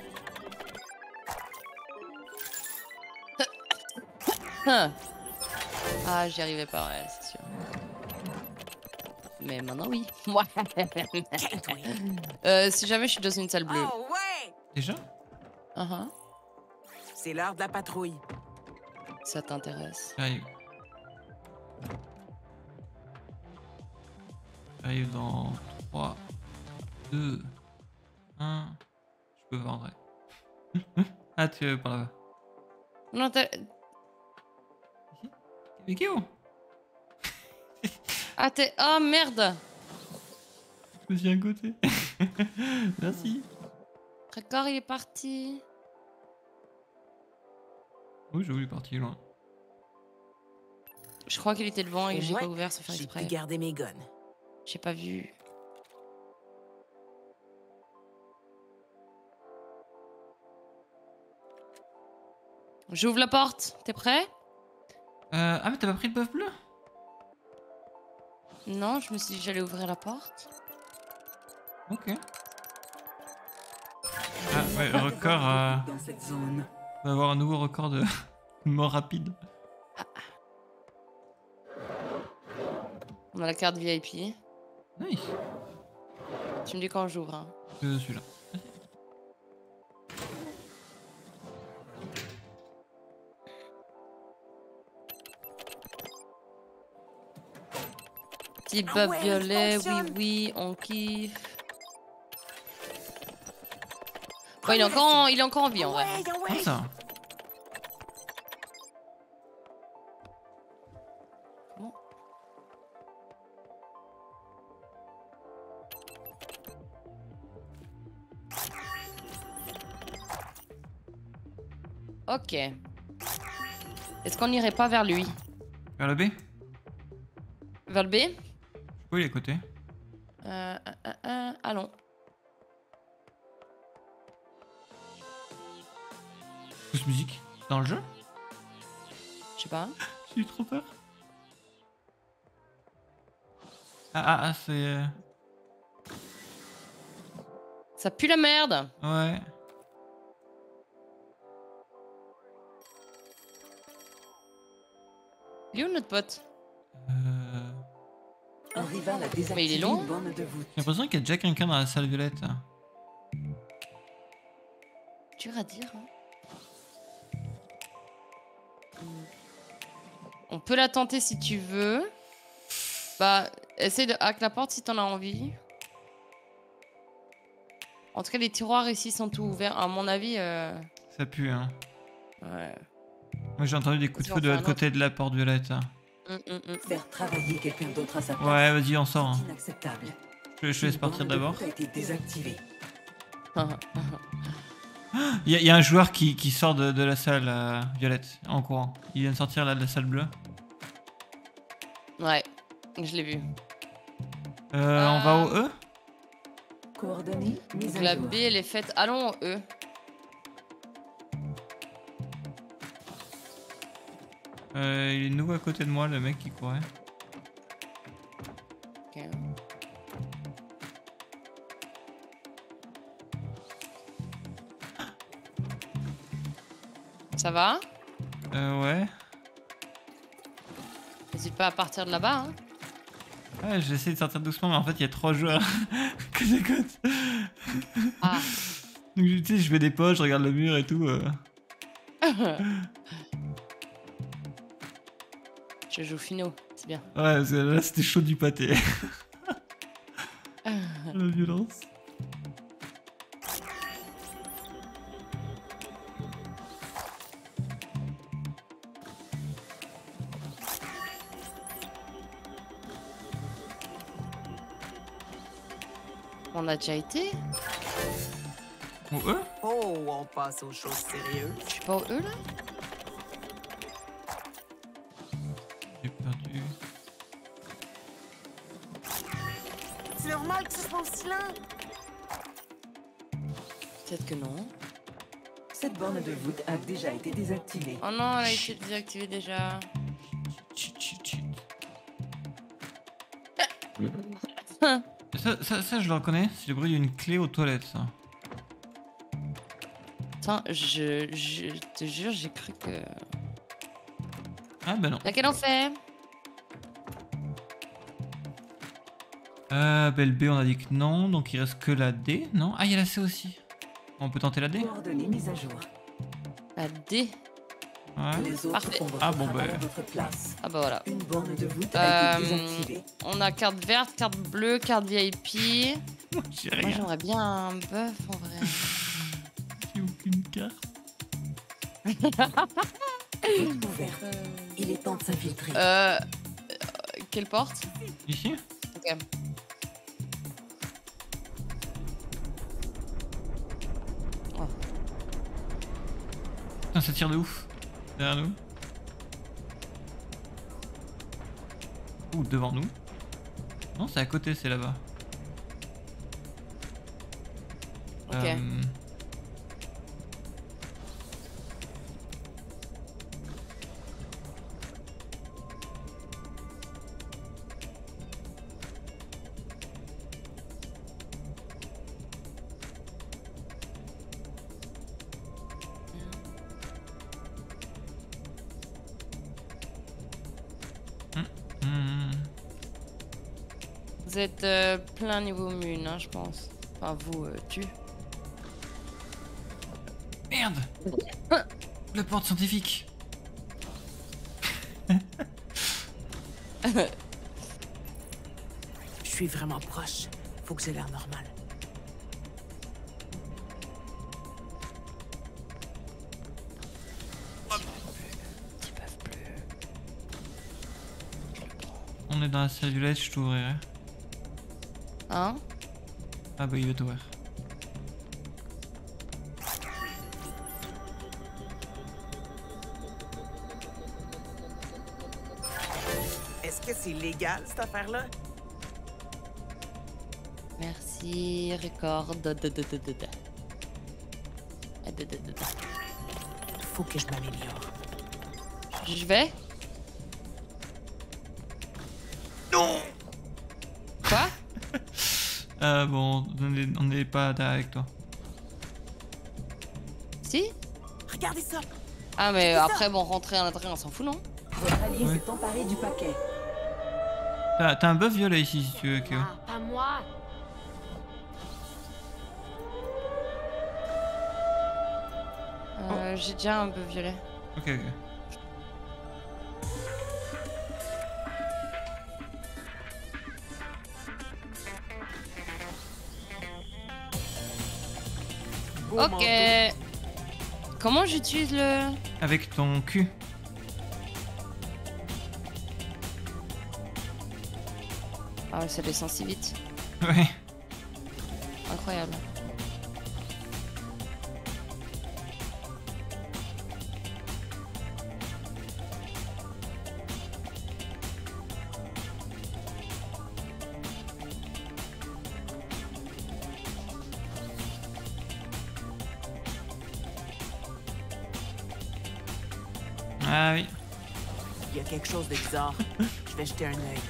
Hein. Ah, j'y arrivais pas, ouais, c'est sûr. Mais maintenant, oui. Ouais. Si jamais je suis dans une salle bleue. Oh ouais! Déjà? Uh-huh. C'est l'heure de la patrouille. Ça t'intéresse. J'arrive. J'arrive dans 3, 2, 1. Je peux vendre. Ah, tu veux par là-bas. Non, t'as... Mais qui où? Ah, t'es... Oh, merde. Je me suis à côté. Merci. D'accord, il est parti. Oui, j'ai voulu partir loin. Je crois qu'il était devant et que j'ai Ouais, pas ouvert sans faire J'ai pu exprès. garder mes guns. J'ai pas vu. J'ouvre la porte. T'es prêt? Ah, mais t'as pas pris le bœuf bleu? Non, je me suis dit que j'allais ouvrir la porte. Ok. Ah, ouais, record. Dans cette zone. On va avoir un nouveau record de mort rapide. On a la carte VIP. Nice. Tu me dis quand j'ouvre. Hein. Celui-là. Petit Ah bœuf ouais, violet, il fonctionne. oui, on kiffe. Bon, Ah, il est encore en vie en vrai. Ouais, Ah, ouais. ça. Bon. Ok. Est-ce qu'on n'irait pas vers lui? Vers le B? Vers le B? Oui, il est à côté. Allons. Pouce musique. Dans le jeu? Je sais pas. J'ai eu trop peur. Ah, c'est... Ça pue la merde. Ouais. Il est où notre pote? Un rival a Mais il est désactivé long. une borne de voûte. J'ai l'impression qu'il y a déjà quelqu'un dans la salle violette. Dur à dire. Hein. On peut la tenter si tu veux. Bah, essaye de hack la porte si t'en as envie. En tout cas, les tiroirs ici sont tout ouverts. À mon avis, Ça pue, hein. ouais. Moi, j'ai entendu des coups de feu de l'autre côté de la porte violette. Faire travailler quelqu'un d'autre à sa place. Ouais, vas-y, on sort. Hein. C'est inacceptable. Je laisse Une partir borne de d'abord. voûte a été désactivée. Il y a un joueur qui sort de la salle violette en courant. Il vient de sortir là de la salle bleue. Ouais, je l'ai vu. On va au E? Coordonnées mises à La jour. B, elle est faite. Allons au E. Il est nouveau à côté de moi, le mec qui courait. Ok. Ça va? Ouais. N'hésite pas à partir de là-bas. Hein. Ouais, j'essaie de sortir doucement, mais en fait, il y a 3 joueurs que j'écoute. Ah. Donc, tu sais, je fais des poches, je regarde le mur et tout. Je joue finaux, c'est bien. Ouais, parce que là, c'était chaud du pâté. La violence. On a déjà été? Au E? Oh, on passe aux choses sérieuses. Je suis pas au E là? C'est normal que ce soit aussi lent. Peut-être que non. Cette borne de voûte a déjà été désactivée. Oh non, elle a été désactivée déjà. Chut, chut, chut. Ça, je le reconnais, c'est le bruit d'une clé aux toilettes, ça. Attends, je te jure, j'ai cru que... Ah bah non. Laquelle on fait? Bah le B, on a dit que non, donc il reste que la D, non? Ah, il y a la C aussi. On peut tenter la D? Coordonnées mises à jour. La D. Ouais. Les autres Parfait. font votre Ah bon, travail bah. à votre place. Ah bah voilà. Une borne de voûte a été Euh, désactivée. on a carte verte, carte bleue, carte VIP. J'ai Moi rien. j'aimerais bien un bœuf en vrai. J'ai aucune carte. Ouverte. Il est temps de s'infiltrer. Quelle porte? Ici? Ok. Putain, ça tire de ouf. Derrière nous. Ou devant nous. Non, c'est à côté, c'est là-bas. Ok. Hmm. Vous êtes plein niveau mune, hein, je pense. Enfin, vous, tu. Merde. La porte scientifique. Je suis vraiment proche. Faut que j'ai l'air normal. Ils peuvent plus. On est dans la cellulette, je t'ouvrirai. Hein? Ah bah il va t'ouvrir. Est-ce que c'est légal, cette affaire-là? Merci, record. Faut que je m'améliore. Je vais? Non. Quoi? Bon, on n'est pas derrière avec toi. Si? Regardez ça! Ah mais après bon rentrer à l'intérieur on s'en fout non? Votre allié Ouais. s'est emparé du paquet. T'as un bœuf violet ici si tu veux, Kyo. Ah, pas moi. J'ai déjà un peu violet. Ok, ok. Beau Ok. manteau. Comment j'utilise le... Avec ton cul. Ah ouais, ça descend si vite. Ouais. Incroyable. Ah oui. Il y a quelque chose de bizarre. Je vais jeter un œil.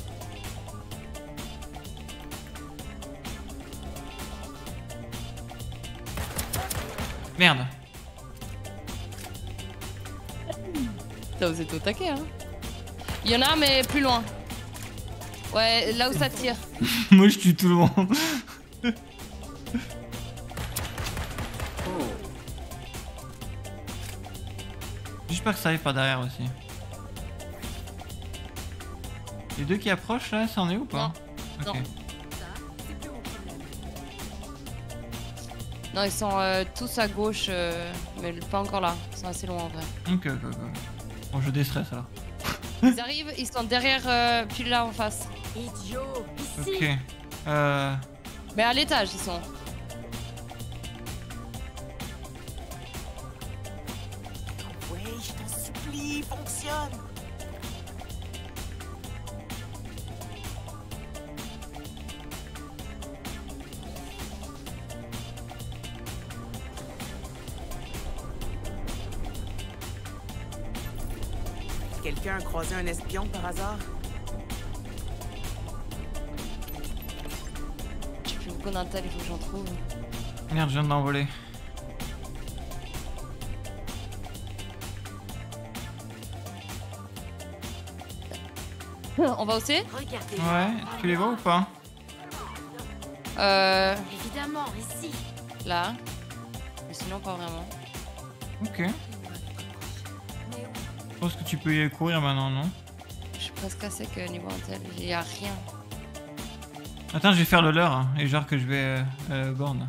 Merde. Ça vous êtes au taquet hein. Il y en a mais plus loin. Ouais, là où ça tire. Moi je tue tout le monde. J'espère que ça arrive par derrière aussi. Les deux qui approchent là, ça en est où pas? Non. Ok. Non. Non, ils sont tous à gauche, mais pas encore là. Ils sont assez loin en vrai. Ok, ok, ok. Bon, je déstresse alors. Ils arrivent, ils sont derrière, puis là en face. Idiot. Ici. Ok. Mais à l'étage, ils sont. Ouais, je t'en supplie, fonctionne! Quelqu'un a croisé un espion par hasard? J'ai plus beaucoup d'intel, il faut que j'en trouve. Merde, je viens de l'envoler. On va aussi? Regardez. Ouais, tu les vois ou pas? Évidemment, ici. Là. Mais sinon, pas vraiment. Ok. Je pense que tu peux y courir maintenant, non? Je suis presque à sec niveau intel, il y a rien. Attends, je vais faire le leur, hein, et genre que je vais borne.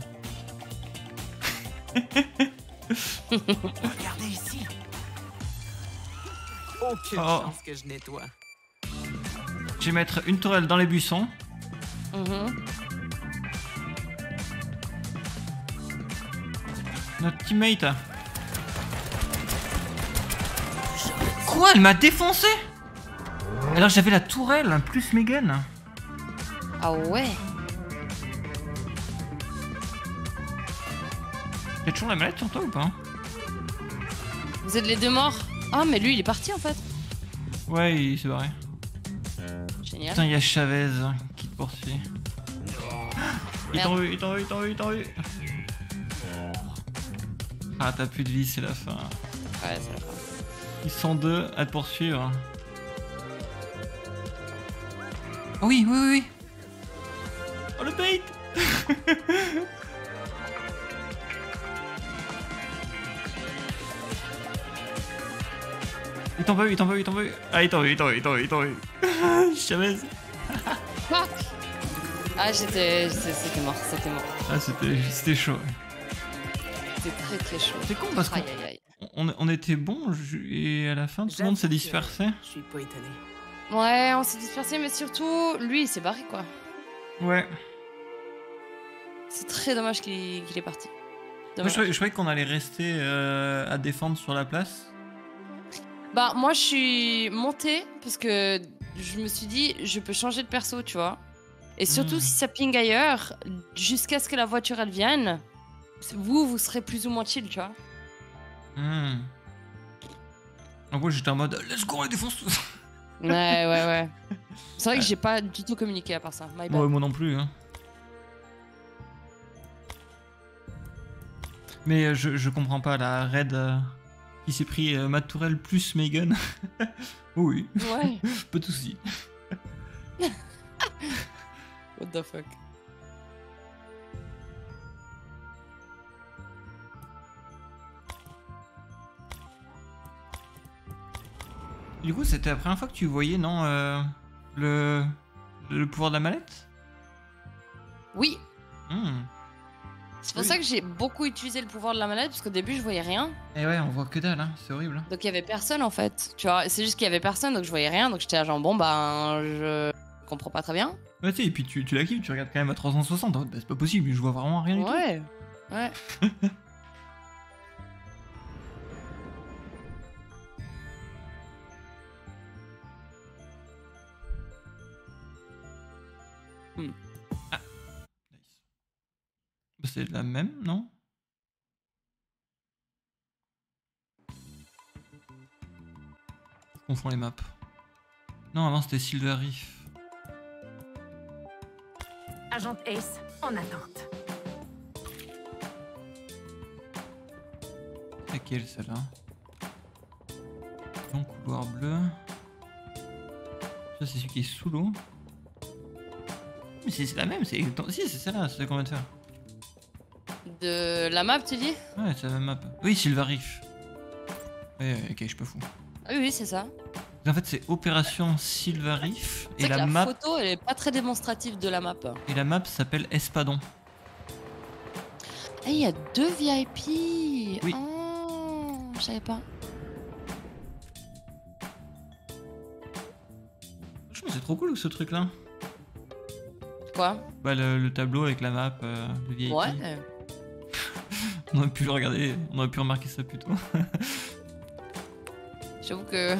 Regardez ici. Aucune Oh. chance que je nettoie. Je vais mettre une tourelle dans les buissons. Notre teammate. Quoi? Elle m'a défoncé? Alors j'avais la tourelle plus Megan. Ah ouais? T'as toujours la mallette sur toi ou pas? Vous êtes les deux morts? Ah, mais lui, il est parti en fait. Ouais, il s'est barré. Génial. Putain, il y a Chavez qui te poursuit. Il t'en veut, il t'en veut, il t'en veut, il t'en veut. Ah, t'as plus de vie, c'est la fin. Ouais, c'est la fin. Ils sont deux à te poursuivre. Oh oui, oui, oui, oui. Oh le bait. Il t'en veut, il t'en veut, il t'en veut. Ah, il t'en veut, il t'en veut, il t'en veut, il t'en veut. Chavez. Fuck. Ah, c'était mort, c'était mort. Ah, c'était chaud. C'était très très chaud. C'est con parce Aïe aïe aïe. qu'on était bons et à la fin tout le monde s'est dispersé. Je suis pas étonné. Ouais, on s'est dispersé, mais surtout, lui, il s'est barré quoi. Ouais. C'est très dommage qu'il est parti. Moi, Dommage. je croyais qu'on allait rester à défendre sur la place. Bah, moi, je suis montée parce que je me suis dit, je peux changer de perso, tu vois. Et surtout, si ça ping ailleurs, jusqu'à ce que la voiture elle vienne, vous serez plus ou moins chill, tu vois. En gros, j'étais en mode let's go, on les défonce tous. Ouais. C'est vrai que j'ai pas du tout communiqué à part ça. My bad. Ouais, moi non plus. Hein. Mais je comprends pas la raid qui s'est pris ma tourelle plus Megan. Oui, Ouais. pas de soucis. What the fuck. Du coup, c'était la première fois que tu voyais, non, le pouvoir de la mallette? Oui. Hmm. C'est pour Oui. ça que j'ai beaucoup utilisé le pouvoir de la manette parce qu'au début je voyais rien. Et ouais, on voit que dalle, hein. C'est horrible. Donc il y avait personne en fait. Tu vois, c'est juste qu'il y avait personne donc je voyais rien. Donc j'étais là genre bon ben je comprends pas très bien. Ouais, tu sais, et puis tu la kiffes, tu regardes quand même à 360. Bah, c'est pas possible, je vois vraiment rien du tout. Ouais. Ouais. Bah, c'est la même, non? Je confonds les maps. Non, avant c'était Silver Reef. Agent Ace, en attente. Laquelle celle-là? Long couloir bleu. Ça c'est celui qui est sous l'eau. Mais c'est la même, c'est. Si, c'est celle-là, c'est qu'on vient de faire. De la map tu dis? Ouais, c'est la même map. Oui, Ok, je suis pas fou. Ah oui c'est ça. En fait, c'est Opération Silver Reef C'est et que la la map photo elle est pas très démonstrative de la map. s'appelle Espadon. Ah il y a 2 VIP. Oui. Oh, je savais pas. Franchement, c'est trop cool ce truc-là. Quoi? Bah, le tableau avec la map, le VIP. Ouais. On aurait pu le regarder, on aurait pu remarquer ça plus tôt. J'avoue que.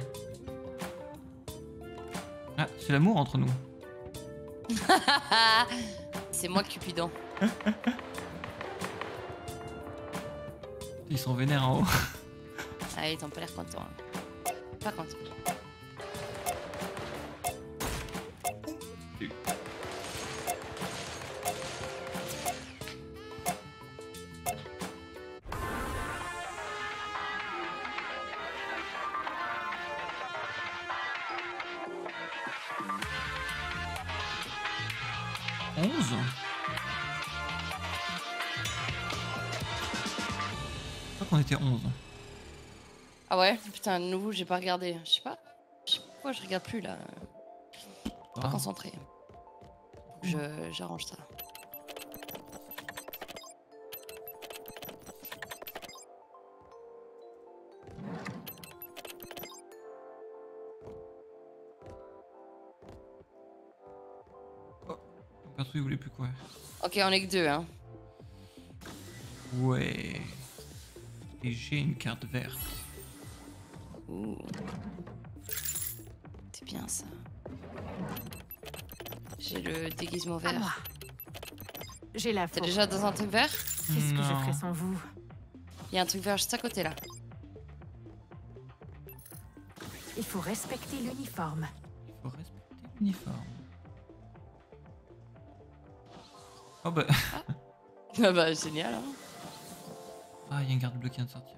Ah, c'est l'amour entre nous. C'est moi Cupidon. Ils sont vénères en haut. Ah ils t'ont pas l'air contents. Par contre. Je crois qu'on était 11. Ah ouais, putain, de nouveau, j'ai pas regardé. Je sais pas pourquoi je regarde plus là. Pas Ah. concentré. J'arrange ça. Perso, il voulait plus quoi. Ok, on est que deux, hein. Ouais. Et j'ai une carte verte. Ouh. C'est bien ça. J'ai le déguisement À vert. moi. J'ai la T'es faute. déjà dans un truc vert? Qu'est-ce que je Non. ferais sans vous? Il y a un truc vert juste à côté là. Il faut respecter l'uniforme. Il faut respecter l'uniforme. Oh bah. Ah bah génial, hein. Ah, il y a une garde bleue qui vient de sortir.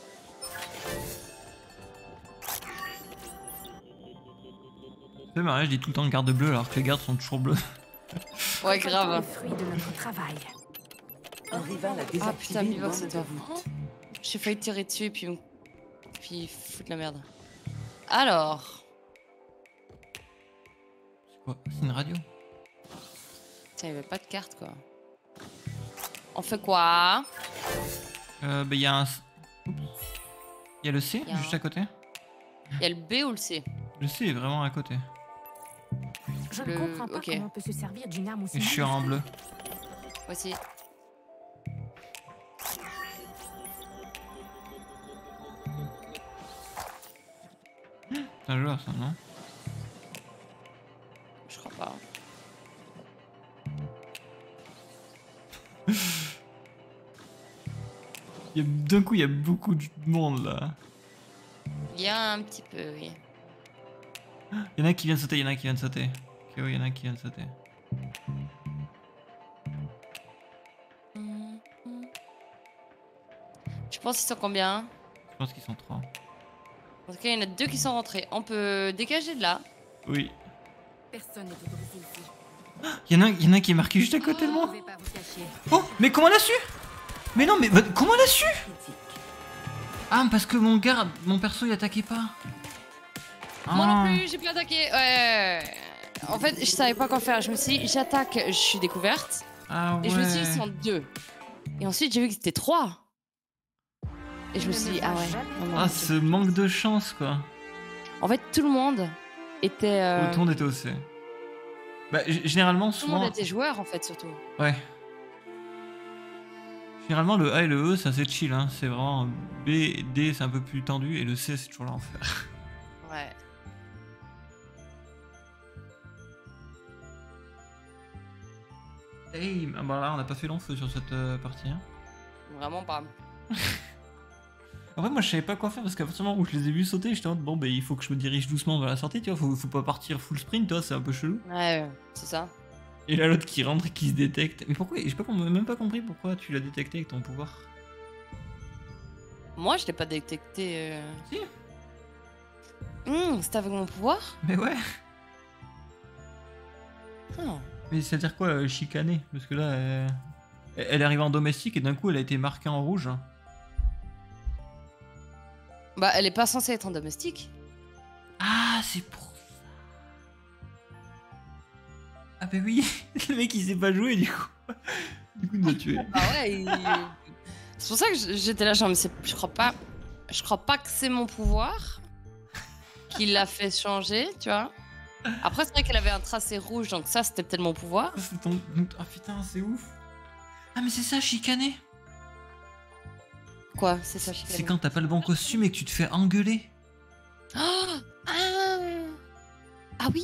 C'est marrant, je dis tout le temps garde bleue alors que les gardes sont toujours bleus. Ouais, Le grave. fruit de notre travail. Un rival a Ah désactivé putain, une Mivox, borne c'est de toi. voûte. J'ai failli tirer dessus et puis foutre la merde. Alors, C'est quoi? C'est une radio? tiens, il y avait pas de carte quoi. On fait quoi? Bah il y a un... Oups. Il y a le C Il y a juste un- à côté? Il y a le B ou le C? Le C est vraiment à côté. Je Le- ne comprends pas ok. comment on peut se servir d'une arme aussi Et je suis en bleu. Voici. C'est un joueur ça, non? Je crois pas. D'un coup il y a beaucoup de monde là. Il y a un petit peu, oui. Il y en a qui viennent sauter, il y en a qui viennent sauter. Ok, oui, il y en a qui viennent sauter. Je pense qu'ils sont combien? Je pense qu'ils sont 3. En tout cas, il y en a 2 qui sont rentrés. On peut dégager de là. Oui. Personne n'est autorisé ici. Il y en a qui est marqué juste à côté de Vous ne moi. pouvez pas vous cacher. Oh, mais comment elle a su? Mais non, mais comment elle a su? Ah, parce que mon perso il attaquait pas. Moi non Ah. plus, j'ai pas attaqué. Ouais. En fait, je savais pas quoi faire. Je me suis dit, j'attaque, je suis découverte. Ah ouais. Et je me suis dit, ils sont 2. Et ensuite, j'ai vu que c'était 3. Et je me suis dit, ah ouais. non, non, Ah, ok. ce manque de chance quoi. En fait, tout le monde était. Tout le monde était au C. Bah, généralement, Tout le monde souvent. était joueur, en fait, surtout. Ouais. Généralement, le A et le E, c'est assez chill. Hein. C'est vraiment B, D, c'est un peu plus tendu. Et le C, c'est toujours l'enfer. Ouais. Hey, ah bah là, on n'a pas fait long feu sur cette partie. Hein. Vraiment pas. Après, moi, je savais pas quoi faire parce qu'à partir du moment où je les ai vus sauter, j'étais en mode bon, bah, il faut que je me dirige doucement vers la sortie, tu vois. Faut pas partir full sprint, tu vois, c'est un peu chelou. Ouais, c'est ça. Et là, l'autre qui rentre et qui se détecte. Mais pourquoi? J'ai même pas compris pourquoi tu l'as détecté avec ton pouvoir. Moi, je l'ai pas détecté. Si. C'était avec mon pouvoir? Mais ouais. Ah. Mais c'est-à-dire quoi, chicaner? Parce que là, elle est arrivée en domestique et d'un coup, elle a été marquée en rouge. Bah, elle est pas censée être en domestique. Ah, c'est pour ça. Ah bah oui, le mec il sait pas jouer du coup. Du coup il nous a tué. Ah ouais, c'est pour ça que j'étais là, genre, mais je crois pas que c'est mon pouvoir qui l'a fait changer, tu vois. Après, c'est vrai qu'elle avait un tracé rouge, donc ça, c'était peut-être mon pouvoir. C'est ton... Ah putain, c'est ouf. Ah mais c'est ça, chicaner. Quoi, c'est ça, C'est quand t'as pas le bon costume et que tu te fais engueuler. Ah oui.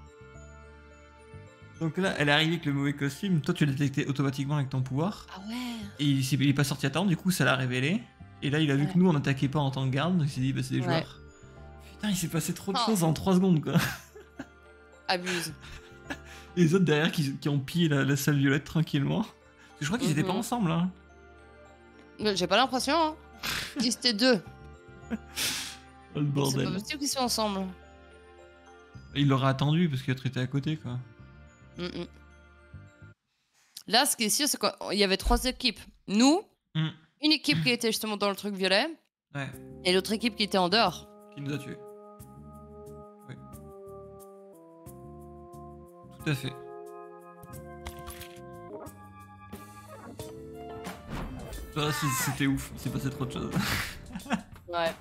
Donc là, elle est arrivée avec le mauvais costume, toi tu l'as détecté automatiquement avec ton pouvoir. Ah ouais. Et il est pas sorti à temps, du coup ça l'a révélé. Et là il a vu Ouais. que nous on attaquait pas en tant que garde, donc il s'est dit bah c'est des Ouais. joueurs. Putain, il s'est passé trop de Oh. choses en 3 secondes, quoi. Abuse. Et les autres derrière qui ont pillé la salle violette tranquillement. Je crois qu'ils étaient pas Mhm. ensemble, hein. J'ai pas l'impression, hein. Ils étaient deux. Oh, le C'est pas bordel. possible qu'ils soient ensemble. Il l'aura attendu parce qu'il a traité à côté, quoi. Mm. Là, ce qui est sûr, c'est qu'il y avait 3 équipes. Nous, Mm. une équipe qui était justement dans le truc violet, Ouais, et l'autre équipe qui était en dehors. qui nous a tués. Oui. Tout à fait. Ça, c'était ouf, il s'est passé trop de choses. Ouais.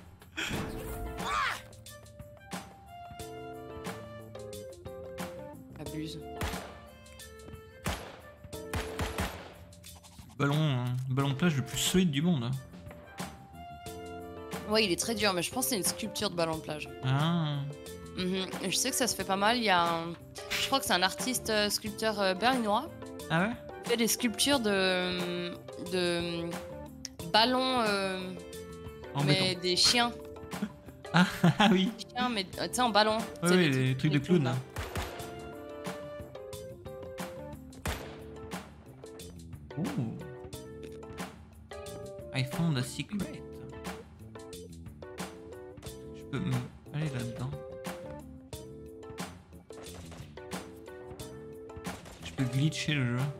Abuse. Ballon de plage le plus solide du monde. Ouais, il est très dur, mais je pense que c'est une sculpture de ballon de plage. Ah. Et je sais que ça se fait pas mal. Il y a un... Je crois que c'est un artiste sculpteur berlinois Ah ouais? qui fait des sculptures de ballons, En mais béton. des chiens. Ah, ah oui. Des chiens, mais tu sais, en ballon. Tu Ouais, sais, oui, les trucs de clown. là. Là. Ooh. I found a secret. Je peux aller là-dedans. Je peux glitcher le jeu.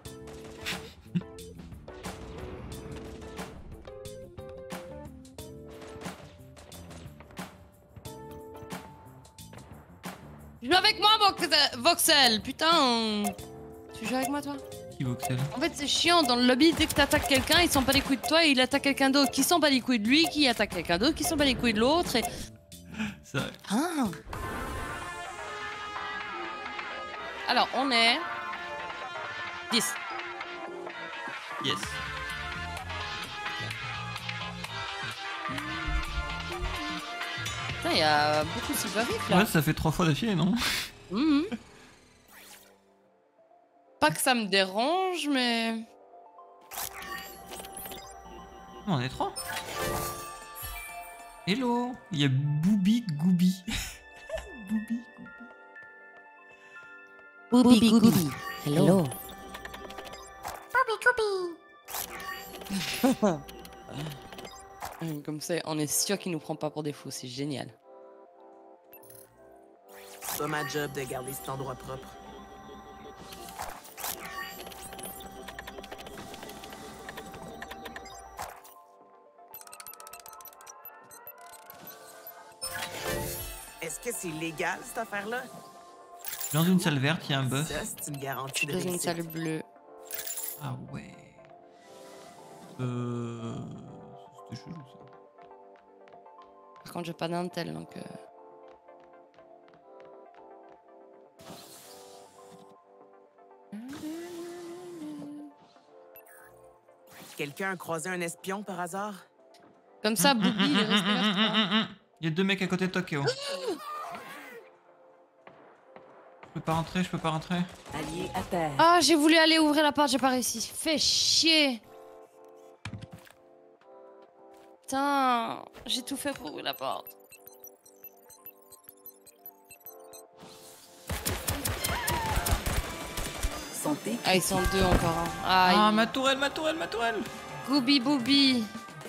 Joue avec moi, Voxel. Putain. Tu joues avec moi, toi? Qui voxel? En fait, c'est chiant dans le lobby. Dès que t'attaques quelqu'un, il s'en bat les couilles de toi et il attaque quelqu'un d'autre qui s'en bat les couilles de lui, qui attaque quelqu'un d'autre qui s'en bat les couilles de l'autre. Et... C'est vrai. Ah. Alors, on est 10. Yes. Putain, il y a beaucoup de Silverif là. Ouais, ça fait 3 fois d'affilée, non? Mhm. Pas que ça me dérange, mais. On est 3. Hello. Il y a Booby Gooby. Booby. Booby Gooby. Hello. Comme ça, on est sûr qu'il nous prend pas pour des fous, c'est génial. C'est pas ma job de garder cet endroit propre. Est-ce que c'est légal, cette affaire-là? Dans une salle verte, il y a un bœuf. Ça, c'est une garantie de Dans une réussite. salle bleue. Ah ouais. C'était chelou ça. Par contre, j'ai pas d'intel donc. Quelqu'un a croisé un espion par hasard? Comme ça, Booby, il est resté là, je crois. Il y a 2 mecs à côté de Tokyo. Je peux pas rentrer, je peux pas rentrer. Allié à terre. Ah, j'ai voulu aller ouvrir la porte, j'ai pas réussi. Fais chier. Putain, j'ai tout fait pour ouvrir la porte. Santé. Ah, ils sont deux encore. Hein. Aïe. Ah, ma tourelle. Gooby Booby.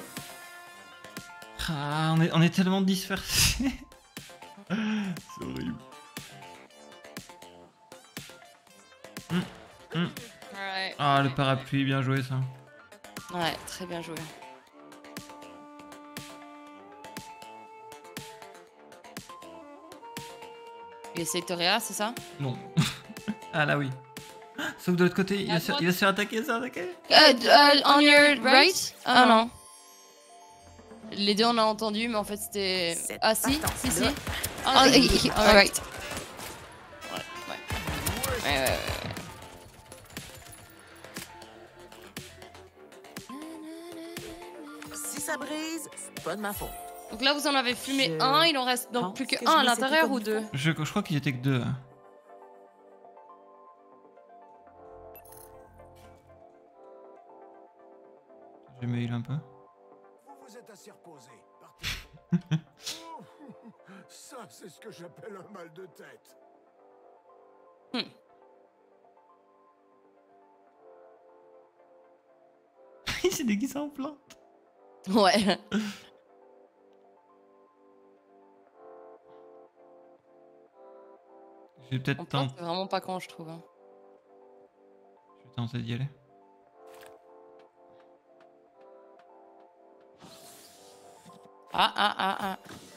Ah, on est tellement dispersés. C'est horrible. Ouais. Ah, le parapluie, bien joué ça. Ouais, très bien joué. Il essaye de te réa, c'est ça? Non. Ah là oui. Sauf de l'autre côté, il va se faire attaquer, On your right? Ah non. Les deux on a entendu, mais en fait c'était. Cette Ah si, si, si. patente-là. Ah, alright. Ouais. Si ça brise, c'est pas de ma faute. Donc là vous en avez fumé Je un, il en reste donc pense plus que que un à je vais essayer l'intérieur comme ou il deux? faut. Je crois qu'ils étaient que 2. Je mail un peu. Vous vous êtes assez reposé. Partez. Ça, c'est ce que j'appelle un mal de tête. Il s'est déguisé en plante. Ouais. Je vais peut-être En plante, tenter. c'est vraiment pas con, je trouve. Hein. Je vais tenter d'y aller. Ah.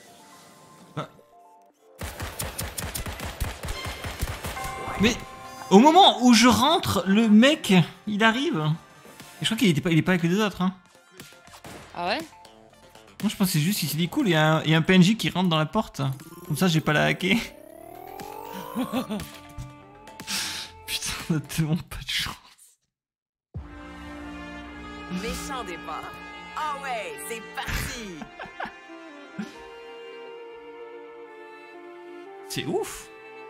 Mais au moment où je rentre, le mec, il arrive. Et je crois qu'il est pas avec les deux autres. Hein. Ah ouais? Moi, je pense que c'est juste qu'il s'est dit cool, il y a un PNJ qui rentre dans la porte. Comme ça, j'ai pas la hacker. Putain, on a tellement pas de chance. Méchant départ. Ah ouais, c'est parti. C'est ouf.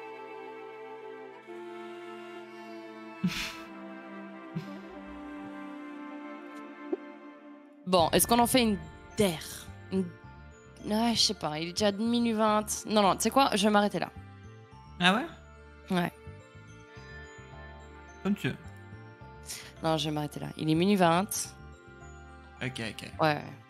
Bon, est-ce qu'on en fait une der? Ah, je sais pas, il est déjà minuit 20. Non, tu sais quoi? Je vais m'arrêter là. Ah ouais? Ouais. Comme tu veux. Non, je vais m'arrêter là. Il est minuit 20. Ok. Ouais.